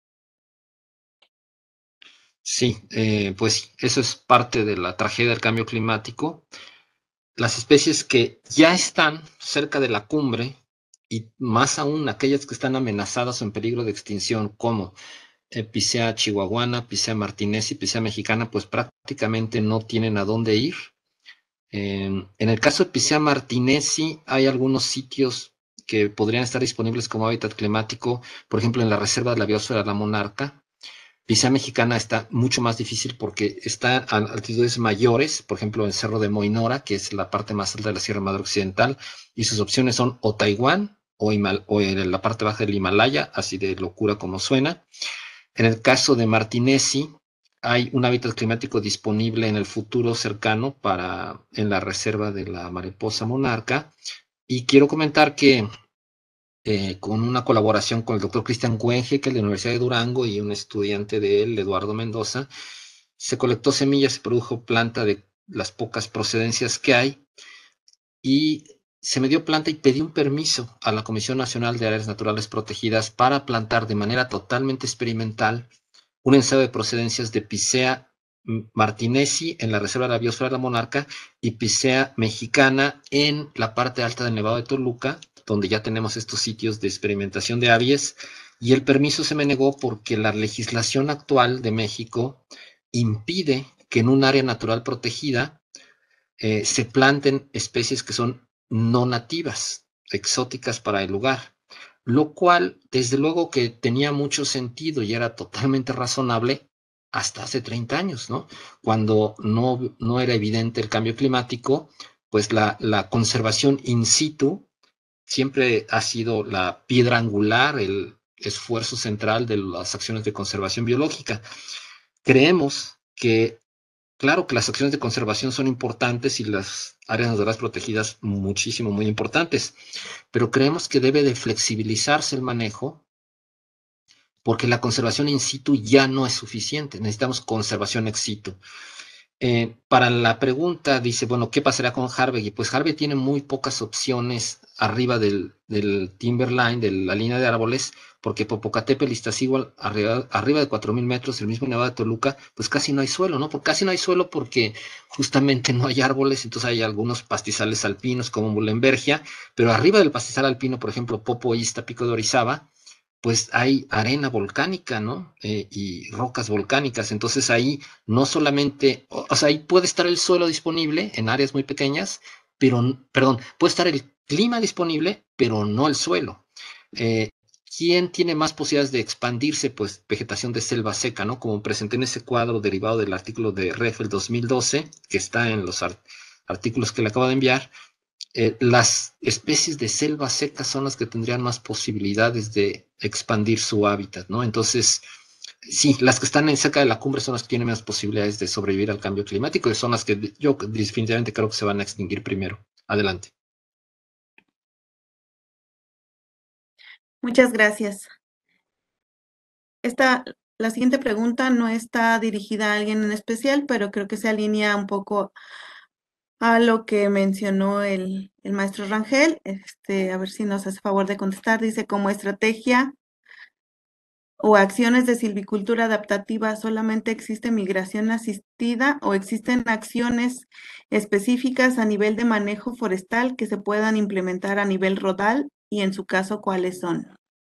Sí, pues eso es parte de la tragedia del cambio climático. Las especies que ya están cerca de la cumbre, y más aún aquellas que están amenazadas o en peligro de extinción, como Picea chihuahuana, Picea martinez y Picea mexicana, pues prácticamente no tienen a dónde ir. En el caso de Picea martinezi, hay algunos sitios que podrían estar disponibles como hábitat climático, por ejemplo, en la Reserva de la Biosfera de la Monarca. Picea mexicana está mucho más difícil porque está a altitudes mayores, por ejemplo, en Cerro de Moinora, que es la parte más alta de la Sierra Madre Occidental, y sus opciones son o Taiwán o en la parte baja del Himalaya, así de locura como suena. En el caso de martinezi, hay un hábitat climático disponible en el futuro cercano en la reserva de la mariposa monarca. Y quiero comentar que con una colaboración con el doctor Cristian Cuenje, que es de la Universidad de Durango, y un estudiante de él, Eduardo Mendoza, se colectó semillas, se produjo planta de las pocas procedencias que hay, y se me dio planta y pedí un permiso a la Comisión Nacional de Áreas Naturales Protegidas para plantar de manera totalmente experimental un ensayo de procedencias de Picea martinezi en la Reserva de la Biosfera de la Monarca y Picea mexicana en la parte alta del Nevado de Toluca, donde ya tenemos estos sitios de experimentación de aves, y el permiso se me negó porque la legislación actual de México impide que en un área natural protegida se planten especies que son no nativas, exóticas para el lugar, lo cual desde luego que tenía mucho sentido y era totalmente razonable hasta hace 30 años, ¿no? Cuando no era evidente el cambio climático, pues la conservación in situ siempre ha sido la piedra angular, el esfuerzo central de las acciones de conservación biológica. Creemos que claro que las acciones de conservación son importantes y las áreas naturales protegidas muchísimo, muy importantes, pero creemos que debe de flexibilizarse el manejo porque la conservación in situ ya no es suficiente, necesitamos conservación ex situ. Para la pregunta, dice, bueno, ¿qué pasará con Jauregui? Pues Jauregui tiene muy pocas opciones arriba del timberline, de la línea de árboles, porque Popocatépetl y Iztaccíhuatl, arriba de 4,000 metros, el mismo Nevado de Toluca, pues casi no hay suelo, ¿no? Casi no hay suelo porque justamente no hay árboles, entonces hay algunos pastizales alpinos como Mulembergia, pero arriba del pastizal alpino, por ejemplo, Popo Ista, Pico de Orizaba, pues hay arena volcánica, ¿no? Y rocas volcánicas. Entonces ahí no solamente, o sea, ahí puede estar el suelo disponible en áreas muy pequeñas, pero, perdón, puede estar el clima disponible, pero no el suelo. ¿Quién tiene más posibilidades de expandirse? Pues vegetación de selva seca, ¿no? Como presenté en ese cuadro derivado del artículo de REF el 2012, que está en los artículos que le acabo de enviar. Las especies de selva seca son las que tendrían más posibilidades de expandir su hábitat, ¿no? Entonces, sí, las que están cerca de la cumbre son las que tienen más posibilidades de sobrevivir al cambio climático y son las que yo definitivamente creo que se van a extinguir primero. Adelante. muchas gracias. La siguiente pregunta no está dirigida a alguien en especial, pero creo que se alinea un poco a lo que mencionó el maestro Rangel. A ver si nos hace favor de contestar. Dice, como estrategia o acciones de silvicultura adaptativa, ¿solamente existe migración asistida o existen acciones específicas a nivel de manejo forestal que se puedan implementar a nivel rodal? Y en su caso, ¿cuáles son?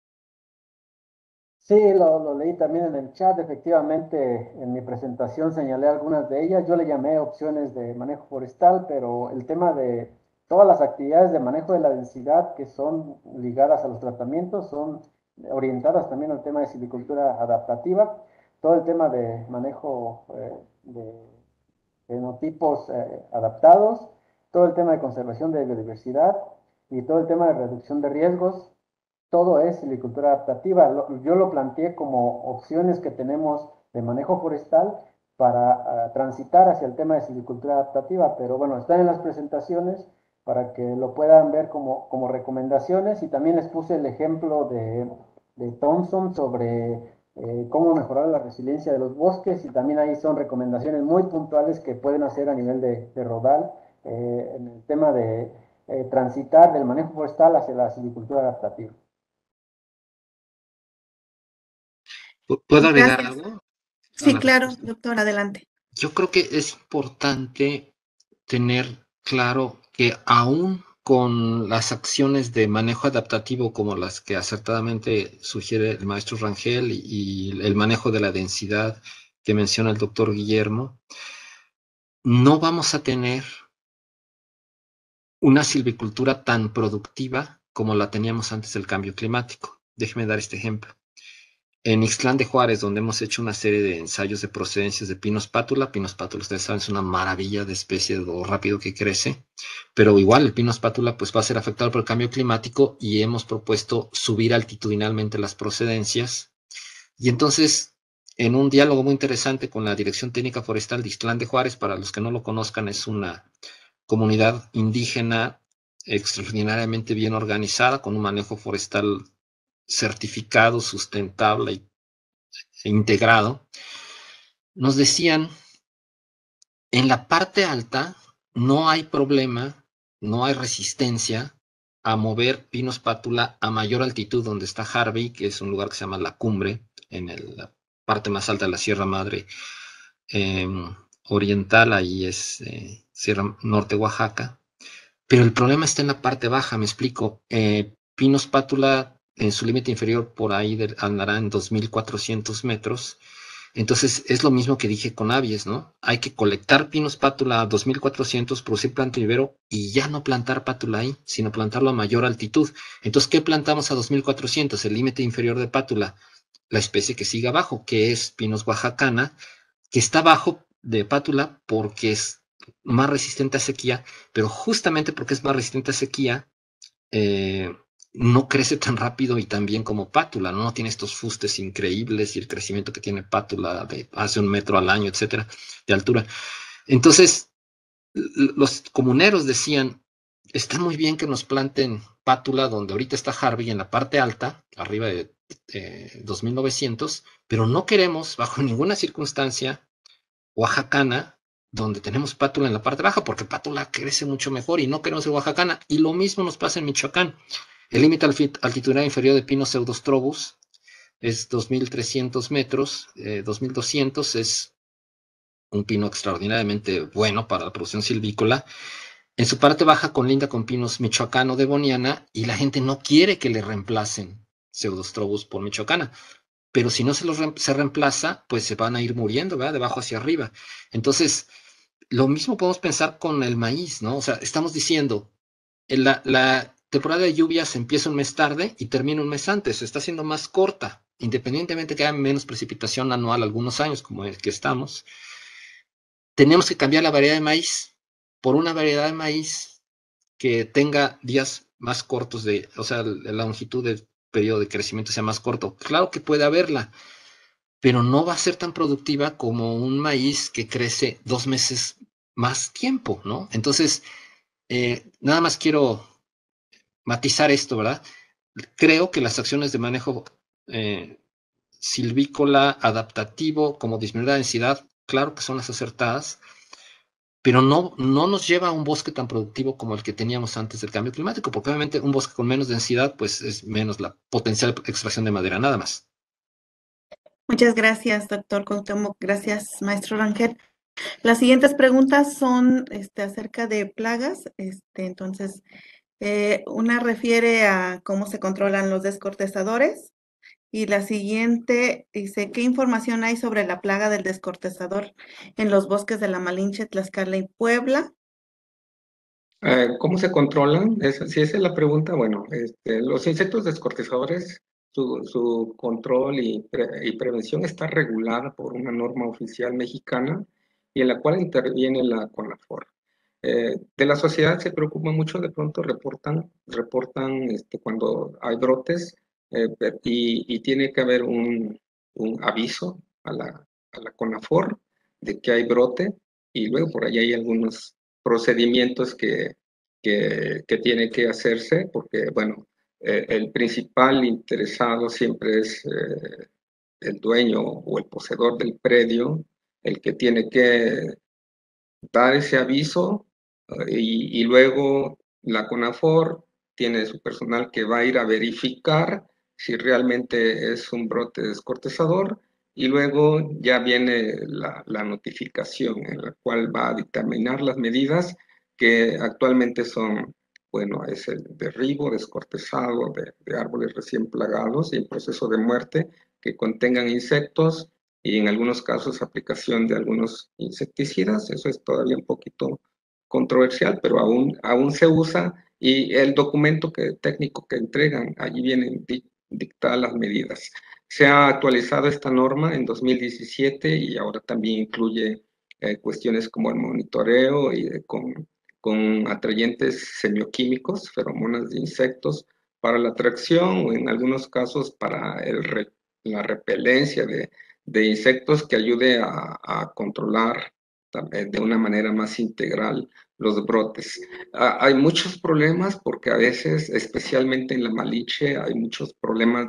Sí, lo leí también en el chat. Efectivamente, en mi presentación señalé algunas de ellas. Yo le llamé opciones de manejo forestal, pero el tema de todas las actividades de manejo de la densidad que son ligadas a los tratamientos son orientadas también al tema de silvicultura adaptativa. Todo el tema de manejo de fenotipos adaptados, todo el tema de conservación de biodiversidad y todo el tema de reducción de riesgos, todo es silvicultura adaptativa. Yo lo planteé como opciones que tenemos de manejo forestal para transitar hacia el tema de silvicultura adaptativa, pero bueno, están en las presentaciones para que lo puedan ver como recomendaciones, y también les puse el ejemplo de Thompson sobre cómo mejorar la resiliencia de los bosques, y también ahí son recomendaciones muy puntuales que pueden hacer a nivel de rodal en el tema de transitar del manejo forestal hacia la silvicultura adaptativa. ¿Puedo agregar Gracias. algo? Sí, claro, doctor, adelante. Yo creo que es importante tener claro que aún con las acciones de manejo adaptativo como las que acertadamente sugiere el maestro Rangel y el manejo de la densidad que menciona el doctor Guillermo, no vamos a tener una silvicultura tan productiva como la teníamos antes del cambio climático. Déjeme dar este ejemplo. En Ixtlán de Juárez, donde hemos hecho una serie de ensayos de procedencias de Pinus pátula, ustedes saben, es una maravilla de especie, de lo rápido que crece, pero igual el Pinus pátula pues va a ser afectado por el cambio climático, y hemos propuesto subir altitudinalmente las procedencias. Y entonces, en un diálogo muy interesante con la Dirección Técnica Forestal de Ixtlán de Juárez, para los que no lo conozcan, es una comunidad indígena extraordinariamente bien organizada, con un manejo forestal certificado, sustentable e integrado. Nos decían, en la parte alta no hay problema, no hay resistencia a mover Pinus pátula a mayor altitud, donde está Harvey, que es un lugar que se llama La Cumbre, en la parte más alta de la Sierra Madre oriental, ahí es Sierra Norte Oaxaca. Pero el problema está en la parte baja, me explico. Pinus pátula en su límite inferior por ahí andará en 2.400 metros. Entonces es lo mismo que dije con avies, ¿no? Hay que colectar Pinus pátula a 2.400, producir planta vivero y ya no plantar pátula ahí, sino plantarlo a mayor altitud. Entonces, ¿qué plantamos a 2.400? El límite inferior de pátula, la especie que sigue abajo, que es Pinus oaxacana, que está abajo de pátula porque es más resistente a sequía, pero justamente porque es más resistente a sequía, no crece tan rápido y tan bien como pátula, ¿no? No tiene estos fustes increíbles y el crecimiento que tiene pátula de hace 1 metro al año, etcétera, de altura. Entonces, los comuneros decían, está muy bien que nos planten pátula donde ahorita está Harvey en la parte alta, arriba de 2.900, pero no queremos, bajo ninguna circunstancia, oaxacana, donde tenemos pátula en la parte baja, porque pátula crece mucho mejor y no queremos el oaxacana. Y lo mismo nos pasa en Michoacán. El límite altitudinal inferior de Pinus pseudostrobus es 2.300 metros, 2.200 es un pino extraordinariamente bueno para la producción silvícola. En su parte baja colinda con Pinus michoacano de Boniana, y la gente no quiere que le reemplacen pseudostrobus por michoacana. Pero si no se reemplaza, pues se van a ir muriendo, ¿verdad? De abajo hacia arriba. Entonces, lo mismo podemos pensar con el maíz, ¿no? O sea, estamos diciendo, la temporada de lluvias empieza un mes tarde y termina un mes antes, se está haciendo más corta, independientemente que haya menos precipitación anual algunos años, como el que estamos. Tenemos que cambiar la variedad de maíz por una variedad de maíz que tenga días más cortos, o sea, la longitud del periodo de crecimiento sea más corto. Claro que puede haberla, pero no va a ser tan productiva como un maíz que crece 2 meses más tiempo, ¿no? Entonces, nada más quiero matizar esto, ¿verdad? Creo que las acciones de manejo silvícola adaptativo, como disminuir la densidad, claro que son las acertadas, pero no nos lleva a un bosque tan productivo como el que teníamos antes del cambio climático, porque obviamente un bosque con menos densidad, pues es menos la potencial extracción de madera, nada más. Muchas gracias, doctor Cuauhtémoc. Gracias, maestro Rangel. Las siguientes preguntas son acerca de plagas. Entonces, una refiere a cómo se controlan los descortezadores. Y la siguiente dice, ¿qué información hay sobre la plaga del descortezador en los bosques de La Malinche, Tlaxcala y Puebla? ¿Cómo se controlan? Si esa es la pregunta, bueno, los insectos descortezadores, su control y prevención está regulada por una norma oficial mexicana y en la cual interviene la CONAFOR. De la sociedad se preocupa mucho, de pronto reportan cuando hay brotes y tiene que haber un aviso a la CONAFOR de que hay brote y luego por ahí hay algunos procedimientos que tiene que hacerse, porque, bueno, el principal interesado siempre es el dueño o el poseedor del predio, el que tiene que dar ese aviso y luego la CONAFOR tiene su personal que va a ir a verificar si realmente es un brote descortezador y luego ya viene la notificación en la cual va a dictaminar las medidas que actualmente son, bueno, es el derribo descortezado de árboles recién plagados y en proceso de muerte que contengan insectos y en algunos casos aplicación de algunos insecticidas. Eso es todavía un poquito controversial, pero aún se usa y el documento técnico que entregan, allí vienen dictadas las medidas. Se ha actualizado esta norma en 2017 y ahora también incluye cuestiones como el monitoreo y con atrayentes semioquímicos, feromonas de insectos, para la atracción o en algunos casos para la repelencia de insectos que ayude a controlar de una manera más integral los brotes. Hay muchos problemas porque a veces, especialmente en la Malinche, hay muchos problemas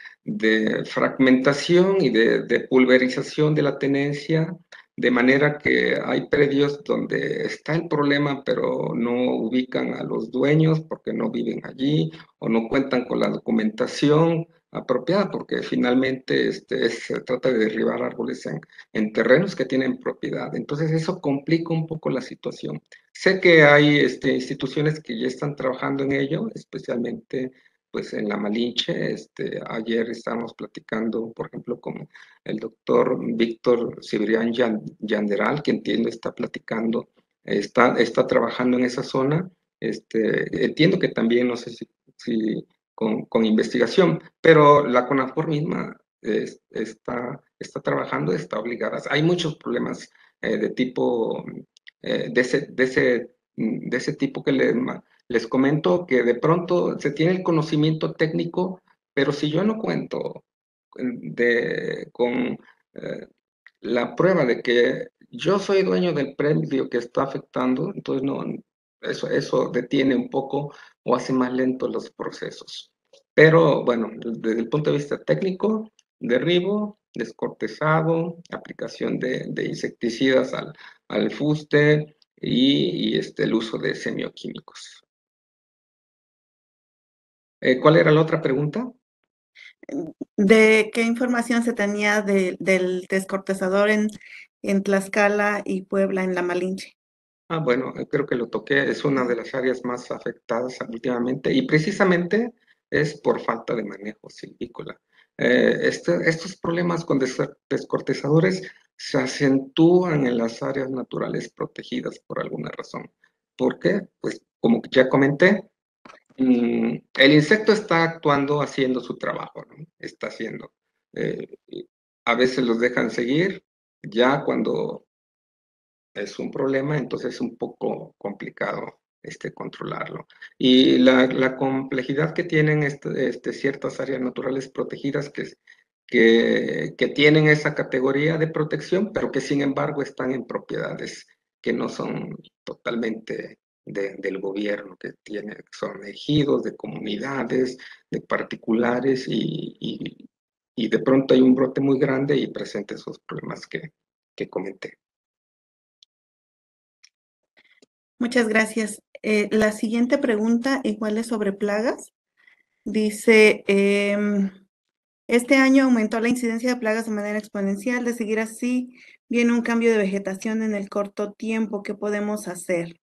de fragmentación y de pulverización de la tenencia, de manera que hay predios donde está el problema, pero no ubican a los dueños porque no viven allí o no cuentan con la documentación apropiada, porque finalmente se trata de derribar árboles en terrenos que tienen propiedad. Entonces eso complica un poco la situación. Sé que hay instituciones que ya están trabajando en ello, especialmente pues en la Malinche. Ayer estábamos platicando, por ejemplo, con el doctor Víctor Cibrián Yanderal, que entiendo está platicando, está trabajando en esa zona. Entiendo que también, no sé si con investigación, pero la CONAFOR misma está trabajando, está obligada. Hay muchos problemas de tipo, de ese tipo que les comento, que de pronto se tiene el conocimiento técnico, pero si yo no cuento con la prueba de que yo soy dueño del predio que está afectando, entonces no, eso detiene un poco o hace más lentos los procesos. Pero bueno, desde el punto de vista técnico, derribo, descortezado, aplicación de insecticidas al fuste y el uso de semioquímicos. ¿Cuál era la otra pregunta? ¿De qué información se tenía del descortezador en Tlaxcala y Puebla, en La Malinche? Bueno, creo que lo toqué, es una de las áreas más afectadas últimamente y precisamente es por falta de manejo silvícola. Estos problemas con descortezadores se acentúan en las áreas naturales protegidas por alguna razón. ¿Por qué? Pues como ya comenté, el insecto está actuando, haciendo su trabajo, ¿no? Está haciendo. A veces los dejan seguir, ya cuando es un problema, entonces es un poco complicado controlarlo. Y la complejidad que tienen ciertas áreas naturales protegidas que tienen esa categoría de protección, pero que sin embargo están en propiedades que no son totalmente del gobierno, que son ejidos, de comunidades, de particulares, y de pronto hay un brote muy grande y presenta esos problemas que comenté. Muchas gracias. La siguiente pregunta igual es sobre plagas. Dice, este año aumentó la incidencia de plagas de manera exponencial. De seguir así, viene un cambio de vegetación en el corto tiempo. ¿Qué podemos hacer?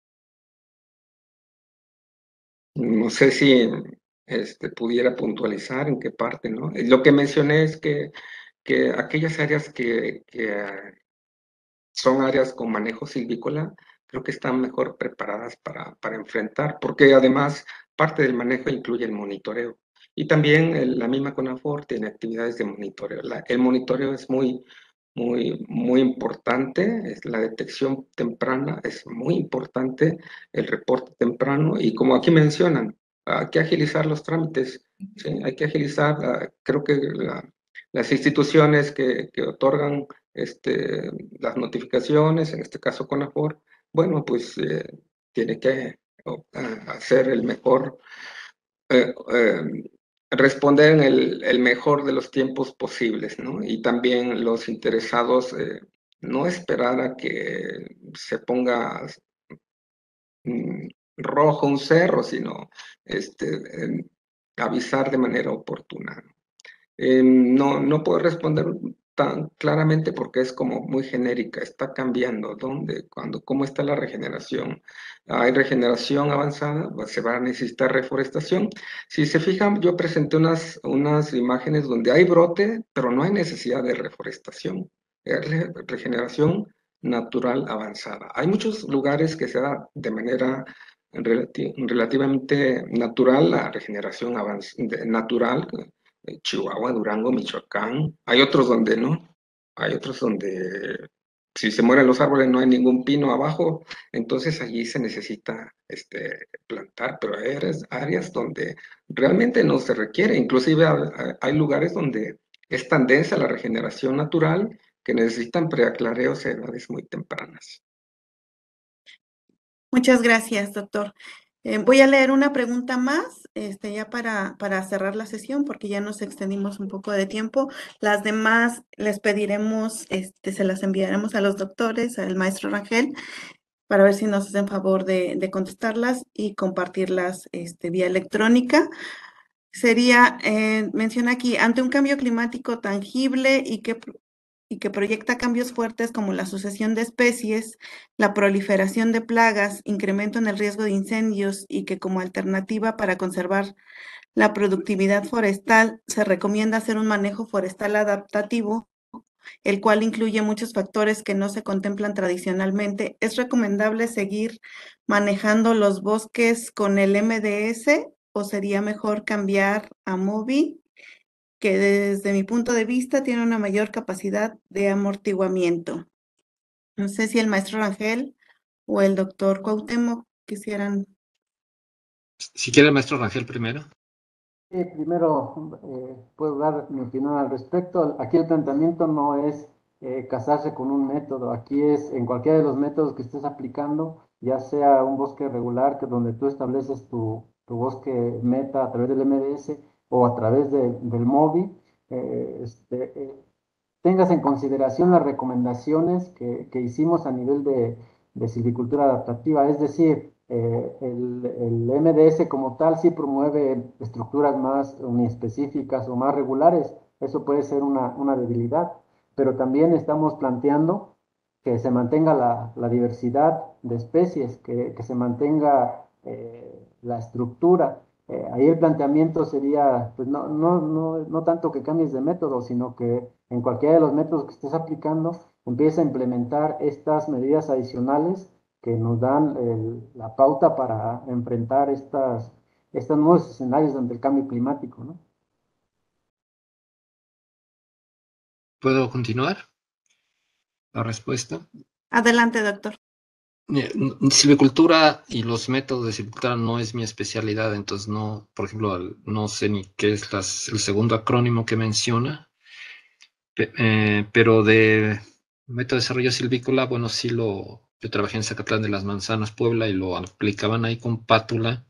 No sé si pudiera puntualizar en qué parte, ¿no? Lo que mencioné es que aquellas áreas que son áreas con manejo silvícola, creo que están mejor preparadas para enfrentar, porque además parte del manejo incluye el monitoreo. Y también la misma CONAFOR tiene actividades de monitoreo. El monitoreo es muy importante, es la detección temprana es muy importante, el reporte temprano, y como aquí mencionan, hay que agilizar los trámites, ¿sí? Hay que agilizar, creo que las instituciones que otorgan las notificaciones, en este caso CONAFOR, bueno, pues tiene que hacer el mejor, eh, eh, responder en el mejor de los tiempos posibles, ¿no? Y también los interesados, no esperar a que se ponga mm, rojo un cerro, sino avisar de manera oportuna. No puedo responder tan claramente porque es como muy genérica, está cambiando. ¿Dónde? ¿Cuándo? ¿Cómo está la regeneración? ¿Hay regeneración avanzada? Pues se va a necesitar reforestación. Si se fijan, yo presenté unas imágenes donde hay brote, pero no hay necesidad de reforestación. Es regeneración natural avanzada. Hay muchos lugares que se da de manera relativamente natural la regeneración natural, Chihuahua, Durango, Michoacán. Hay otros donde no. Hay otros donde si se mueren los árboles no hay ningún pino abajo, entonces allí se necesita plantar, pero hay áreas donde realmente no se requiere. Inclusive hay lugares donde es tan densa la regeneración natural que necesitan preaclareos a edades muy tempranas. Muchas gracias, doctor. Voy a leer una pregunta más, ya para cerrar la sesión, porque ya nos extendimos un poco de tiempo. Las demás les pediremos, se las enviaremos a los doctores, al maestro Rangel, para ver si nos hacen favor de contestarlas y compartirlas vía electrónica. Sería, menciona aquí, ante un cambio climático tangible y que proyecta cambios fuertes como la sucesión de especies, la proliferación de plagas, incremento en el riesgo de incendios y que como alternativa para conservar la productividad forestal se recomienda hacer un manejo forestal adaptativo, el cual incluye muchos factores que no se contemplan tradicionalmente. ¿Es recomendable seguir manejando los bosques con el MDS o sería mejor cambiar a MOBI, que desde mi punto de vista tiene una mayor capacidad de amortiguamiento? No sé si el maestro Rangel o el doctor Cuauhtémoc quisieran. Si quiere el maestro Rangel primero. Primero, puedo dar mi opinión al respecto. Aquí el planteamiento no es casarse con un método, aquí es en cualquiera de los métodos que estés aplicando, ya sea un bosque regular, que donde tú estableces tu bosque meta a través del MDS o a través del MOBI, tengas en consideración las recomendaciones que hicimos a nivel de silvicultura adaptativa, es decir, el MDS como tal sí promueve estructuras más uniespecíficas o más regulares, eso puede ser una debilidad, pero también estamos planteando que se mantenga la diversidad de especies, que se mantenga la estructura. Ahí el planteamiento sería, pues no tanto que cambies de método, sino que en cualquiera de los métodos que estés aplicando, empieza a implementar estas medidas adicionales que nos dan la pauta para enfrentar estos nuevos escenarios ante el cambio climático, ¿no? ¿Puedo continuar la respuesta? Adelante, doctor. Silvicultura y los métodos de silvicultura no es mi especialidad, entonces no, por ejemplo, no sé ni qué es el segundo acrónimo que menciona, pero de método de desarrollo silvícola, bueno, yo trabajé en Zacatlán de las Manzanas, Puebla, y lo aplicaban ahí con pátula,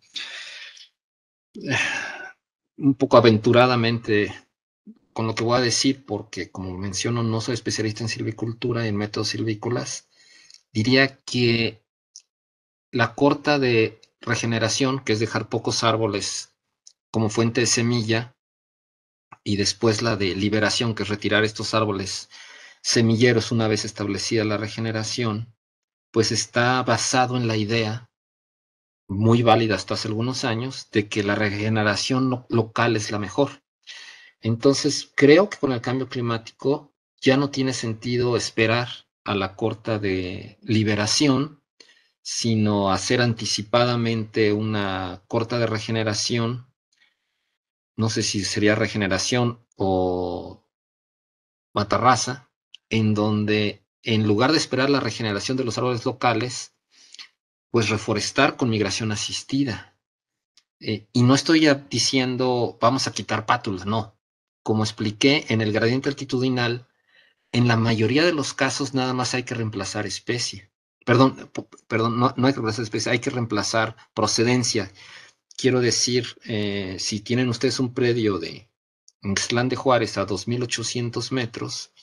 un poco aventuradamente con lo que voy a decir, porque como menciono, no soy especialista en silvicultura y en métodos silvícolas, diría que la corta de regeneración, que es dejar pocos árboles como fuente de semilla, y después la de liberación, que es retirar estos árboles semilleros una vez establecida la regeneración, pues está basado en la idea, muy válida hasta hace algunos años, de que la regeneración local es la mejor. Entonces, creo que con el cambio climático ya no tiene sentido esperar a la corta de liberación, sino hacer anticipadamente una corta de regeneración. No sé si sería regeneración o matarraza, en donde en lugar de esperar la regeneración de los árboles locales, pues reforestar con migración asistida. Y no estoy diciendo vamos a quitar pátulas, no. Como expliqué, en el gradiente altitudinal, en la mayoría de los casos nada más hay que reemplazar especie. Perdón, no hay que reemplazar especie, hay que reemplazar procedencia. Quiero decir, si tienen ustedes un predio de Ixtlán de Juárez a 2.800 metros,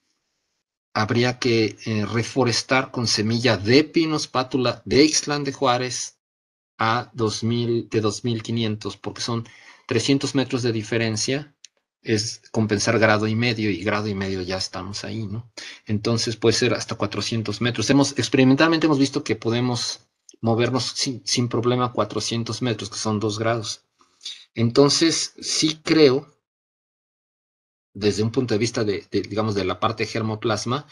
habría que reforestar con semilla de pinos pátula de Ixtlán de Juárez a 2.500, porque son 300 metros de diferencia, es compensar grado y medio, y grado y medio ya estamos ahí, ¿no? Entonces puede ser hasta 400 metros. Experimentalmente hemos visto que podemos movernos sin problema a 400 metros, que son 2 grados. Entonces, sí creo, desde un punto de vista digamos, de la parte de germoplasma,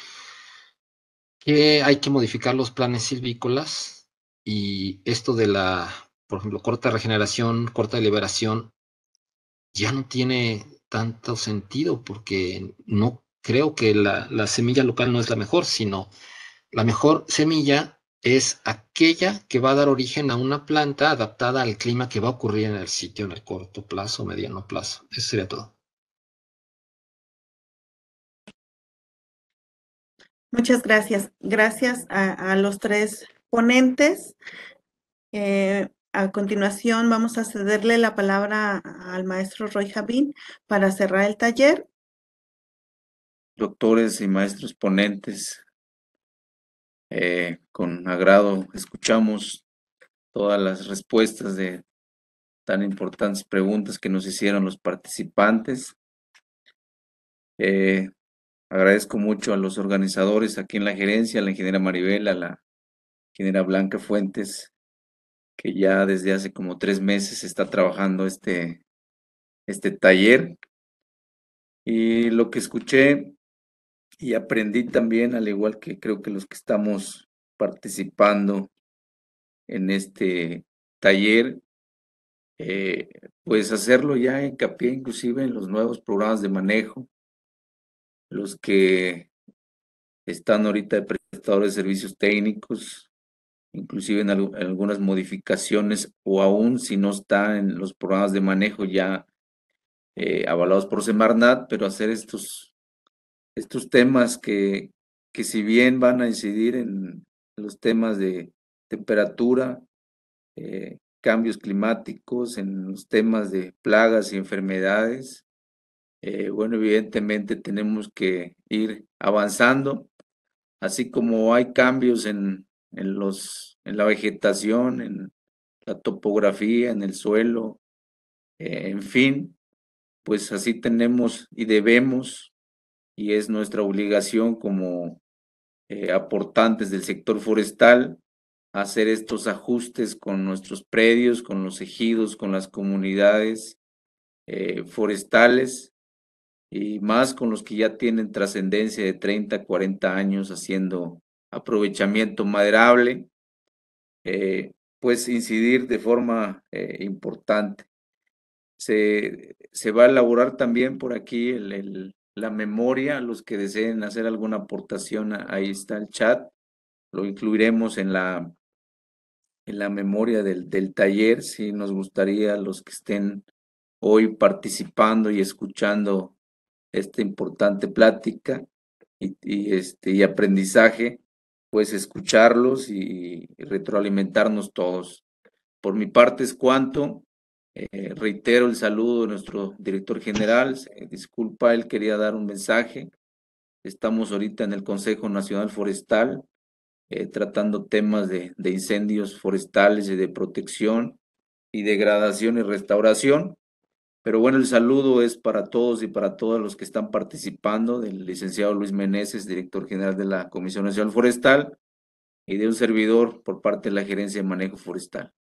que hay que modificar los planes silvícolas, y esto de por ejemplo, corta regeneración, corta liberación, ya no tiene tanto sentido, porque no creo que la semilla local no es la mejor, sino la mejor semilla es aquella que va a dar origen a una planta adaptada al clima que va a ocurrir en el sitio en el corto plazo o mediano plazo. Eso sería todo. Muchas gracias. Gracias a los tres ponentes. A continuación vamos a cederle la palabra al maestro Roy Javín para cerrar el taller. Doctores y maestros ponentes, con agrado escuchamos todas las respuestas de tan importantes preguntas que nos hicieron los participantes. Agradezco mucho a los organizadores aquí en la gerencia, a la ingeniera Maribel, a la ingeniera Blanca Fuentes, que ya desde hace como 3 meses está trabajando este taller. Y lo que escuché y aprendí también, al igual que creo que los que estamos participando en este taller, pues hacerlo ya hincapié inclusive en los nuevos programas de manejo, los que están ahorita de prestadores de servicios técnicos, inclusive en algunas modificaciones, o aún si no está en los programas de manejo ya avalados por Semarnat, pero hacer estos temas que si bien van a incidir en los temas de temperatura, cambios climáticos, en los temas de plagas y enfermedades, bueno, evidentemente tenemos que ir avanzando, así como hay cambios en la vegetación, en la topografía, en el suelo, en fin, pues así tenemos y debemos, y es nuestra obligación como aportantes del sector forestal, hacer estos ajustes con nuestros predios, con los ejidos, con las comunidades forestales, y más con los que ya tienen trascendencia de 30, 40 años haciendo aprovechamiento maderable, pues incidir de forma importante. Se va a elaborar también por aquí la memoria. Los que deseen hacer alguna aportación, ahí está el chat, lo incluiremos en la memoria del taller. Sí, nos gustaría, los que estén hoy participando y escuchando esta importante plática y aprendizaje, pues escucharlos y retroalimentarnos todos. Por mi parte es cuanto. Reitero el saludo de nuestro director general. Disculpa, él quería dar un mensaje. Estamos ahorita en el Consejo Nacional Forestal tratando temas de incendios forestales y de protección y degradación y restauración. Pero bueno, el saludo es para todos y para todos los que están participando, del licenciado Luis Meneses, director general de la Comisión Nacional Forestal, y de un servidor por parte de la Gerencia de Manejo Forestal.